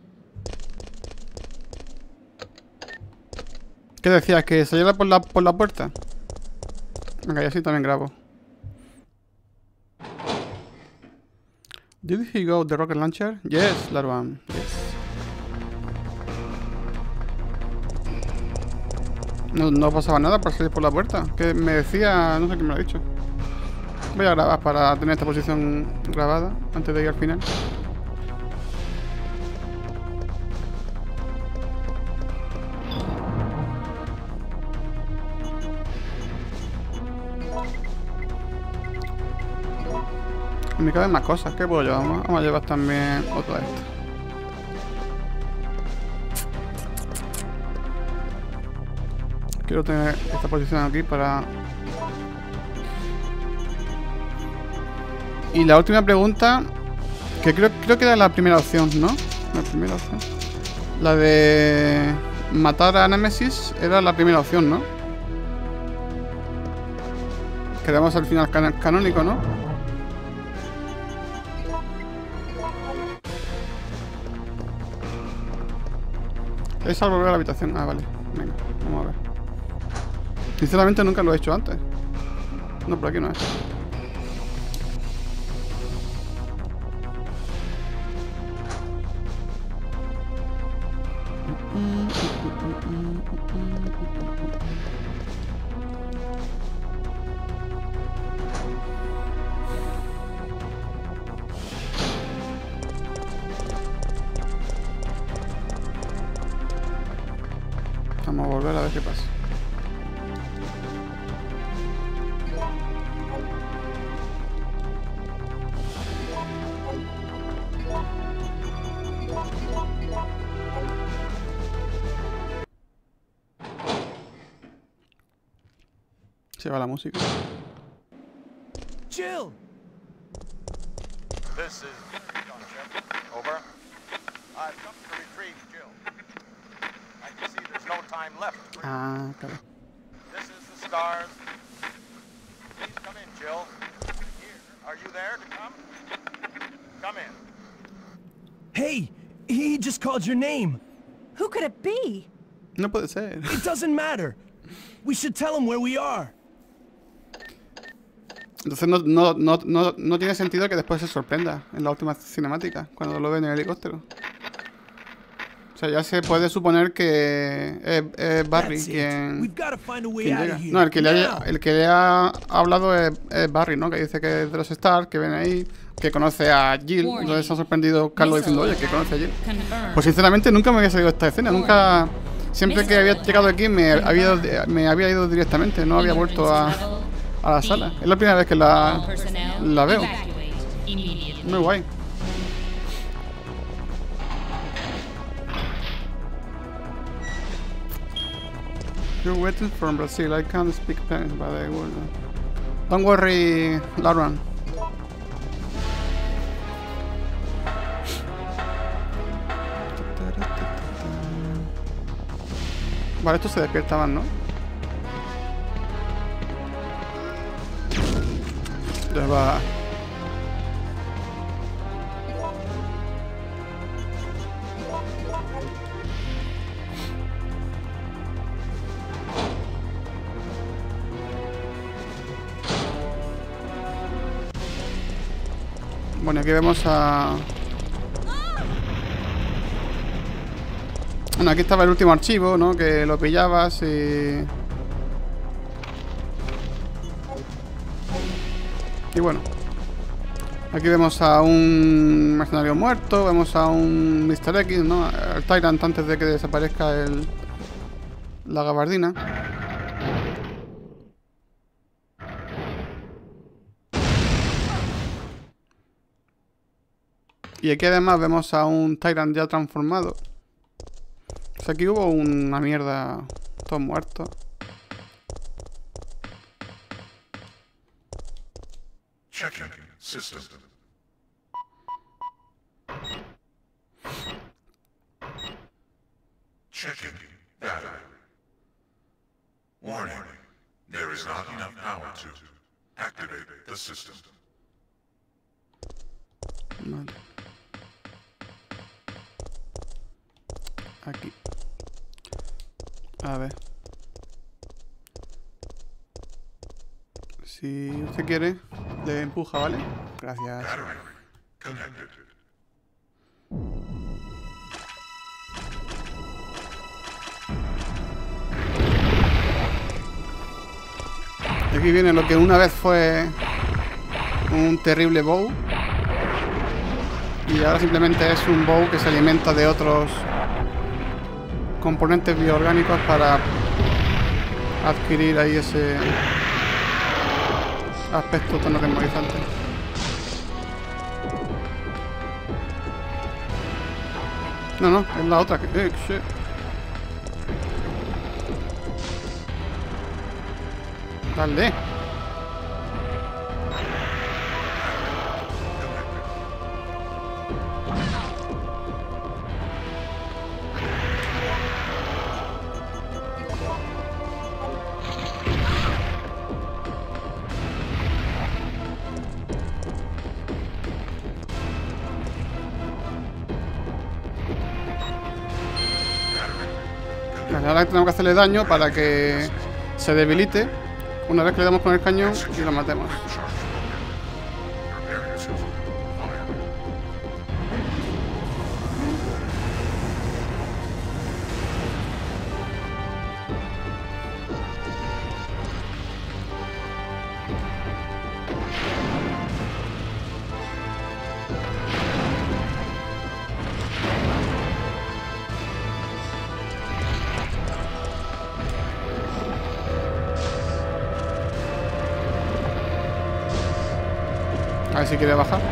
¿Qué decías? ¿Que saliera por la, por la puerta? Venga, ya sí también grabo. Did he go the rocket launcher? Yes, Larvan. Yes. No, no pasaba nada por salir por la puerta. Que me decía... No sé quién me lo ha dicho. Voy a grabar para tener esta posición grabada antes de ir al final. Me caben más cosas. ¿Qué puedo llevar? Vamos a llevar también otra de estas. Quiero tener esta posición aquí para... Y la última pregunta, que creo, creo que era la primera opción, ¿no? La primera opción. La de matar a Nemesis era la primera opción, ¿no? Quedamos al final can canónico, ¿no? Es al volver a la habitación. Ah, vale. Venga, vamos a ver. Sinceramente nunca lo he hecho antes. No, por aquí no es. Vamos a volver a ver qué pasa. Se va la música. Jill! This is John Shep. Over. I've come to retrieve Jill. I can see there's no time left. Ah, claro. This is the stars. Please come in, Jill. Here. Are you there to come? Come in. Hey! He just called your name. Who could it be? No puede ser. It doesn't matter. We should tell him where we are. Entonces no, no, no, no, no tiene sentido que después se sorprenda en la última cinemática, cuando lo ve en el helicóptero. O sea, ya se puede suponer que es, es Barry quien, quien llega. No, el que, le haya, el que le ha hablado es, es Barry, ¿no? Que dice que es de los Stars, que ven ahí, que conoce a Jill. Entonces se ha sorprendido Carlos diciendo, oye, que conoce a Jill. Pues sinceramente nunca me había salido esta escena, nunca... Siempre que había llegado aquí me había, me había ido directamente, no había vuelto a... a la sala. Es la primera vez que la, la veo. Muy guay. You're waiting from Brazil. I can't speak Spanish, but I will. Don't worry, Lauren. Vale, estos se despiertaban, ¿no? Ya va. Bueno, aquí vemos a... Bueno, aquí estaba el último archivo, ¿no? Que lo pillabas y... Y bueno, aquí vemos a un mercenario muerto, vemos a un mister X, ¿no? El Tyrant antes de que desaparezca el, la gabardina. Y aquí además vemos a un Tyrant ya transformado. O sea, aquí hubo una mierda, todos muertos. Checking system. Checking battery. Warning. There is not enough power to activate the system. Vale. Aquí. A ver. Si usted quiere, le empuja, ¿vale? Gracias. Battery connected. Y aquí viene lo que una vez fue un terrible bow. Y ahora simplemente es un bow que se alimenta de otros componentes bioorgánicos para adquirir ahí ese aspecto tan atemorizante. No, no, es la otra que... Eh, shit. Dale. Vale, ahora tenemos que hacerle daño para que se debilite una vez que le damos con el cañón y lo matemos. A ver si quiere bajar.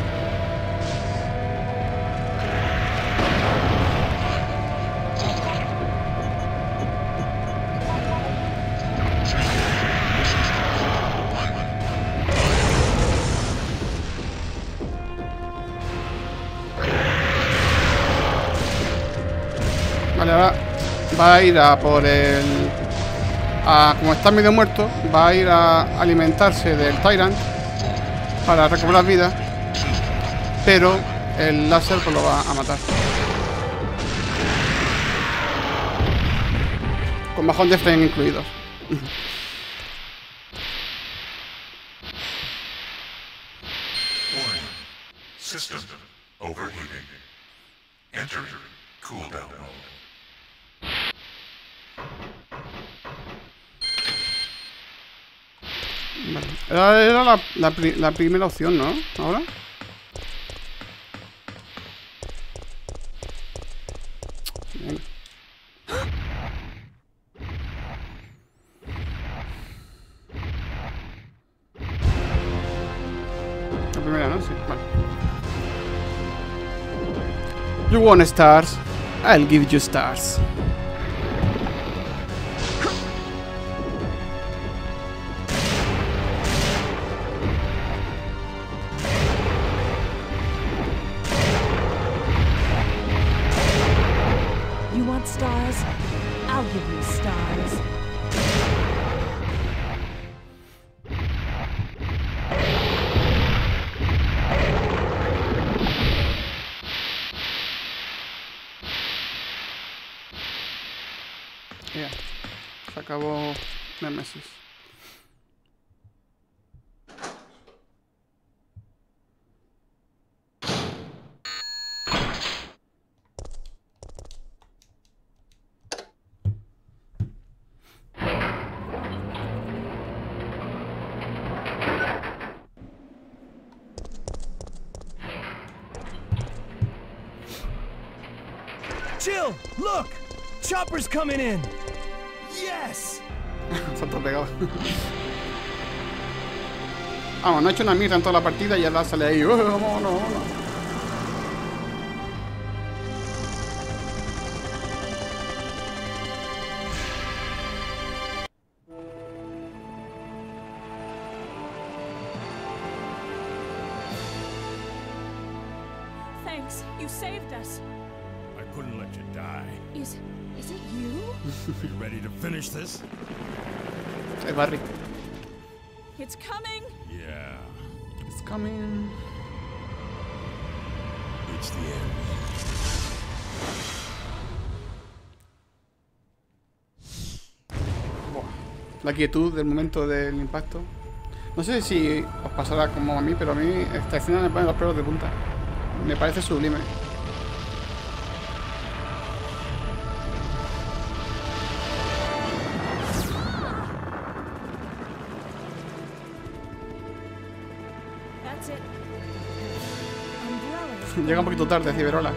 Vale, ahora va a ir a por el... A, como está medio muerto, va a ir a alimentarse del Tyrant para recobrar vida, pero el láser pues lo va a matar. Con bajón de frame incluidos. Warning. System overheating. Enter cooldown mode. Vale. Era, era la, la, pri la primera opción, ¿no? Ahora. Venga. La primera, ¿no? Sí, vale. You want stars? I'll give you stars. Stars, I'll give you stars. Yeah. Se acabó Nemesis. Jill, look! Chopper's coming in! Yes! Salto pegado. Vamos, no he hecho una mierda en toda la partida y ya la sale ahí. Oh, no, no, no. Thanks. You saved us. I couldn't let you die. Is is it you? Are you ready to finish this? Es Barry. It's coming. Yeah. It's coming. It's the end. La quietud del momento del impacto. No sé si os pasará como a mí, pero a mí esta escena me pone los pelos de punta. Me parece sublime. That's it. Umbrella. Llega un poquito tarde, Ciberola.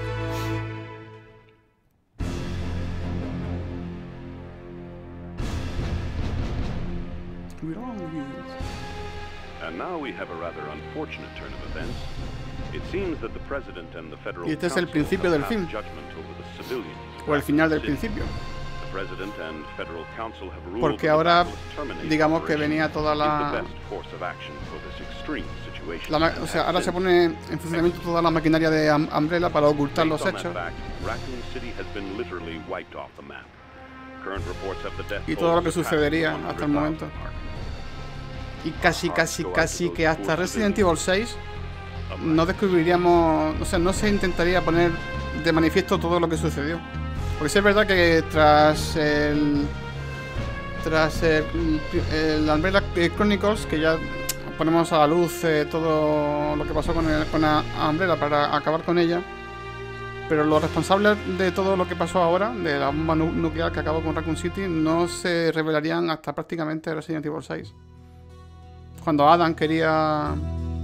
And now we have a rather unfortunate turn of events. It seems that the president and the federal Y este es el council principio have del film. passed judgment over the civilians O el final del trapped in the principio. city. The president and federal council have ruled Porque that ahora, the terminate digamos que operation venía toda is la... the best course of action for this extreme situation la ma- and o sea, has ahora se since. pone en funcionamiento toda la maquinaria de Am- Umbrella para ocultar los Based on hechos. that fact, Raccoon City has been literally wiped off the map. Current reports have the death Y todo lo que toll surpassed sucedería the hasta el momento. one hundred thousand mark. Y casi, casi, casi que hasta Resident Evil seis no descubriríamos, o sea, no se intentaría poner de manifiesto todo lo que sucedió. Porque sí es verdad que tras el... Tras el, el Umbrella Chronicles, que ya ponemos a la luz eh, todo lo que pasó con, el, con la Umbrella para acabar con ella. Pero los responsables de todo lo que pasó ahora, de la bomba nu nuclear que acabó con Raccoon City, no se revelarían hasta prácticamente Resident Evil seis. Cuando Adam quería...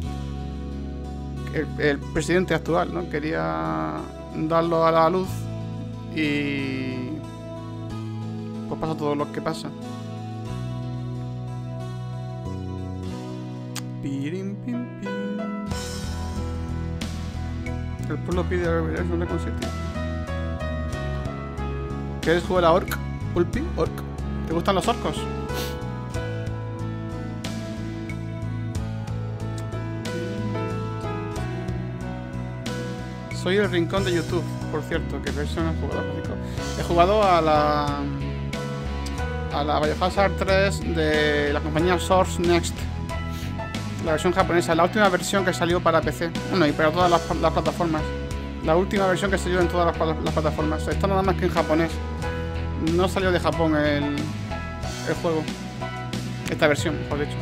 El, el presidente actual, ¿no? Quería darlo a la luz y... pues pasa todo lo que pasa. Pirim, pim, pim. El pueblo pide revelarse una Raccoon City. ¿Quieres jugar a Orc? ¿Pulpi? ¿Orc? ¿Te gustan los orcos? Soy el rincón de YouTube, por cierto, que versión he jugado. He jugado a la... a la Biohazard tres de la compañía Source Next. La versión japonesa, la última versión que salió para P C. Bueno, y para todas las, las plataformas. La última versión que salió en todas las, las plataformas. Está nada más que en japonés. No salió de Japón el, el juego. Esta versión, mejor dicho.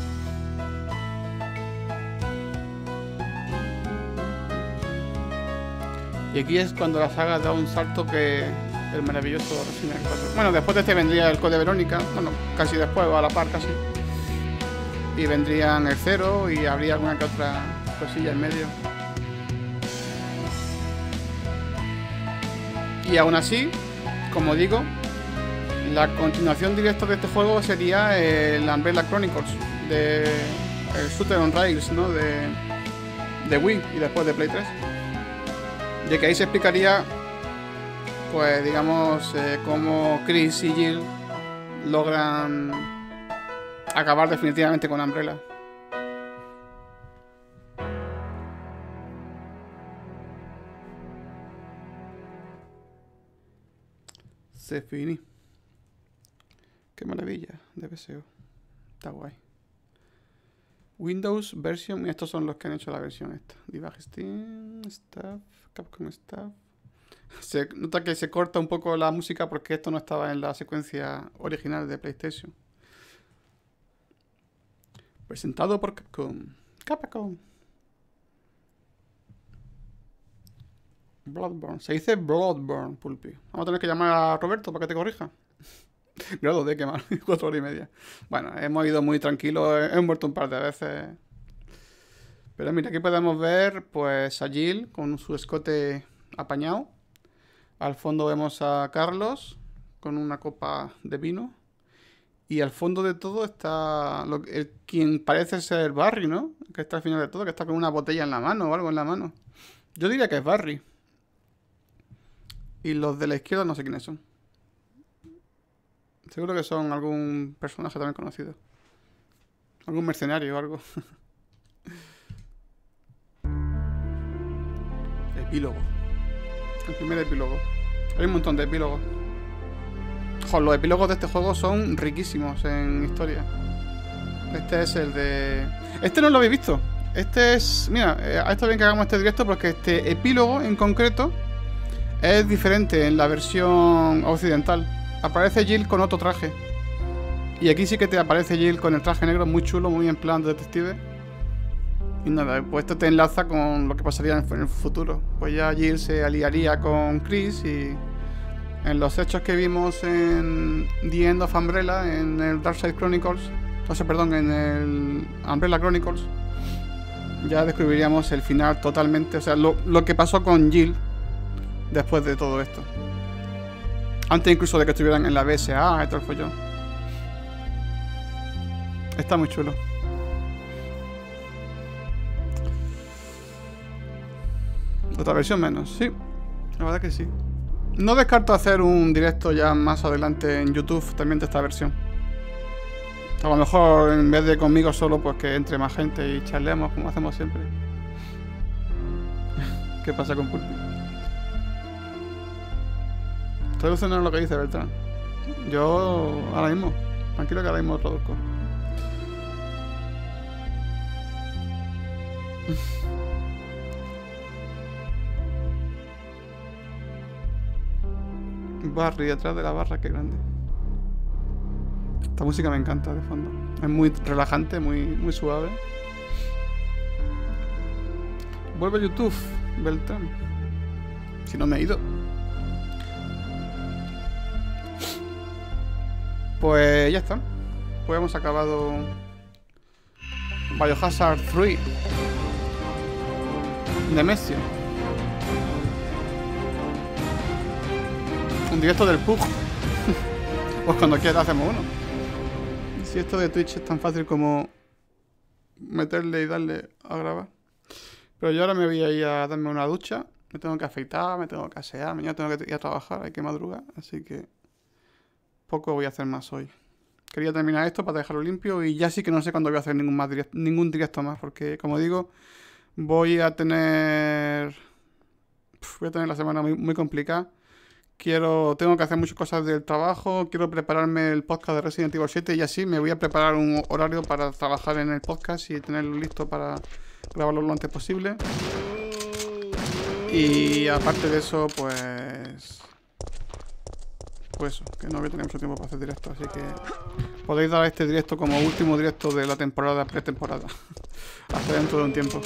Y aquí es cuando la saga da un salto que el maravilloso Resident Evil cuatro. Bueno, después de este vendría el Code Verónica. Bueno, casi después, a la par casi. Y vendrían el cero y habría alguna que otra cosilla en medio. Y aún así, como digo, la continuación directa de este juego sería el Umbrella Chronicles, de el Shooter on Rails, ¿no? De, de Wii y después de Play tres. De que ahí se explicaría, pues digamos, eh, cómo Chris y Jill logran acabar definitivamente con Umbrella. Se finí. Qué maravilla de P S O. Está guay. Windows version. Estos son los que han hecho la versión esta. Debug Steam, Staff, Capcom Staff. Se nota que se corta un poco la música porque esto no estaba en la secuencia original de PlayStation. Presentado por Capcom. Capcom. Bloodborne. Se dice Bloodborne, Pulpi. Vamos a tener que llamar a Roberto para que te corrija. Grado de quemar. Cuatro horas y media. Bueno, hemos ido muy tranquilos. He muerto un par de veces. Pero mira, aquí podemos ver pues a Jill con su escote apañado. Al fondo vemos a Carlos con una copa de vino. Y al fondo de todo está lo, el, quien parece ser Barry, ¿no? Que está al final de todo, que está con una botella en la mano o algo en la mano. Yo diría que es Barry. Y los de la izquierda no sé quiénes son. Seguro que son algún personaje también conocido. Algún mercenario o algo. epílogo. El primer epílogo. Hay un montón de epílogos. Joder, los epílogos de este juego son riquísimos en historia. Este es el de... Este no lo habéis visto. Este es... Mira, eh, está bien que hagamos este directo porque este epílogo en concreto es diferente en la versión occidental. Aparece Jill con otro traje. Y aquí sí que te aparece Jill con el traje negro muy chulo, muy en plan de detective. Y nada, pues esto te enlaza con lo que pasaría en el futuro. Pues ya Jill se aliaría con Chris y... En los hechos que vimos en The End of Umbrella, en el Darkseid Chronicles, o sea, perdón, en el Umbrella Chronicles, ya descubriríamos el final totalmente, o sea, lo, lo que pasó con Jill después de todo esto. Antes incluso de que estuvieran en la B S A y todo el follón. Está muy chulo. Otra versión menos, sí. La verdad que sí. No descarto hacer un directo ya más adelante en YouTube también de esta versión. A lo mejor en vez de conmigo solo, pues que entre más gente y charlemos como hacemos siempre. ¿Qué pasa con Pulpi? Traducen lo que dice Beltrán. Yo ahora mismo, tranquilo que ahora mismo traduzco. Barry detrás de la barra, qué grande. Esta música me encanta de fondo. Es muy relajante, muy, muy suave. Vuelve a YouTube, Beltrán. Si no me he ido. Pues ya está. Pues hemos acabado Biohazard tres Nemesis. Un directo del P U B G. Pues cuando quiera hacemos uno. Si esto de Twitch es tan fácil como meterle y darle a grabar. Pero yo ahora me voy a ir a darme una ducha. Me tengo que afeitar, me tengo que asear. Mañana tengo que ir a trabajar, hay que madrugar. Así que poco voy a hacer más hoy. Quería terminar esto para dejarlo limpio. Y ya sí que no sé cuándo voy a hacer ningún, más directo, ningún directo más. Porque como digo, voy a tener... Voy a tener la semana muy, muy complicada. Quiero, tengo que hacer muchas cosas del trabajo. Quiero prepararme el podcast de Resident Evil siete. Y así me voy a preparar un horario para trabajar en el podcast y tenerlo listo para grabarlo lo antes posible. Y aparte de eso, pues... Pues eso, que no voy a tener mucho tiempo para hacer directo. Así que podéis dar este directo como último directo de la temporada, pretemporada. Hasta dentro de un tiempo.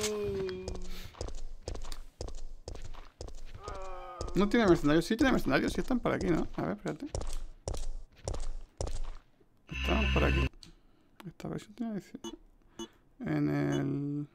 No tiene mercenarios, sí tiene mercenarios, sí están por aquí, ¿no? A ver, espérate. Están por aquí. Esta versión tiene dieciocho. En el...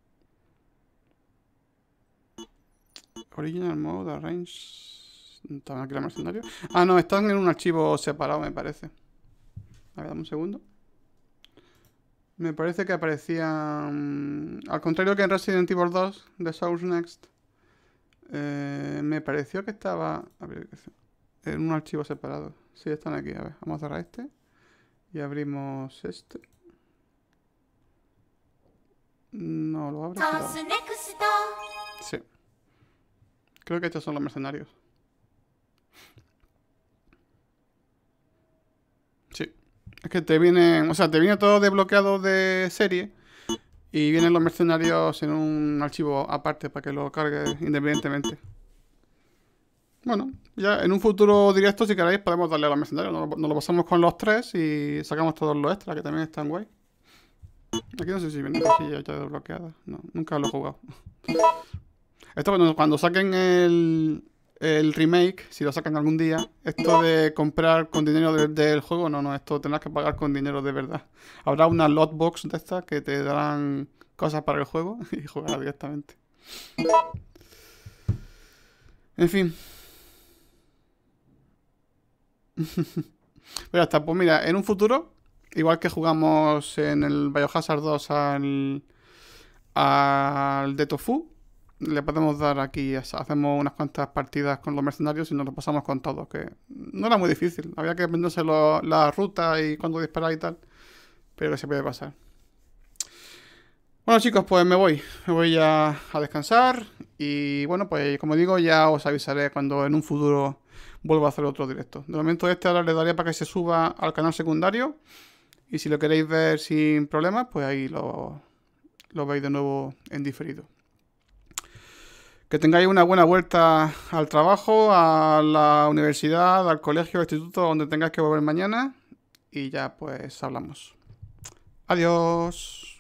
Original Mode, Arrange... ¿Están aquí los mercenarios? Ah, no, están en un archivo separado, me parece. A ver, dame un segundo. Me parece que aparecían... Al contrario que en Resident Evil dos, de Source Next... Eh, me pareció que estaba a ver, en un archivo separado. Sí, están aquí. A ver, vamos a cerrar este y abrimos este. No lo abro. Pero... Sí. Creo que estos son los mercenarios. Sí. Es que te vienen, o sea, te viene todo desbloqueado de serie. Y vienen los mercenarios en un archivo aparte para que lo cargues independientemente. Bueno, ya en un futuro directo, si queréis, podemos darle a los mercenarios. Nos lo, nos lo pasamos con los tres y sacamos todos los extras, que también están guay. Aquí no sé si viene cosilla ya desbloqueada. No, nunca lo he jugado. Esto cuando, cuando saquen el, el remake, si lo sacan algún día, esto de comprar con dinero de, del juego, no, no, esto tendrás que pagar con dinero de verdad. Habrá una lotbox de estas que te darán cosas para el juego y jugarás directamente. En fin. Pero hasta, pues mira, en un futuro, igual que jugamos en el Biohazard dos al, al de Tofu, le podemos dar aquí, hacemos unas cuantas partidas con los mercenarios y nos lo pasamos con todos, que no era muy difícil. Había que aprenderse lo, la ruta y cuándo disparar y tal, pero que se puede pasar. Bueno chicos, pues me voy, me voy a, a descansar Y bueno, pues como digo, ya os avisaré cuando en un futuro vuelva a hacer otro directo. De momento este ahora le daría para que se suba al canal secundario. Y si lo queréis ver sin problemas, pues ahí lo, lo veis de nuevo en diferido. Que tengáis una buena vuelta al trabajo, a la universidad, al colegio, al instituto, donde tengáis que volver mañana. Y ya pues hablamos. Adiós.